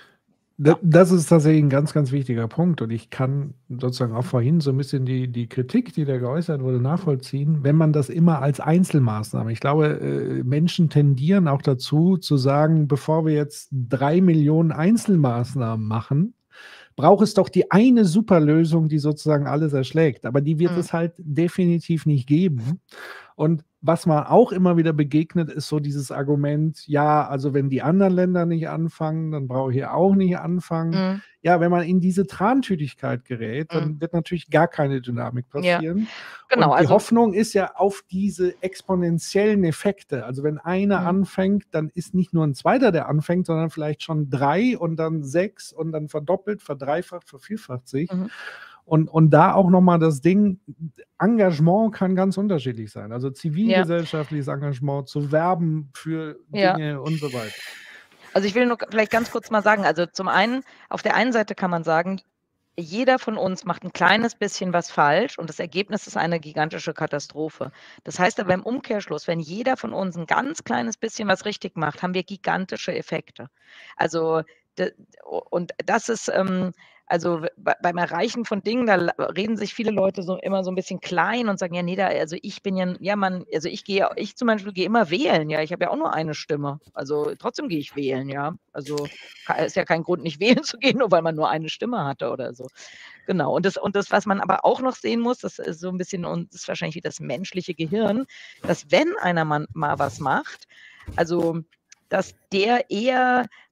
Da- Das ist tatsächlich ein ganz, ganz wichtiger Punkt. Und ich kann sozusagen auch vorhin so ein bisschen die, die Kritik, die da geäußert wurde, nachvollziehen, wenn man das immer als Einzelmaßnahme. Ich glaube, äh, Menschen tendieren auch dazu, zu sagen, bevor wir jetzt drei Millionen Einzelmaßnahmen machen, braucht es doch die eine Superlösung, die sozusagen alles erschlägt. Aber die wird Mhm. es halt definitiv nicht geben. Und was man auch immer wieder begegnet, ist so dieses Argument, ja, also wenn die anderen Länder nicht anfangen, dann brauche ich hier auch nicht anfangen. Mhm. Ja, wenn man in diese Trantütigkeit gerät, dann Mhm. wird natürlich gar keine Dynamik Ja, passieren. genau. Und die Also Hoffnung ist ja auf diese exponentiellen Effekte. Also wenn einer Mhm. anfängt, dann ist nicht nur ein zweiter, der anfängt, sondern vielleicht schon drei und dann sechs und dann verdoppelt, verdreifacht, vervierfacht sich. Mhm. Und, und da auch nochmal das Ding, Engagement kann ganz unterschiedlich sein. Also zivilgesellschaftliches Engagement, zu werben für Ja. Dinge und so weiter. Also ich will nur vielleicht ganz kurz mal sagen, also zum einen, auf der einen Seite kann man sagen, jeder von uns macht ein kleines bisschen was falsch und das Ergebnis ist eine gigantische Katastrophe. Das heißt aber im Umkehrschluss, wenn jeder von uns ein ganz kleines bisschen was richtig macht, haben wir gigantische Effekte. Also d- und das ist, ähm, also be- beim Erreichen von Dingen, da la- reden sich viele Leute so immer so ein bisschen klein und sagen, ja, nee, da, also ich bin ja, ja, man, also ich gehe, ich zum Beispiel gehe immer wählen, ja, ich habe ja auch nur eine Stimme. Also trotzdem gehe ich wählen, ja. Also ka- ist ja kein Grund, nicht wählen zu gehen, nur weil man nur eine Stimme hatte oder so. Genau. Und das, und das, was man aber auch noch sehen muss, das ist so ein bisschen, und das ist wahrscheinlich wie das menschliche Gehirn, dass wenn einer mal, mal was macht, also dass der eher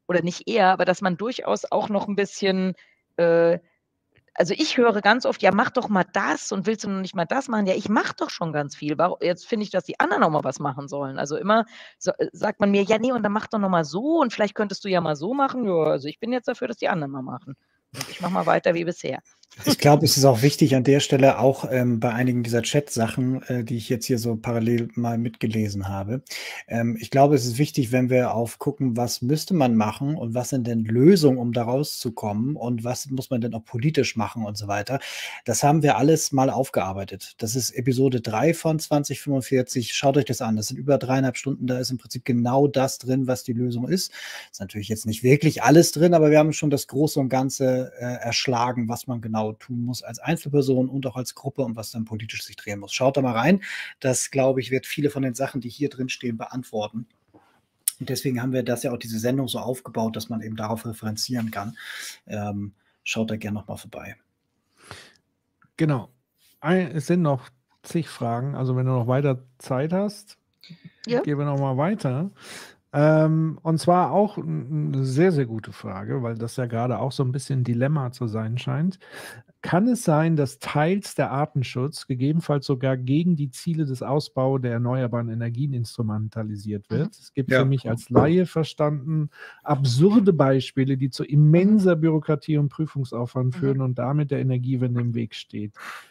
oder nicht eher, aber dass man durchaus auch noch ein bisschen, äh, also ich höre ganz oft, ja, mach doch mal das und willst du noch nicht mal das machen? Ja, ich mache doch schon ganz viel. Warum, jetzt finde ich, dass die anderen auch mal was machen sollen. Also immer so, äh, sagt man mir, ja, nee, und dann mach doch noch mal so und vielleicht könntest du ja mal so machen. Ja, also ich bin jetzt dafür, dass die anderen mal machen. Und ich mache mal weiter wie bisher. Ich glaube, es ist auch wichtig an der Stelle, auch ähm, bei einigen dieser Chat-Sachen, äh, die ich jetzt hier so parallel mal mitgelesen habe. Ähm, ich glaube, es ist wichtig, wenn wir aufgucken, was müsste man machen und was sind denn Lösungen, um da rauszukommen und was muss man denn auch politisch machen und so weiter. Das haben wir alles mal aufgearbeitet. Das ist Episode drei von zwanzig fünfundvierzig. Schaut euch das an. Das sind über dreieinhalb Stunden. Da ist im Prinzip genau das drin, was die Lösung ist. Ist natürlich jetzt nicht wirklich alles drin, aber wir haben schon das Große und Ganze äh, erschlagen, was man genau tun muss als Einzelperson und auch als Gruppe und was dann politisch sich drehen muss. Schaut da mal rein. Das, glaube ich, wird viele von den Sachen, die hier drin stehen, beantworten. Und deswegen haben wir das ja auch diese Sendung so aufgebaut, dass man eben darauf referenzieren kann. Ähm, schaut da gerne nochmal vorbei. Genau. Ein, es sind noch zig Fragen. Also wenn du noch weiter Zeit hast, Ja. gehen wir noch mal weiter. Ähm, und zwar auch eine sehr, sehr gute Frage, weil das ja gerade auch so ein bisschen ein Dilemma zu sein scheint. Kann es sein, dass teils der Artenschutz gegebenenfalls sogar gegen die Ziele des Ausbaus der erneuerbaren Energien instrumentalisiert wird? Es gibt Ja. für mich als Laie verstanden absurde Beispiele, die zu immenser Bürokratie und Prüfungsaufwand Mhm. führen und damit der Energiewende im Weg steht.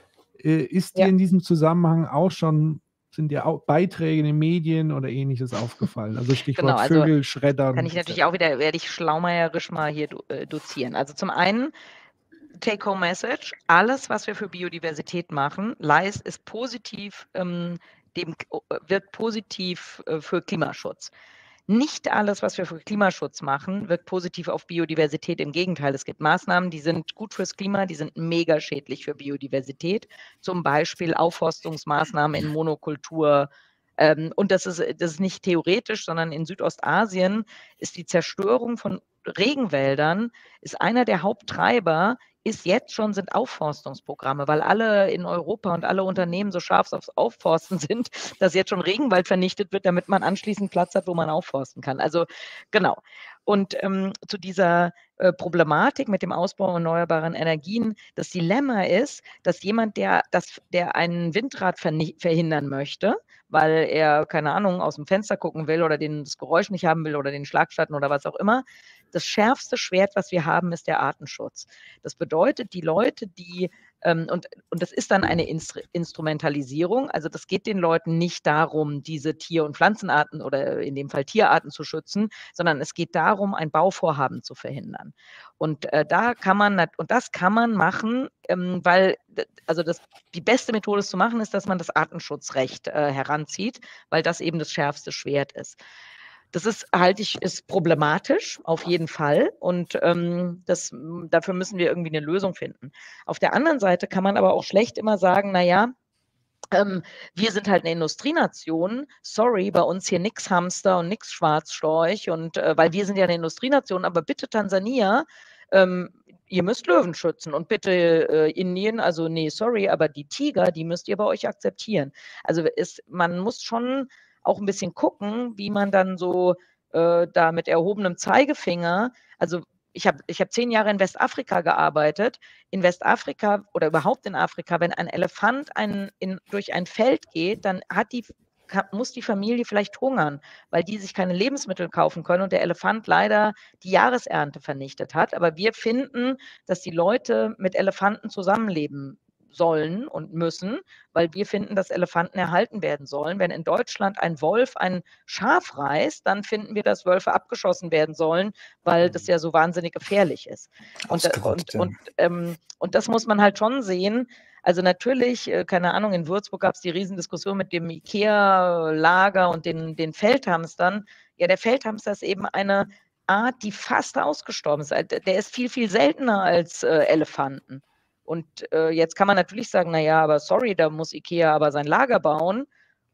Äh, ist dir Ja. in diesem Zusammenhang auch schon, sind dir auch Beiträge in den Medien oder Ähnliches aufgefallen? Also Stichwort Genau, also Vögel, Schreddern. Kann ich natürlich auch wieder, werde ich schlaumeierisch mal hier do, äh, dozieren. Also zum einen, Take-Home-Message, alles, was wir für Biodiversität machen, leist, ist positiv, ähm, dem, wirkt positiv äh, für Klimaschutz. Nicht alles, was wir für Klimaschutz machen, wirkt positiv auf Biodiversität. Im Gegenteil, es gibt Maßnahmen, die sind gut fürs Klima, die sind mega schädlich für Biodiversität. Zum Beispiel Aufforstungsmaßnahmen in Monokultur. Ähm, und das ist, das ist nicht theoretisch, sondern in Südostasien ist die Zerstörung von Regenwäldern ist einer der Haupttreiber, ist jetzt schon, sind Aufforstungsprogramme, weil alle in Europa und alle Unternehmen so scharf aufs Aufforsten sind, dass jetzt schon Regenwald vernichtet wird, damit man anschließend Platz hat, wo man aufforsten kann. Also genau. Und ähm, zu dieser äh, Problematik mit dem Ausbau erneuerbaren Energien, das Dilemma ist, dass jemand, der, das, der einen Windrad verhindern möchte, weil er, keine Ahnung, aus dem Fenster gucken will oder den, das Geräusch nicht haben will oder den Schlagschatten oder was auch immer, das schärfste Schwert, was wir haben, ist der Artenschutz. Das bedeutet, die Leute, die, ähm, und, und das ist dann eine Instru Instrumentalisierung, also das geht den Leuten nicht darum, diese Tier- und Pflanzenarten oder in dem Fall Tierarten zu schützen, sondern es geht darum, ein Bauvorhaben zu verhindern. Und äh, da kann man, und das kann man machen, ähm, weil, also das, die beste Methode es zu machen, ist, dass man das Artenschutzrecht äh, heranzieht, weil das eben das schärfste Schwert ist. Das ist, halte ich, ist problematisch, auf jeden Fall. Und ähm, das, dafür müssen wir irgendwie eine Lösung finden. Auf der anderen Seite kann man aber auch schlecht immer sagen, naja, ähm, wir sind halt eine Industrienation, sorry, bei uns hier nix Hamster und nix Schwarzstorch, und äh, weil wir sind ja eine Industrienation, aber bitte Tansania, ähm, ihr müsst Löwen schützen und bitte äh, Indien, also nee, sorry, aber die Tiger, die müsst ihr bei euch akzeptieren. Also ist, man muss schon auch ein bisschen gucken, wie man dann so äh, da mit erhobenem Zeigefinger, also ich habe ich hab zehn Jahre in Westafrika gearbeitet. In Westafrika oder überhaupt in Afrika, wenn ein Elefant ein, in, durch ein Feld geht, dann hat die, muss die Familie vielleicht hungern, weil die sich keine Lebensmittel kaufen können und der Elefant leider die Jahresernte vernichtet hat. Aber wir finden, dass die Leute mit Elefanten zusammenleben sollen und müssen, weil wir finden, dass Elefanten erhalten werden sollen. Wenn in Deutschland ein Wolf ein Schaf reißt, dann finden wir, dass Wölfe abgeschossen werden sollen, weil das ja so wahnsinnig gefährlich ist. Und, und, und, ähm, und das muss man halt schon sehen. Also natürlich, keine Ahnung, in Würzburg gab es die Riesendiskussion mit dem Ikea-Lager und den, den Feldhamstern. Ja, der Feldhamster ist eben eine Art, die fast ausgestorben ist. Der ist viel, viel seltener als äh, Elefanten. Und äh, jetzt kann man natürlich sagen, naja, aber sorry, da muss Ikea aber sein Lager bauen.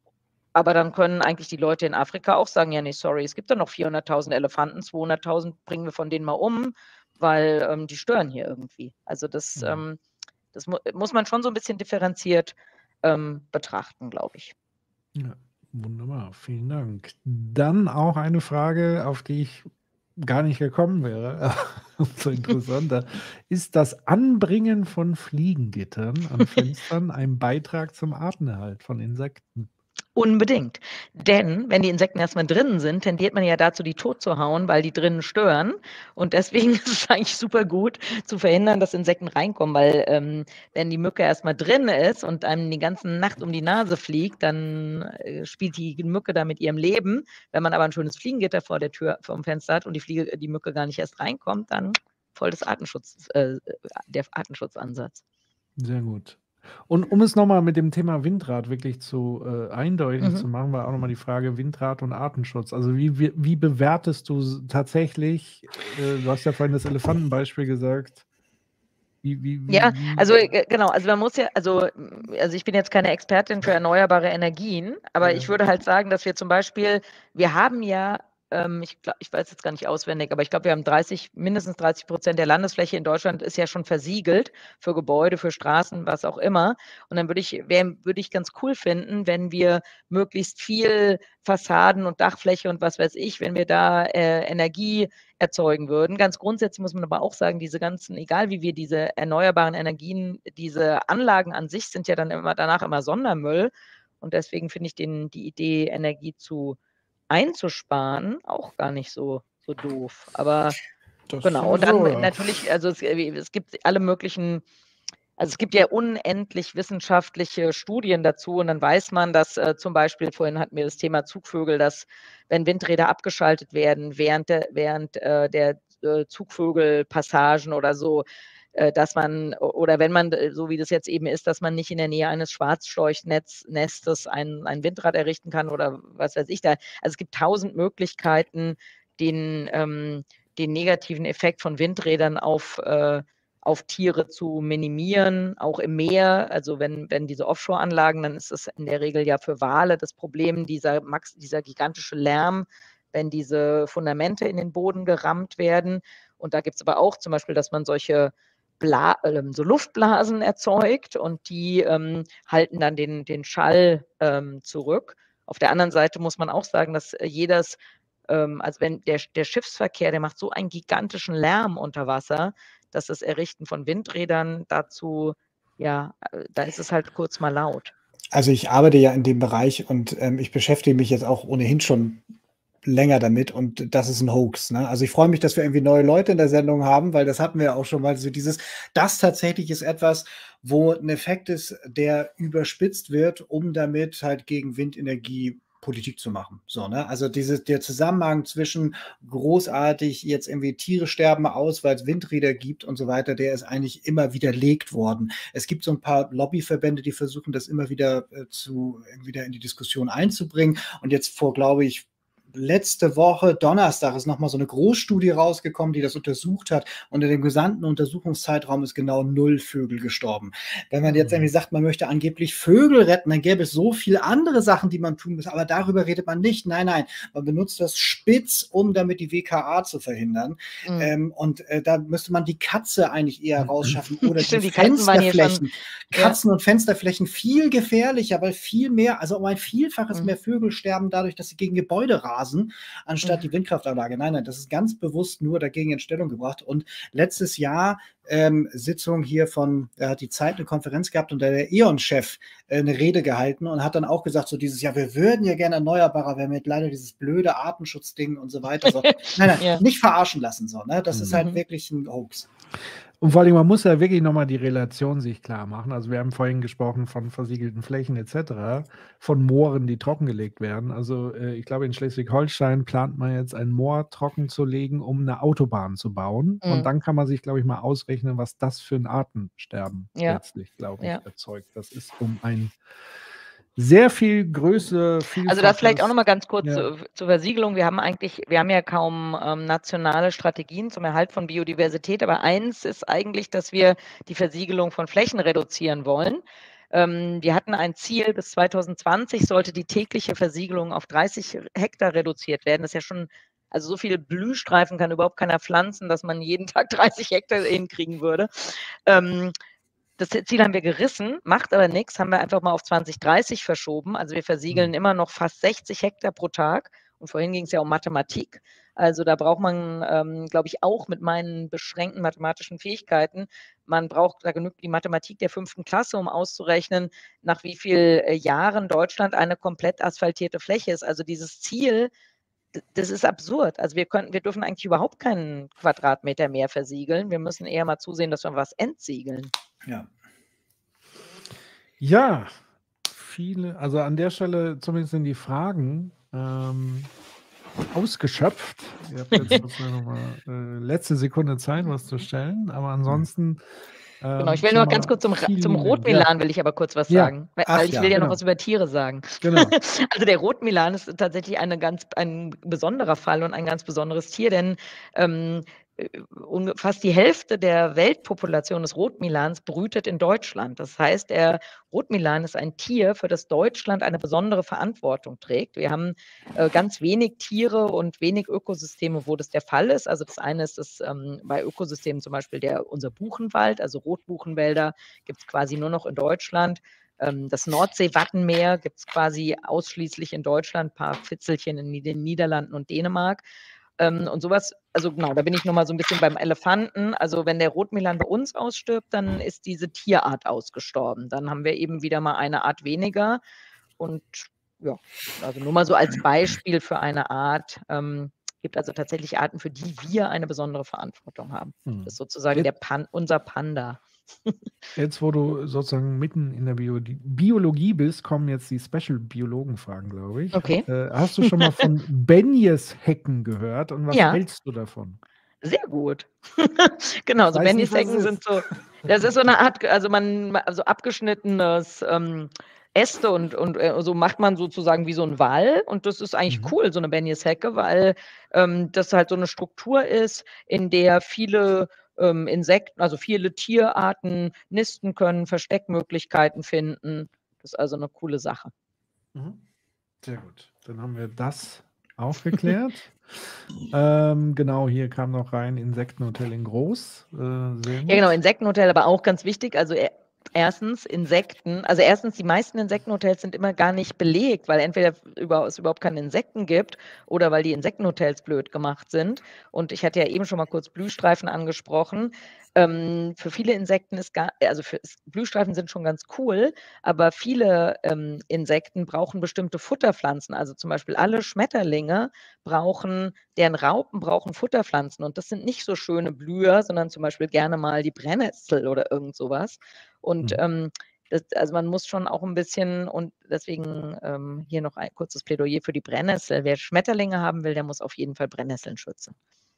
Aber dann können eigentlich die Leute in Afrika auch sagen, ja, nee, sorry, es gibt da noch vierhunderttausend Elefanten, zweihunderttausend bringen wir von denen mal um, weil ähm, die stören hier irgendwie. Also das, mhm. ähm, das mu muss man schon so ein bisschen differenziert ähm, betrachten, glaube ich. Ja, wunderbar, vielen Dank. Dann auch eine Frage, auf die ich gar nicht gekommen wäre, umso interessanter, ist das Anbringen von Fliegengittern an Fenstern ein Beitrag zum Artenerhalt von Insekten? Unbedingt. Denn wenn die Insekten erstmal drinnen sind, tendiert man ja dazu, die tot zu hauen, weil die drinnen stören. Und deswegen ist es eigentlich super gut zu verhindern, dass Insekten reinkommen, weil ähm, wenn die Mücke erstmal drin ist und einem die ganze Nacht um die Nase fliegt, dann äh, spielt die Mücke da mit ihrem Leben. Wenn man aber ein schönes Fliegengitter vor der Tür, vor dem Fenster hat und die, Fliege, die Mücke gar nicht erst reinkommt, dann voll das Artenschutz, äh, der Artenschutzansatz. Sehr gut. Und um es nochmal mit dem Thema Windrad wirklich zu äh, eindeutig Mhm. zu machen, war auch nochmal die Frage Windrad und Artenschutz. Also wie, wie, wie bewertest du s- tatsächlich, äh, du hast ja vorhin das Elefantenbeispiel gesagt, wie, wie, wie, Ja, wie, also äh, genau, also man muss ja, also, mm, also ich bin jetzt keine Expertin für erneuerbare Energien, aber Ja. ich würde halt sagen, dass wir zum Beispiel, wir haben ja, ähm, ich glaube, ich weiß jetzt gar nicht auswendig, aber ich glaube, wir haben dreißig, mindestens dreißig Prozent der Landesfläche in Deutschland ist ja schon versiegelt für Gebäude, für Straßen, was auch immer. Und dann würde ich, wär, würde ich ganz cool finden, wenn wir möglichst viel Fassaden und Dachfläche und was weiß ich, wenn wir da äh, Energie erzeugen würden. Ganz grundsätzlich muss man aber auch sagen, diese ganzen, egal wie wir diese erneuerbaren Energien, diese Anlagen an sich sind ja dann immer danach immer Sondermüll. Und deswegen finde ich den, die Idee, Energie zu einzusparen, auch gar nicht so, so doof. Aber Das genau, und dann sowieso, ja. natürlich, also es, es gibt alle möglichen, also es gibt ja unendlich wissenschaftliche Studien dazu und dann weiß man, dass äh, zum Beispiel, vorhin hatten wir das Thema Zugvögel, dass wenn Windräder abgeschaltet werden während der, während, äh, der äh, Zugvögelpassagen oder so, äh, dass man, oder wenn man, so wie das jetzt eben ist, dass man nicht in der Nähe eines Schwarzstorchnestes ein, ein Windrad errichten kann oder was weiß ich da. Also es gibt tausend Möglichkeiten, den, ähm, den negativen Effekt von Windrädern auf äh, auf Tiere zu minimieren, auch im Meer. Also wenn, wenn diese Offshore-Anlagen, dann ist es in der Regel ja für Wale das Problem, dieser, Max, dieser gigantische Lärm, wenn diese Fundamente in den Boden gerammt werden. Und da gibt es aber auch zum Beispiel, dass man solche Bla äh, so Luftblasen erzeugt und die ähm, halten dann den, den Schall ähm, zurück. Auf der anderen Seite muss man auch sagen, dass jedes, ähm, also wenn der, der Schiffsverkehr, der macht so einen gigantischen Lärm unter Wasser, dass das Errichten von Windrädern dazu, ja, da ist es halt kurz mal laut. Also ich arbeite ja in dem Bereich und ähm, ich beschäftige mich jetzt auch ohnehin schon länger damit und das ist ein Hoax. Ne? Also ich freue mich, dass wir irgendwie neue Leute in der Sendung haben, weil das hatten wir ja auch schon mal. So dieses, das tatsächlich ist etwas, wo ein Effekt ist, der überspitzt wird, um damit halt gegen Windenergie Politik zu machen. So, ne? Also diese, der Zusammenhang zwischen großartig jetzt irgendwie Tiere sterben aus, weil es Windräder gibt und so weiter, der ist eigentlich immer widerlegt worden. Es gibt so ein paar Lobbyverbände, die versuchen, das immer wieder äh, zu wieder in die Diskussion einzubringen. Und jetzt vor, glaube ich, letzte Woche, Donnerstag, ist nochmal so eine Großstudie rausgekommen, die das untersucht hat. Und in dem gesamten Untersuchungszeitraum ist genau null Vögel gestorben. Wenn man jetzt irgendwie sagt, man möchte angeblich Vögel retten, dann gäbe es so viele andere Sachen, die man tun muss. Aber darüber redet man nicht. Nein, nein, man benutzt das spitz, um damit die W K A zu verhindern. Mhm. Ähm, und äh, da müsste man die Katze eigentlich eher rausschaffen. Oder Stimmt, die, die Katzen Fensterflächen. Schon, Katzen ja. und Fensterflächen viel gefährlicher, weil viel mehr, also um ein Vielfaches mhm. mehr Vögel sterben dadurch, dass sie gegen Gebäude rasen, anstatt mhm. die Windkraftanlage. Nein, nein, das ist ganz bewusst nur dagegen in Stellung gebracht. Und letztes Jahr ähm, Sitzung hier von, da hat die Zeit eine Konferenz gehabt und der E ON-Chef äh, eine Rede gehalten und hat dann auch gesagt, so dieses, ja, wir würden ja gerne erneuerbarer, wir haben jetzt leider dieses blöde Artenschutzding und so weiter. So. Nein, nein, ja. nicht verarschen lassen. So, ne? Das mhm. ist halt wirklich ein Hoax. Und vor allem, man muss ja wirklich nochmal die Relation sich klar machen. Also wir haben vorhin gesprochen von versiegelten Flächen et cetera, von Mooren, die trockengelegt werden. Also äh, ich glaube, in Schleswig-Holstein plant man jetzt ein Moor trocken zu legen, um eine Autobahn zu bauen. Mhm. Und dann kann man sich, glaube ich, mal ausrechnen, was das für ein Artensterben ja. letztlich, glaube ich, ja. erzeugt. Das ist um ein sehr viel Größe, viel. Also das vielleicht auch noch mal ganz kurz ja. zu, zur Versiegelung. Wir haben eigentlich, wir haben ja kaum ähm, nationale Strategien zum Erhalt von Biodiversität, aber eins ist eigentlich, dass wir die Versiegelung von Flächen reduzieren wollen. Ähm, wir hatten ein Ziel, bis zwanzig zwanzig sollte die tägliche Versiegelung auf dreißig Hektar reduziert werden. Das ist ja schon, also so viele Blühstreifen kann überhaupt keiner pflanzen, dass man jeden Tag dreißig Hektar hinkriegen würde. Ähm, Das Ziel haben wir gerissen, macht aber nichts, haben wir einfach mal auf zwanzig dreißig verschoben. Also wir versiegeln mhm. immer noch fast sechzig Hektar pro Tag. Und vorhin ging es ja um Mathematik. Also da braucht man, ähm, glaube ich, auch mit meinen beschränkten mathematischen Fähigkeiten, man braucht, da genügt die Mathematik der fünften Klasse, um auszurechnen, nach wie viel äh, Jahren Deutschland eine komplett asphaltierte Fläche ist. Also dieses Ziel, d- das ist absurd. Also wir können, wir dürfen eigentlich überhaupt keinen Quadratmeter mehr versiegeln. Wir müssen eher mal zusehen, dass wir was entsiegeln. Ja. Ja, viele, also an der Stelle zumindest sind die Fragen ähm, ausgeschöpft. Ihr habt jetzt sozusagen noch mal äh, letzte Sekunde Zeit, was zu stellen, aber ansonsten Genau, ich ähm, will schon noch ganz mal kurz zum, Ra- vielen zum lieben Dank. Ja, Rotmilan will ich aber kurz was ja, sagen, weil, Ach weil ich ja. will ja noch genau, was über Tiere sagen. genau. Also der Rotmilan ist tatsächlich eine ganz, ein besonderer Fall und ein ganz besonderes Tier, denn ähm, äh, unge- fast die Hälfte der Weltpopulation des Rotmilans brütet in Deutschland. Das heißt, der Rotmilan ist ein Tier, für das Deutschland eine besondere Verantwortung trägt. Wir haben äh, ganz wenig Tiere und wenig Ökosysteme, wo das der Fall ist. Also das eine ist das ähm, bei Ökosystemen zum Beispiel der, unser Buchenwald, also Rotbuchenwälder gibt es quasi nur noch in Deutschland. Ähm, das Nordsee-Wattenmeer gibt es quasi ausschließlich in Deutschland, ein paar Fitzelchen in den Niederlanden und Dänemark. Ähm, und sowas, also genau, da bin ich nochmal so ein bisschen beim Elefanten. Also wenn der Rotmilan bei uns ausstirbt, dann ist diese Tierart ausgestorben. Dann haben wir eben wieder mal eine Art weniger. Und ja, also nur mal so als Beispiel für eine Art. Ähm, gibt also tatsächlich Arten, für die wir eine besondere Verantwortung haben. Hm. Das ist sozusagen der Jetzt, Pan, unser Panda. jetzt, wo du sozusagen mitten in der Bio Biologie bist, kommen jetzt die Special-Biologen-Fragen, glaube ich. Okay. Äh, hast du schon mal von Benjes-Hecken gehört und was Ja. hältst du davon? Sehr gut. Genau, Ich so weiß nicht, was es Benny's-Hecken sind ist. so, das ist so eine Art, also man, also abgeschnittenes ähm, Äste und, und äh, so macht man sozusagen wie so ein Wall und das ist eigentlich Mhm. cool, so eine Benny's-Hecke, weil ähm, das halt so eine Struktur ist, in der viele ähm, Insekten, also viele Tierarten nisten können, Versteckmöglichkeiten finden. Das ist also eine coole Sache. Mhm. Sehr gut. Dann haben wir das auch geklärt. ähm, genau, hier kam noch rein Insektenhotel in Groß. Äh, sehr gut. Ja, genau, Insektenhotel, aber auch ganz wichtig. Also e- erstens Insekten, also erstens, die meisten Insektenhotels sind immer gar nicht belegt, weil entweder über, es überhaupt keine Insekten gibt oder weil die Insektenhotels blöd gemacht sind. Und ich hatte ja eben schon mal kurz Blühstreifen angesprochen. Ähm, für viele Insekten ist gar, also für, Blühstreifen sind schon ganz cool, aber viele ähm, Insekten brauchen bestimmte Futterpflanzen. Also zum Beispiel alle Schmetterlinge brauchen, deren Raupen brauchen Futterpflanzen. Und das sind nicht so schöne Blüher, sondern zum Beispiel gerne mal die Brennnessel oder irgend sowas. Und Mhm. ähm, das, also man muss schon auch ein bisschen, und deswegen ähm, hier noch ein kurzes Plädoyer für die Brennnessel. Wer Schmetterlinge haben will, der muss auf jeden Fall Brennnesseln schützen.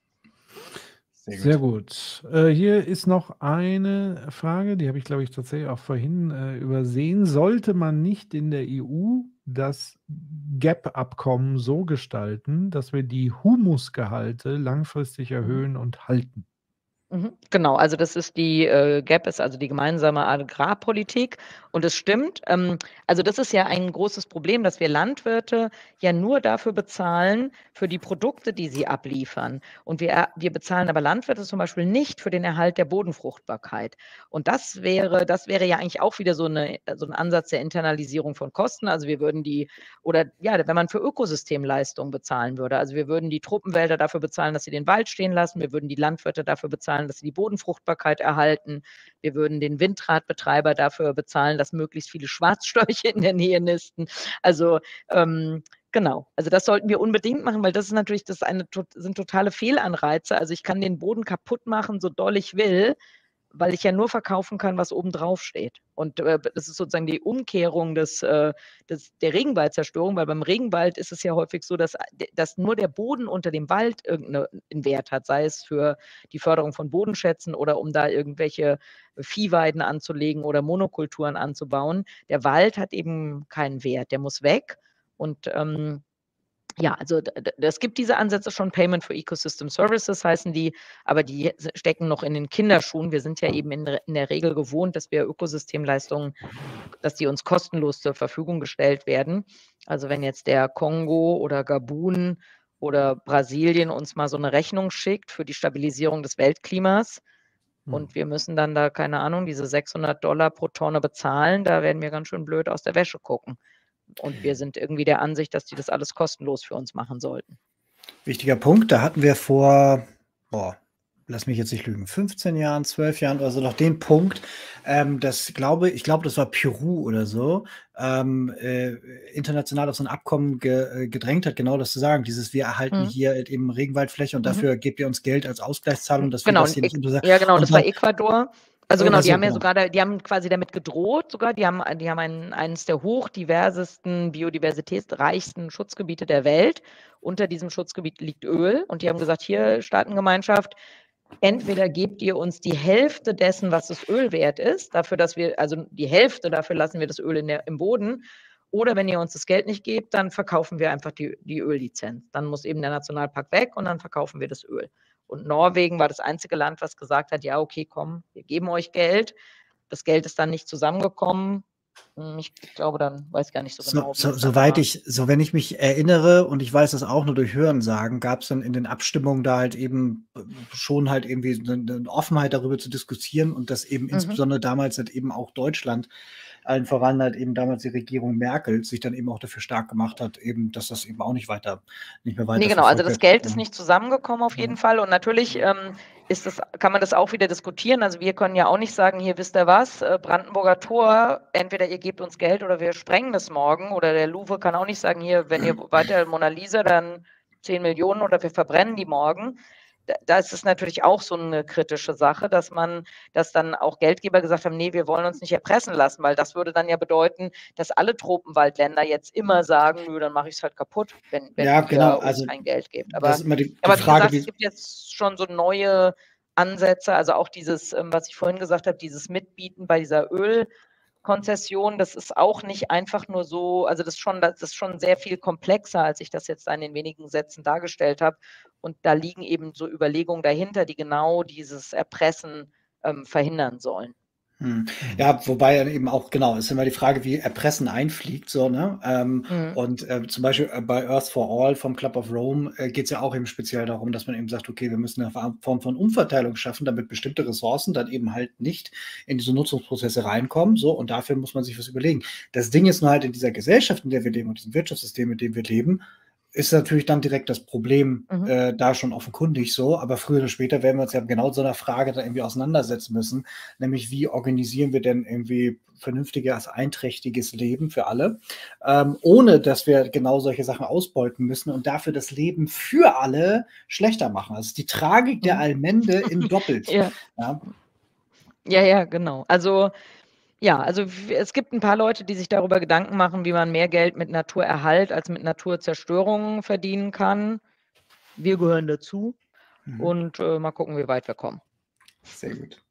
Sehr gut. Sehr gut. Äh, hier ist noch eine Frage, die habe ich, glaube ich, tatsächlich auch vorhin äh, übersehen. Sollte man nicht in der E U das G A P-Abkommen so gestalten, dass wir die Humusgehalte langfristig erhöhen und halten? Mhm, genau, also das ist die äh, G A P, ist also die gemeinsame Agrarpolitik. Und es stimmt, ähm, also das ist ja ein großes Problem, dass wir Landwirte ja nur dafür bezahlen, für die Produkte, die sie abliefern. Und wir, wir bezahlen aber Landwirte zum Beispiel nicht für den Erhalt der Bodenfruchtbarkeit. Und das wäre, das wäre ja eigentlich auch wieder so, eine, so ein Ansatz der Internalisierung von Kosten. Also wir würden die, oder ja, wenn man für Ökosystemleistungen bezahlen würde, also wir würden die Truppenwälder dafür bezahlen, dass sie den Wald stehen lassen, wir würden die Landwirte dafür bezahlen, dass sie die Bodenfruchtbarkeit erhalten, wir würden den Windradbetreiber dafür bezahlen, dass möglichst viele Schwarzstörche in der Nähe nisten. Also ähm, genau, also das sollten wir unbedingt machen, weil das ist natürlich, das eine, sind totale Fehlanreize. Also ich kann den Boden kaputt machen, so doll ich will, weil ich ja nur verkaufen kann, was oben drauf steht. Und äh, das ist sozusagen die Umkehrung des, äh, des, der Regenwaldzerstörung, weil beim Regenwald ist es ja häufig so, dass, dass nur der Boden unter dem Wald irgendeinen Wert hat, sei es für die Förderung von Bodenschätzen oder um da irgendwelche Viehweiden anzulegen oder Monokulturen anzubauen. Der Wald hat eben keinen Wert, der muss weg. Und ähm, ja, also es gibt diese Ansätze schon, Payment for Ecosystem Services heißen die, aber die stecken noch in den Kinderschuhen. Wir sind ja eben in, in der Regel gewohnt, dass wir Ökosystemleistungen, dass die uns kostenlos zur Verfügung gestellt werden. Also wenn jetzt der Kongo oder Gabun oder Brasilien uns mal so eine Rechnung schickt für die Stabilisierung des Weltklimas Hm. und wir müssen dann da, keine Ahnung, diese sechshundert Dollar pro Tonne bezahlen, da werden wir ganz schön blöd aus der Wäsche gucken. Und wir sind irgendwie der Ansicht, dass die das alles kostenlos für uns machen sollten. Wichtiger Punkt, da hatten wir vor, boah, lass mich jetzt nicht lügen, fünfzehn Jahren, zwölf Jahren oder so noch den Punkt, ähm, das glaube ich glaube, das war Peru oder so, ähm, äh, international auf so ein Abkommen ge äh, gedrängt hat, genau das zu sagen, dieses: „Wir erhalten Mhm. hier eben Regenwaldfläche und Mhm. dafür gebt ihr uns Geld als Ausgleichszahlung, dass wir Genau, das hier nicht Äq unter“ ja genau, und das war dann Ecuador. Also genau, oder die so, haben ja genau. sogar da die haben quasi damit gedroht sogar. Die haben die haben ein eines der hochdiversesten, biodiversitätsreichsten Schutzgebiete der Welt. Unter diesem Schutzgebiet liegt Öl und die haben gesagt: „Hier, Staatengemeinschaft, entweder gebt ihr uns die Hälfte dessen, was das Öl wert ist, dafür, dass wir also die Hälfte, dafür lassen wir das Öl in der im Boden, oder wenn ihr uns das Geld nicht gebt, dann verkaufen wir einfach die die Öllizenz. Dann muss eben der Nationalpark weg und dann verkaufen wir das Öl.“ Und Norwegen war das einzige Land, was gesagt hat: „Ja, okay, komm, wir geben euch Geld.“ Das Geld ist dann nicht zusammengekommen. Hm, ich glaube dann weiß gar nicht so So genau, wie so es dann soweit war. ich so wenn ich mich erinnere und ich weiß das auch nur durch Hörensagen, gab's dann in den Abstimmungen da halt eben äh, schon halt irgendwie 'ne 'ne Offenheit darüber zu diskutieren und dass eben Mhm. insbesondere damals halt eben auch Deutschland, allen voran halt eben damals die Regierung Merkel, sich dann eben auch dafür stark gemacht hat, eben, dass das eben auch nicht weiter nicht mehr Ne, weiter genau, also verfolgt das wird. Geld ist Ja. nicht zusammengekommen auf Ja. jeden Fall und natürlich, ähm, ist das kann man das auch wieder diskutieren. Also, wir können ja auch nicht sagen: „Hier, wisst ihr was, äh, Brandenburger Tor, entweder ihr gebt uns Geld oder wir sprengen das morgen.“ Oder der Louvre kann auch nicht sagen: „Hier, wenn ihr weiter Mona Lisa, dann zehn Millionen oder wir verbrennen die morgen.“ Da da ist es natürlich auch so 'ne kritische Sache, dass man dass dann auch Geldgeber gesagt haben: „Ne, wir wollen uns nicht erpressen lassen“, weil das würde dann ja bedeuten, dass alle Tropenwaldländer jetzt immer sagen: „Nö, dann mache ich's halt kaputt, wenn wenn Ja, genau, ihr uns also kein Geld gebt.“ das Aber ist immer die die aber wie Frage, gesagt, es wie gibt jetzt schon so neue Ansätze, also auch dieses, ähm, was ich vorhin gesagt habe, dieses Mitbieten bei dieser Ölkonzession, das ist auch nicht einfach nur so also das ist schon das ist schon sehr viel komplexer, als ich das jetzt da in den wenigen Sätzen dargestellt habe. Und da liegen eben so Überlegungen dahinter, die genau dieses Erpressen, ähm, verhindern sollen. Mhm. Mhm. Ja, wobei dann eben auch genau, ist immer die Frage, wie Erpressen einfliegt so, ne? Ähm, Mhm. und, äh, zum Beispiel, äh, bei Earth for All vom Club of Rome, äh, geht's ja auch eben speziell darum, dass man eben sagt: „Okay, wir müssen 'ne Fa Form von Umverteilung schaffen, damit bestimmte Ressourcen dann eben halt nicht in diese Nutzungsprozesse reinkommen“, so, und dafür muss man sich was überlegen. Das Ding ist nur halt in dieser Gesellschaft, in der wir leben und diesem Wirtschaftssystem, in dem wir leben, ist natürlich dann direkt das Problem, Mhm. äh, da schon offenkundig so, aber früher oder später werden wir uns ja mit genau so 'ner Frage dann irgendwie auseinandersetzen müssen, nämlich wie organisieren wir denn irgendwie vernünftiges, einträchtiges Leben für alle, ähm, ohne dass wir genau solche Sachen ausbeuten müssen und dafür das Leben für alle schlechter machen. Also, die Tragik der Mhm. Allmende in doppelt, Ja. ja. Ja, ja, genau. Also, ja, also w es gibt 'n paar Leute, die sich darüber Gedanken machen, wie man mehr Geld mit Naturerhalt als mit Naturzerstörung verdienen kann. Wir gehören dazu Mhm. und, äh, mal gucken, wie weit wir kommen. Sehr gut.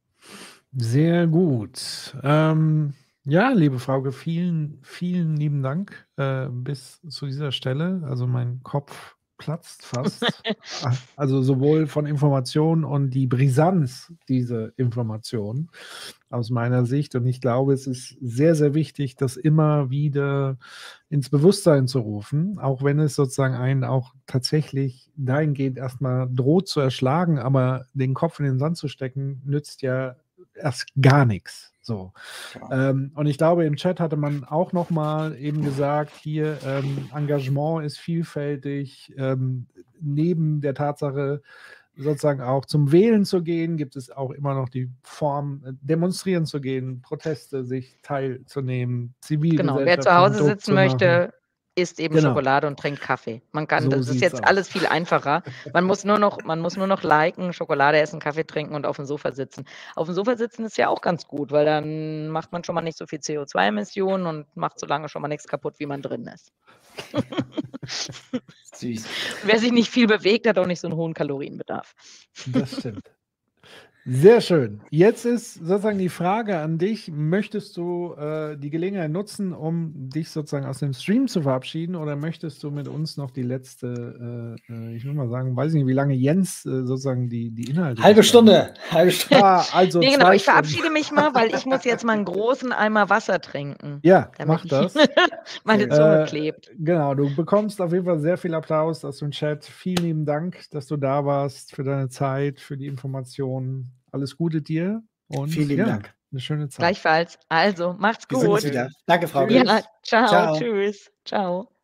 Sehr gut. Ähm, ja, liebe Frauke, vielen, vielen lieben Dank, äh, bis zu dieser Stelle. Also, mein Kopf platzt fast. A also, sowohl von Informationen und die Brisanz dieser Informationen aus meiner Sicht. Und ich glaube, es ist sehr, sehr wichtig, das immer wieder ins Bewusstsein zu rufen, auch wenn es sozusagen einen auch tatsächlich dahingehend erst mal droht zu erschlagen, aber den Kopf in den Sand zu stecken, nützt ja erst gar nix, so. Genau. Ähm, und ich glaube, im Chat hatte man auch noch mal eben gesagt, hier, ähm, Engagement ist vielfältig. Ähm, neben der Tatsache, sozusagen auch zum Wählen zu gehen, gibt es auch immer noch die Form, äh, demonstrieren zu gehen, Proteste, sich teilzunehmen, Genau, und wer zu zivilgesellschaftlichen Hause Druck sitzen zu machen. möchte, isst eben Genau. Schokolade und trinkt Kaffee. Man kann So das ist sieht's jetzt aus. alles viel einfacher. Man muss nur noch man muss nur noch liken, Schokolade essen, Kaffee trinken und aufm Sofa sitzen. Aufm Sofa sitzen ist ja auch ganz gut, weil dann macht man schon mal nicht so viel CO2-Emissionen und macht so lange schon mal nix kaputt, wie man drin ist. Süß. Und wer sich nicht viel bewegt, hat auch nicht so 'n hohen Kalorienbedarf. Das stimmt. Sehr schön. Jetzt ist sozusagen die Frage an dich: Möchtest du, äh, die Gelegenheit nutzen, um dich sozusagen aus dem Stream zu verabschieden oder möchtest du mit uns noch die letzte, äh, äh, ich will mal sagen, weiß nicht, wie lange Jens, äh, sozusagen die die Inhalte Halbe gestaltet hat. Stunde, halbe Stunde. Ah, also Ne, genau, zwei ich Stunden. verabschiede mich mal, weil ich muss jetzt mal 'n großen Eimer Wasser trinken, Ja, damit mach ich das. meine Sehr Zunge Äh, klebt. genau, du bekommst auf jeden Fall sehr viel Applaus aus dem Chat. Vielen lieben Dank, dass du da warst, für deine Zeit, für die Informationen. Alles Gute dir Vielen und lieben ja, Dank. 'ne schöne Zeit. Gleichfalls. Also, macht's Wir sehen uns gut. wieder. Danke, Frauke. Ja, Tschüss. tschau, Tschau. tschüss. Tschau.